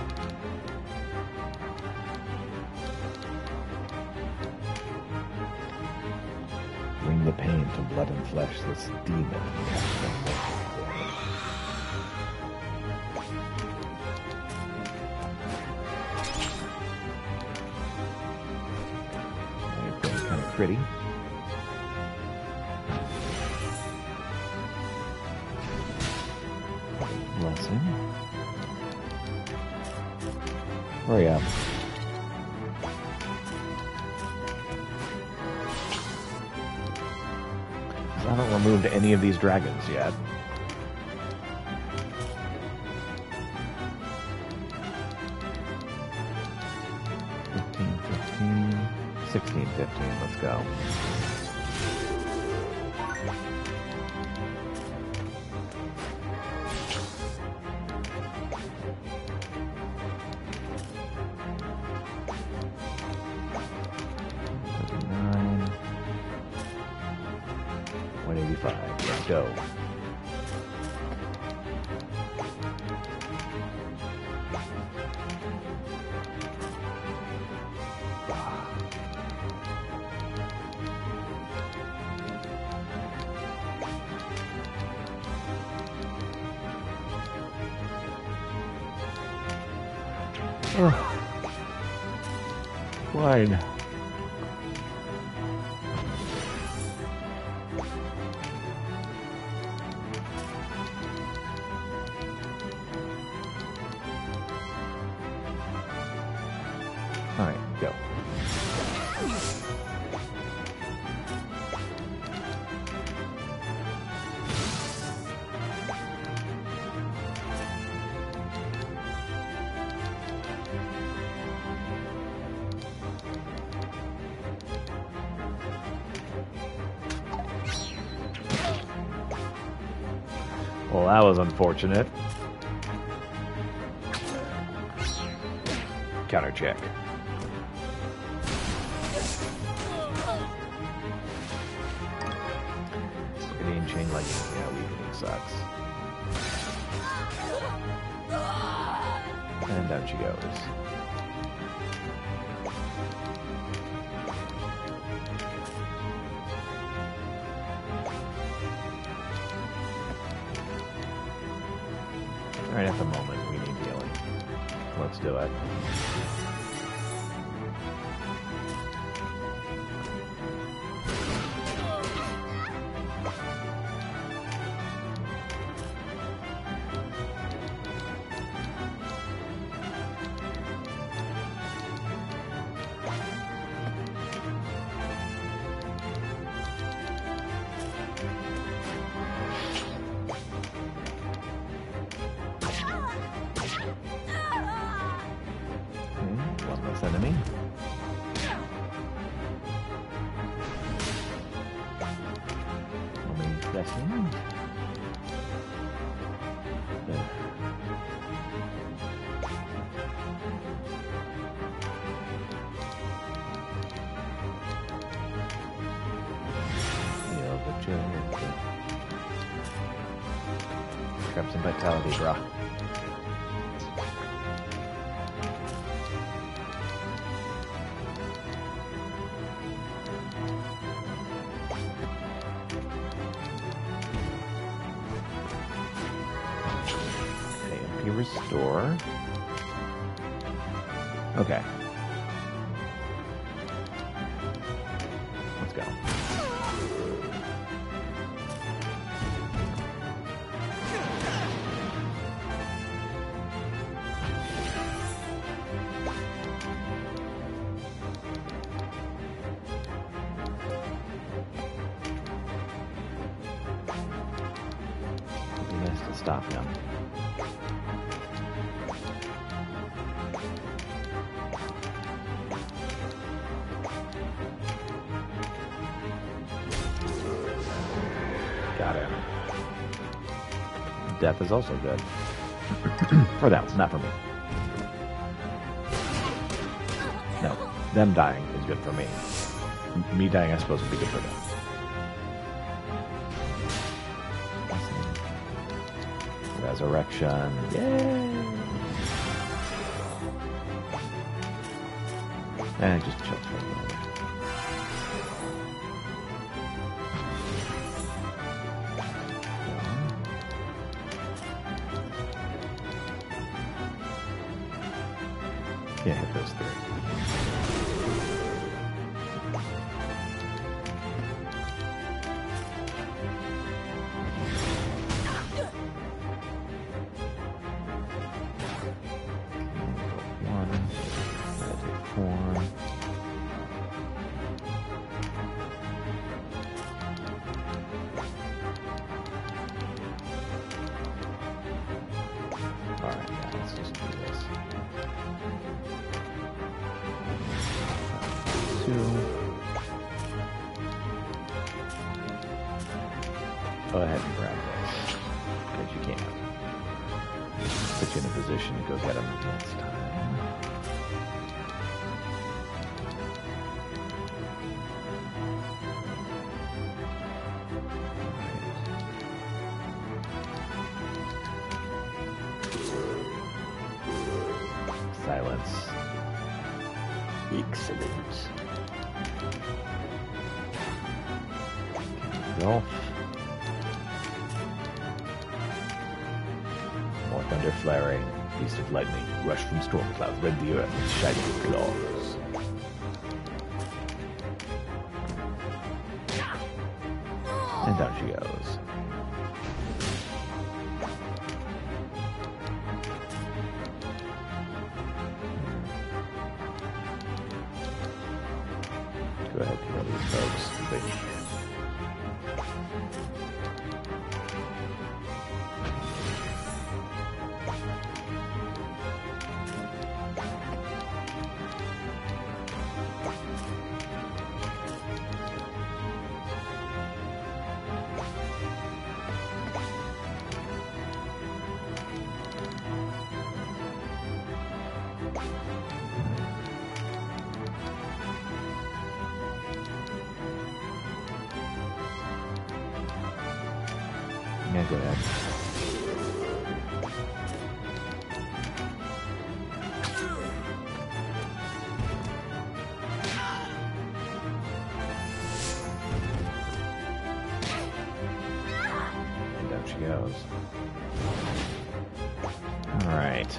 Bring the pain to blood and flesh, this demon. Kind of pretty. Blessing. Hurry up. I haven't removed any of these dragons yet. sixteen, fifteen. Let's go. one eighty-five. Let's go. Oh. Wine. All right, go. Well, that was unfortunate. Counter check. Weakening chain lightning. Yeah, weakening sucks. And down she goes. Right at the moment, we need healing. Let's do it. Enemy. Only pressing. There. Heal the joke. Grab some vitality, brah. Restore. Okay. Let's go. It'd be nice to stop him. Got it. Death is also good. For them, not for me. No, them dying is good for me. M me dying is supposed to be good for them. Resurrection. Yay! And just chill for a moment. Yeah, hit those three. One, magic form. Alright, yeah, let's just do this. Go ahead and grab this, because you can. Put you in a position to go get him next time. Silence. Excellent. Golf. More thunder flaring. Beast of lightning. Rush from storm clouds. Rend the earth with shining claws. And down she goes. Go ahead and kill these folks. Which yeah, go ahead. And down she goes. All right.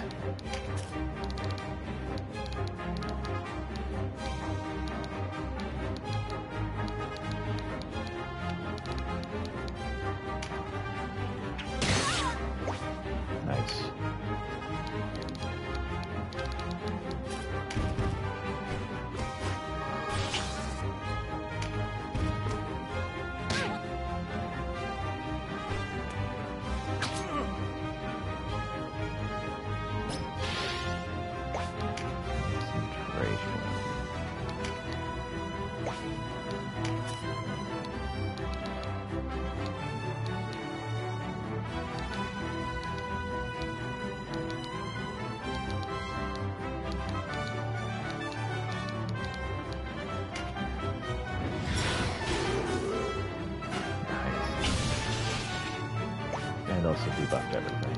Nice. And also debuffed everything.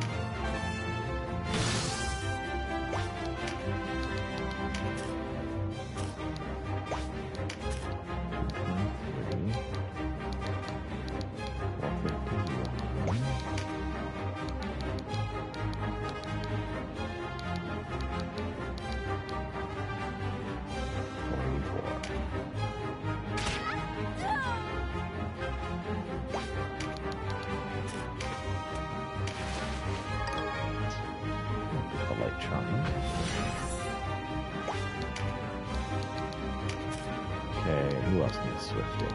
Okay, who else needs swifting?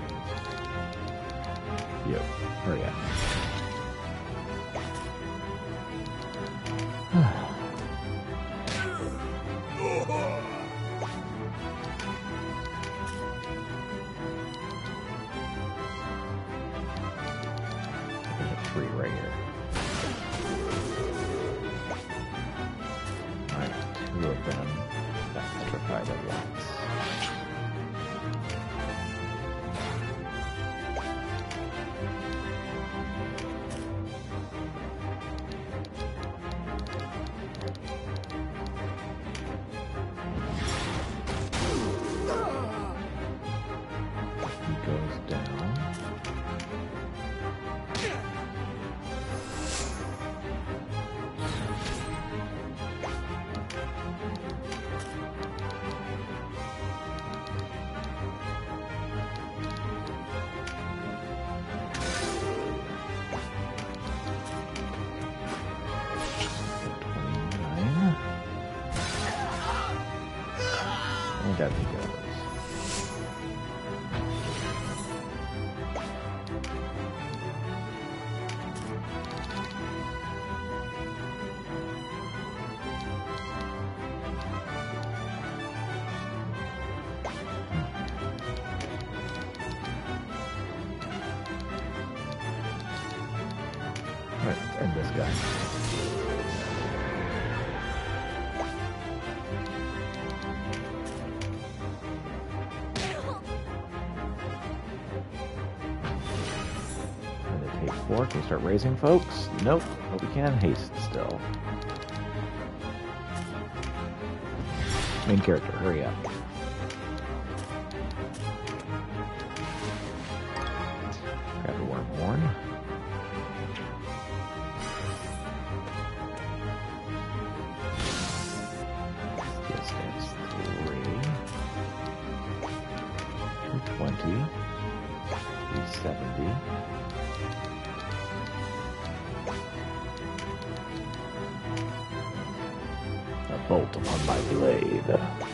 You. Hurry up. I hit three right here. Alright, two of them got petrified at once. And down he goes. Alright, let's end this guy. Four. Can we start raising folks? Nope, but we can haste still. Main character, hurry up. Grab the Wormhorn. Steel stance three. two twenty. three seventy. Bolt upon my blade.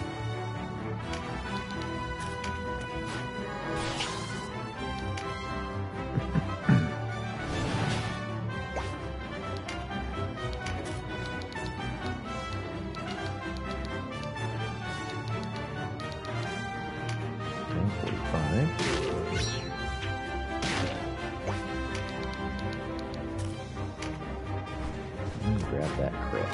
ten forty-five. And grab that crit.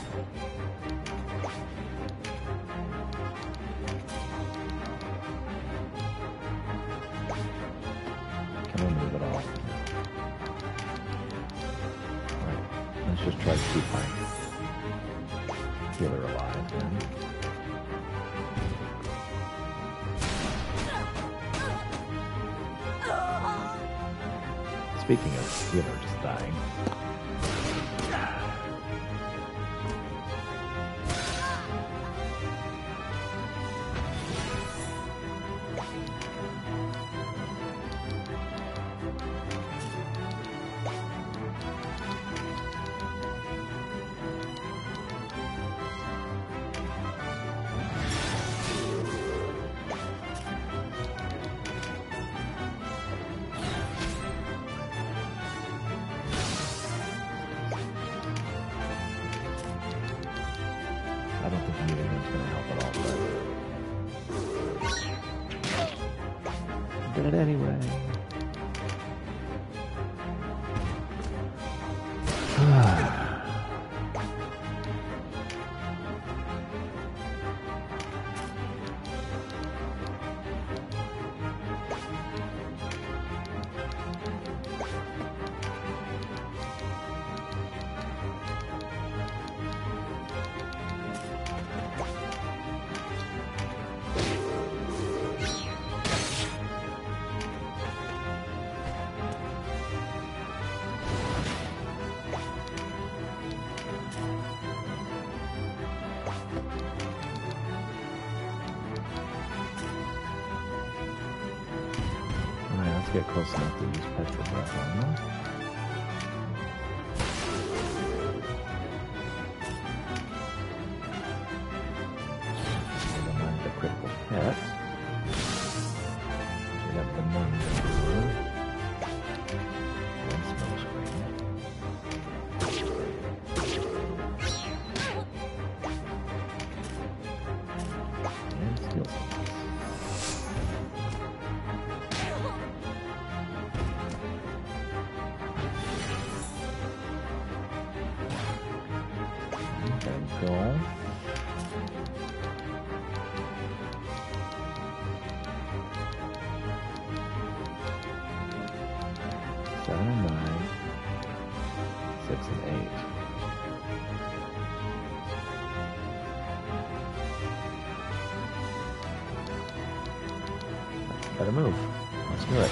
Just try to keep my healer alive then. Speaking of healer just dying. I don't think meeting him's going to help at all, but... did it anyway. Get close enough to use Petra Breath on them. Never mind the critical hit. We have the Mundo and Smoke Screen. And Steel Stance. Go. Seven and nine, six and eight. Better move. Let's do it.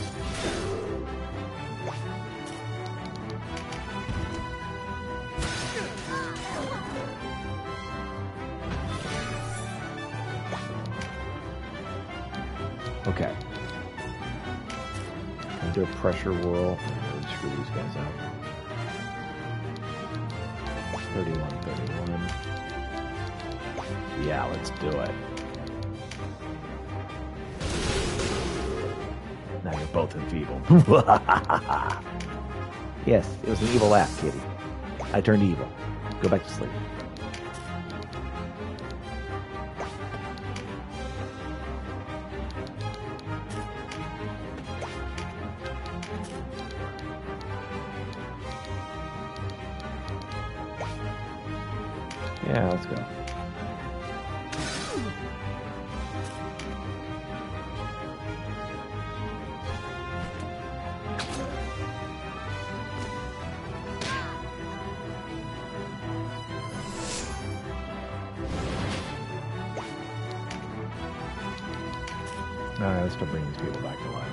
Okay. Can I do a pressure whirl? Really screw these guys up. thirty-one, thirty-one. Yeah, let's do it. Now you're both enfeebled. Yes, it was an evil laugh, kitty. I turned evil. Go back to sleep. Yeah, let's go. Alright, let's still bring these people back to life.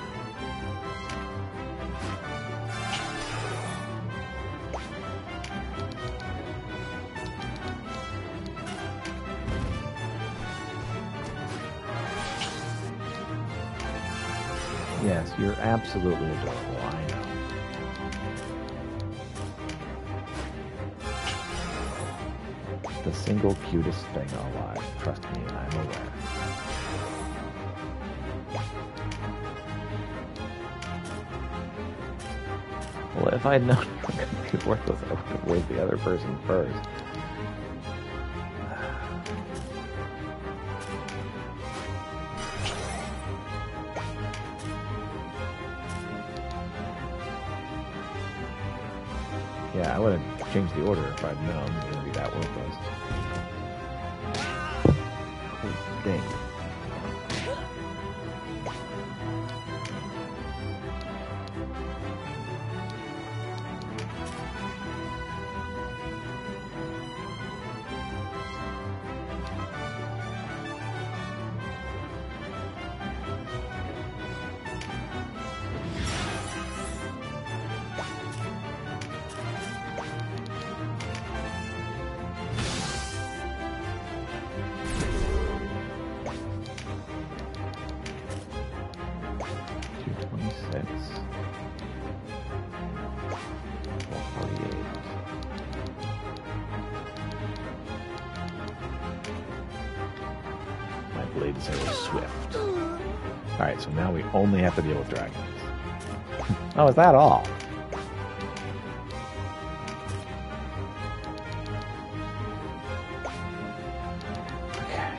Yes, you're absolutely adorable, I know. The single cutest thing alive. Trust me, I'm aware. Well, if I had known you were going to be worthless, I would have waved the other person first. Yeah, I would have changed the order if I'd known it was going to be that worthless. Oh, dang. Alright, so now we only have to deal with dragons. Oh, is that all? Okay.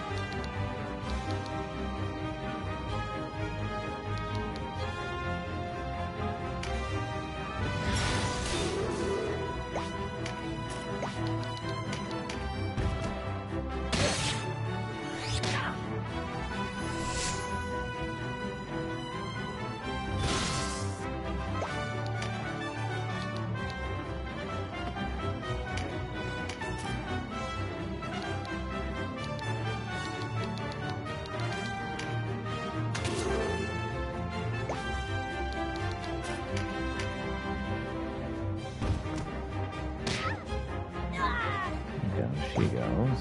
She goes.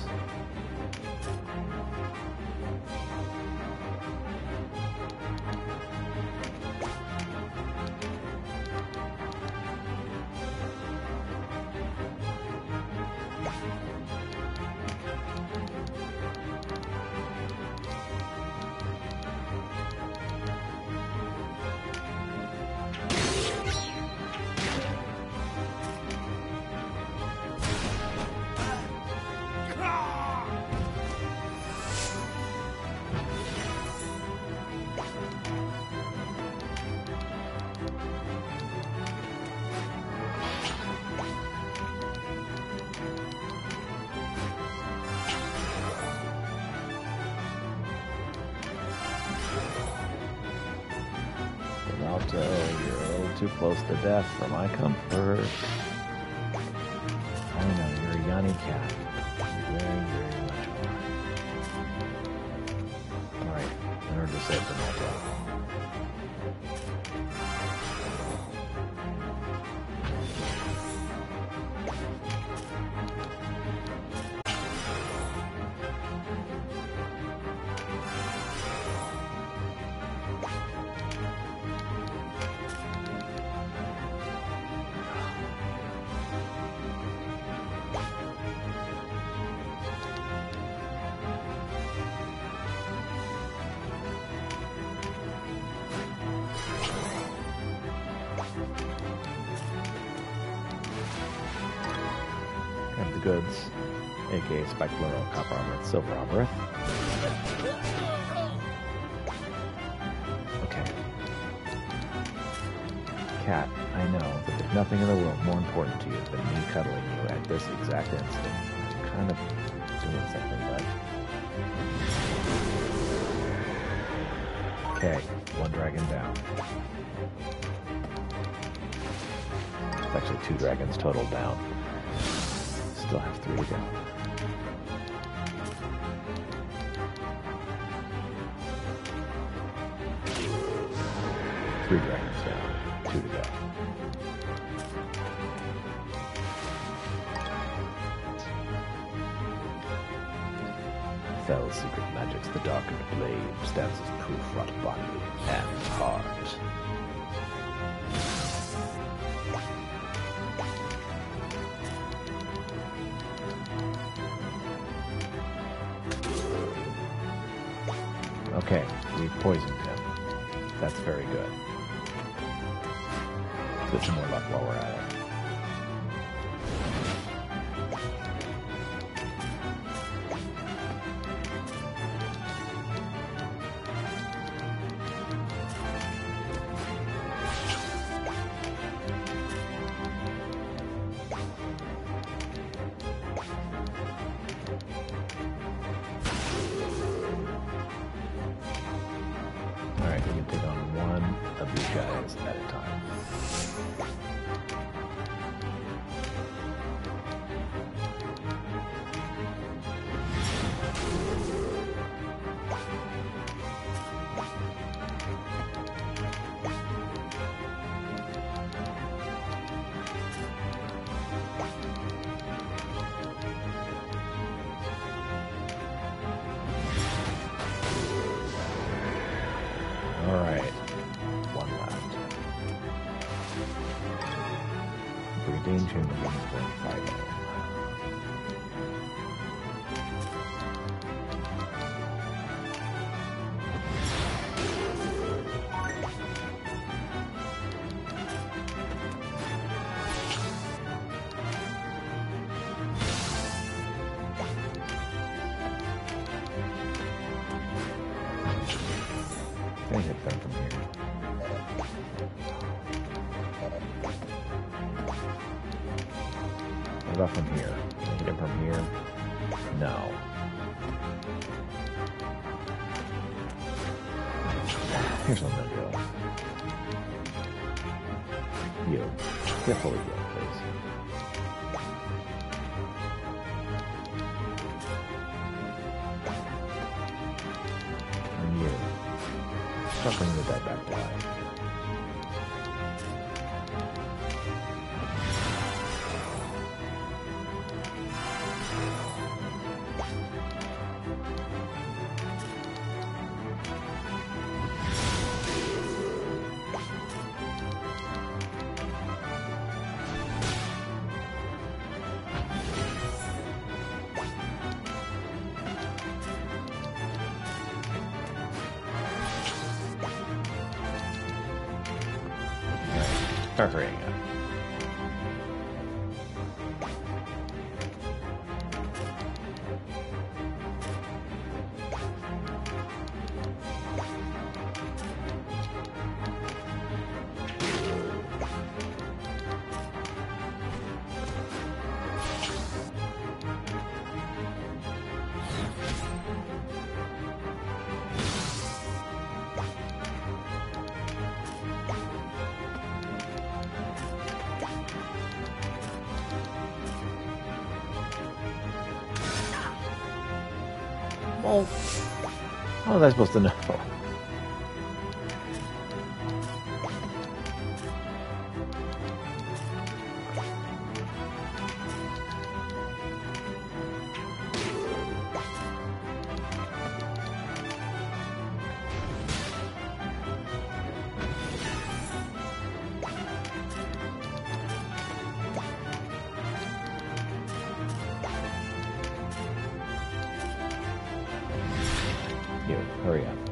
Alto, you're a little too close to death for my comfort. I know, you're a Yanni cat. You very, very much are. Alright, in order to save the Alto. Goods, aka Spike Bluro, Copper Armor, Silver Armor. Okay. Cat, I know that there's nothing in the world more important to you than me cuddling you at this exact instant. kind of doing something, but... Okay, one dragon down. It's actually two dragons total down. Still have three to go. Three dragons down, two to go. Fell secret magics, the darkened blade stands as proof, rot body and heart. Okay, we've poisoned him. That's very good. Let's get some more luck while we're at it. Alright, we can take on one of these guys at a time. Alright, one left. Regain chamber gains one fighting. Can I hit them from here? What about from here? Can I hit him from here? No. Here's what I'm gonna do. You. Get fully healed, please. And you. Start bringing the dead back to life. Start hurrying up. Well, how was I supposed to know? You, hurry up.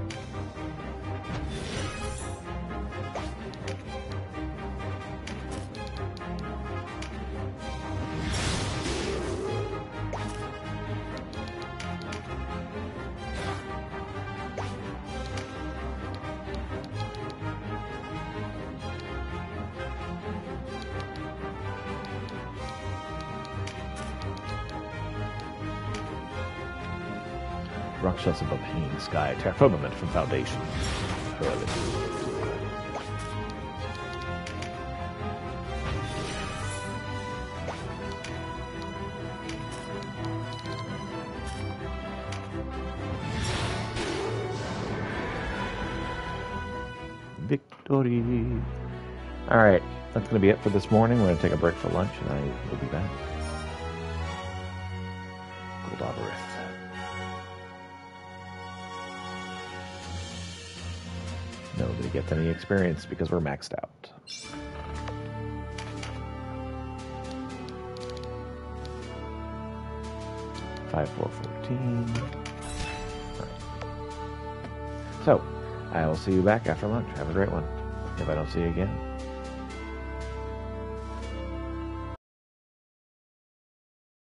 Rakshas above hanging sky, tear firmament from foundation. Hurl it. Victory. Alright, that's going to be it for this morning. We're going to take a break for lunch, and I will be back. Goldoberith. Nobody gets any experience because we're maxed out. five, four, fourteen. All right. So, I will see you back after lunch. Have a great one. If I don't see you again.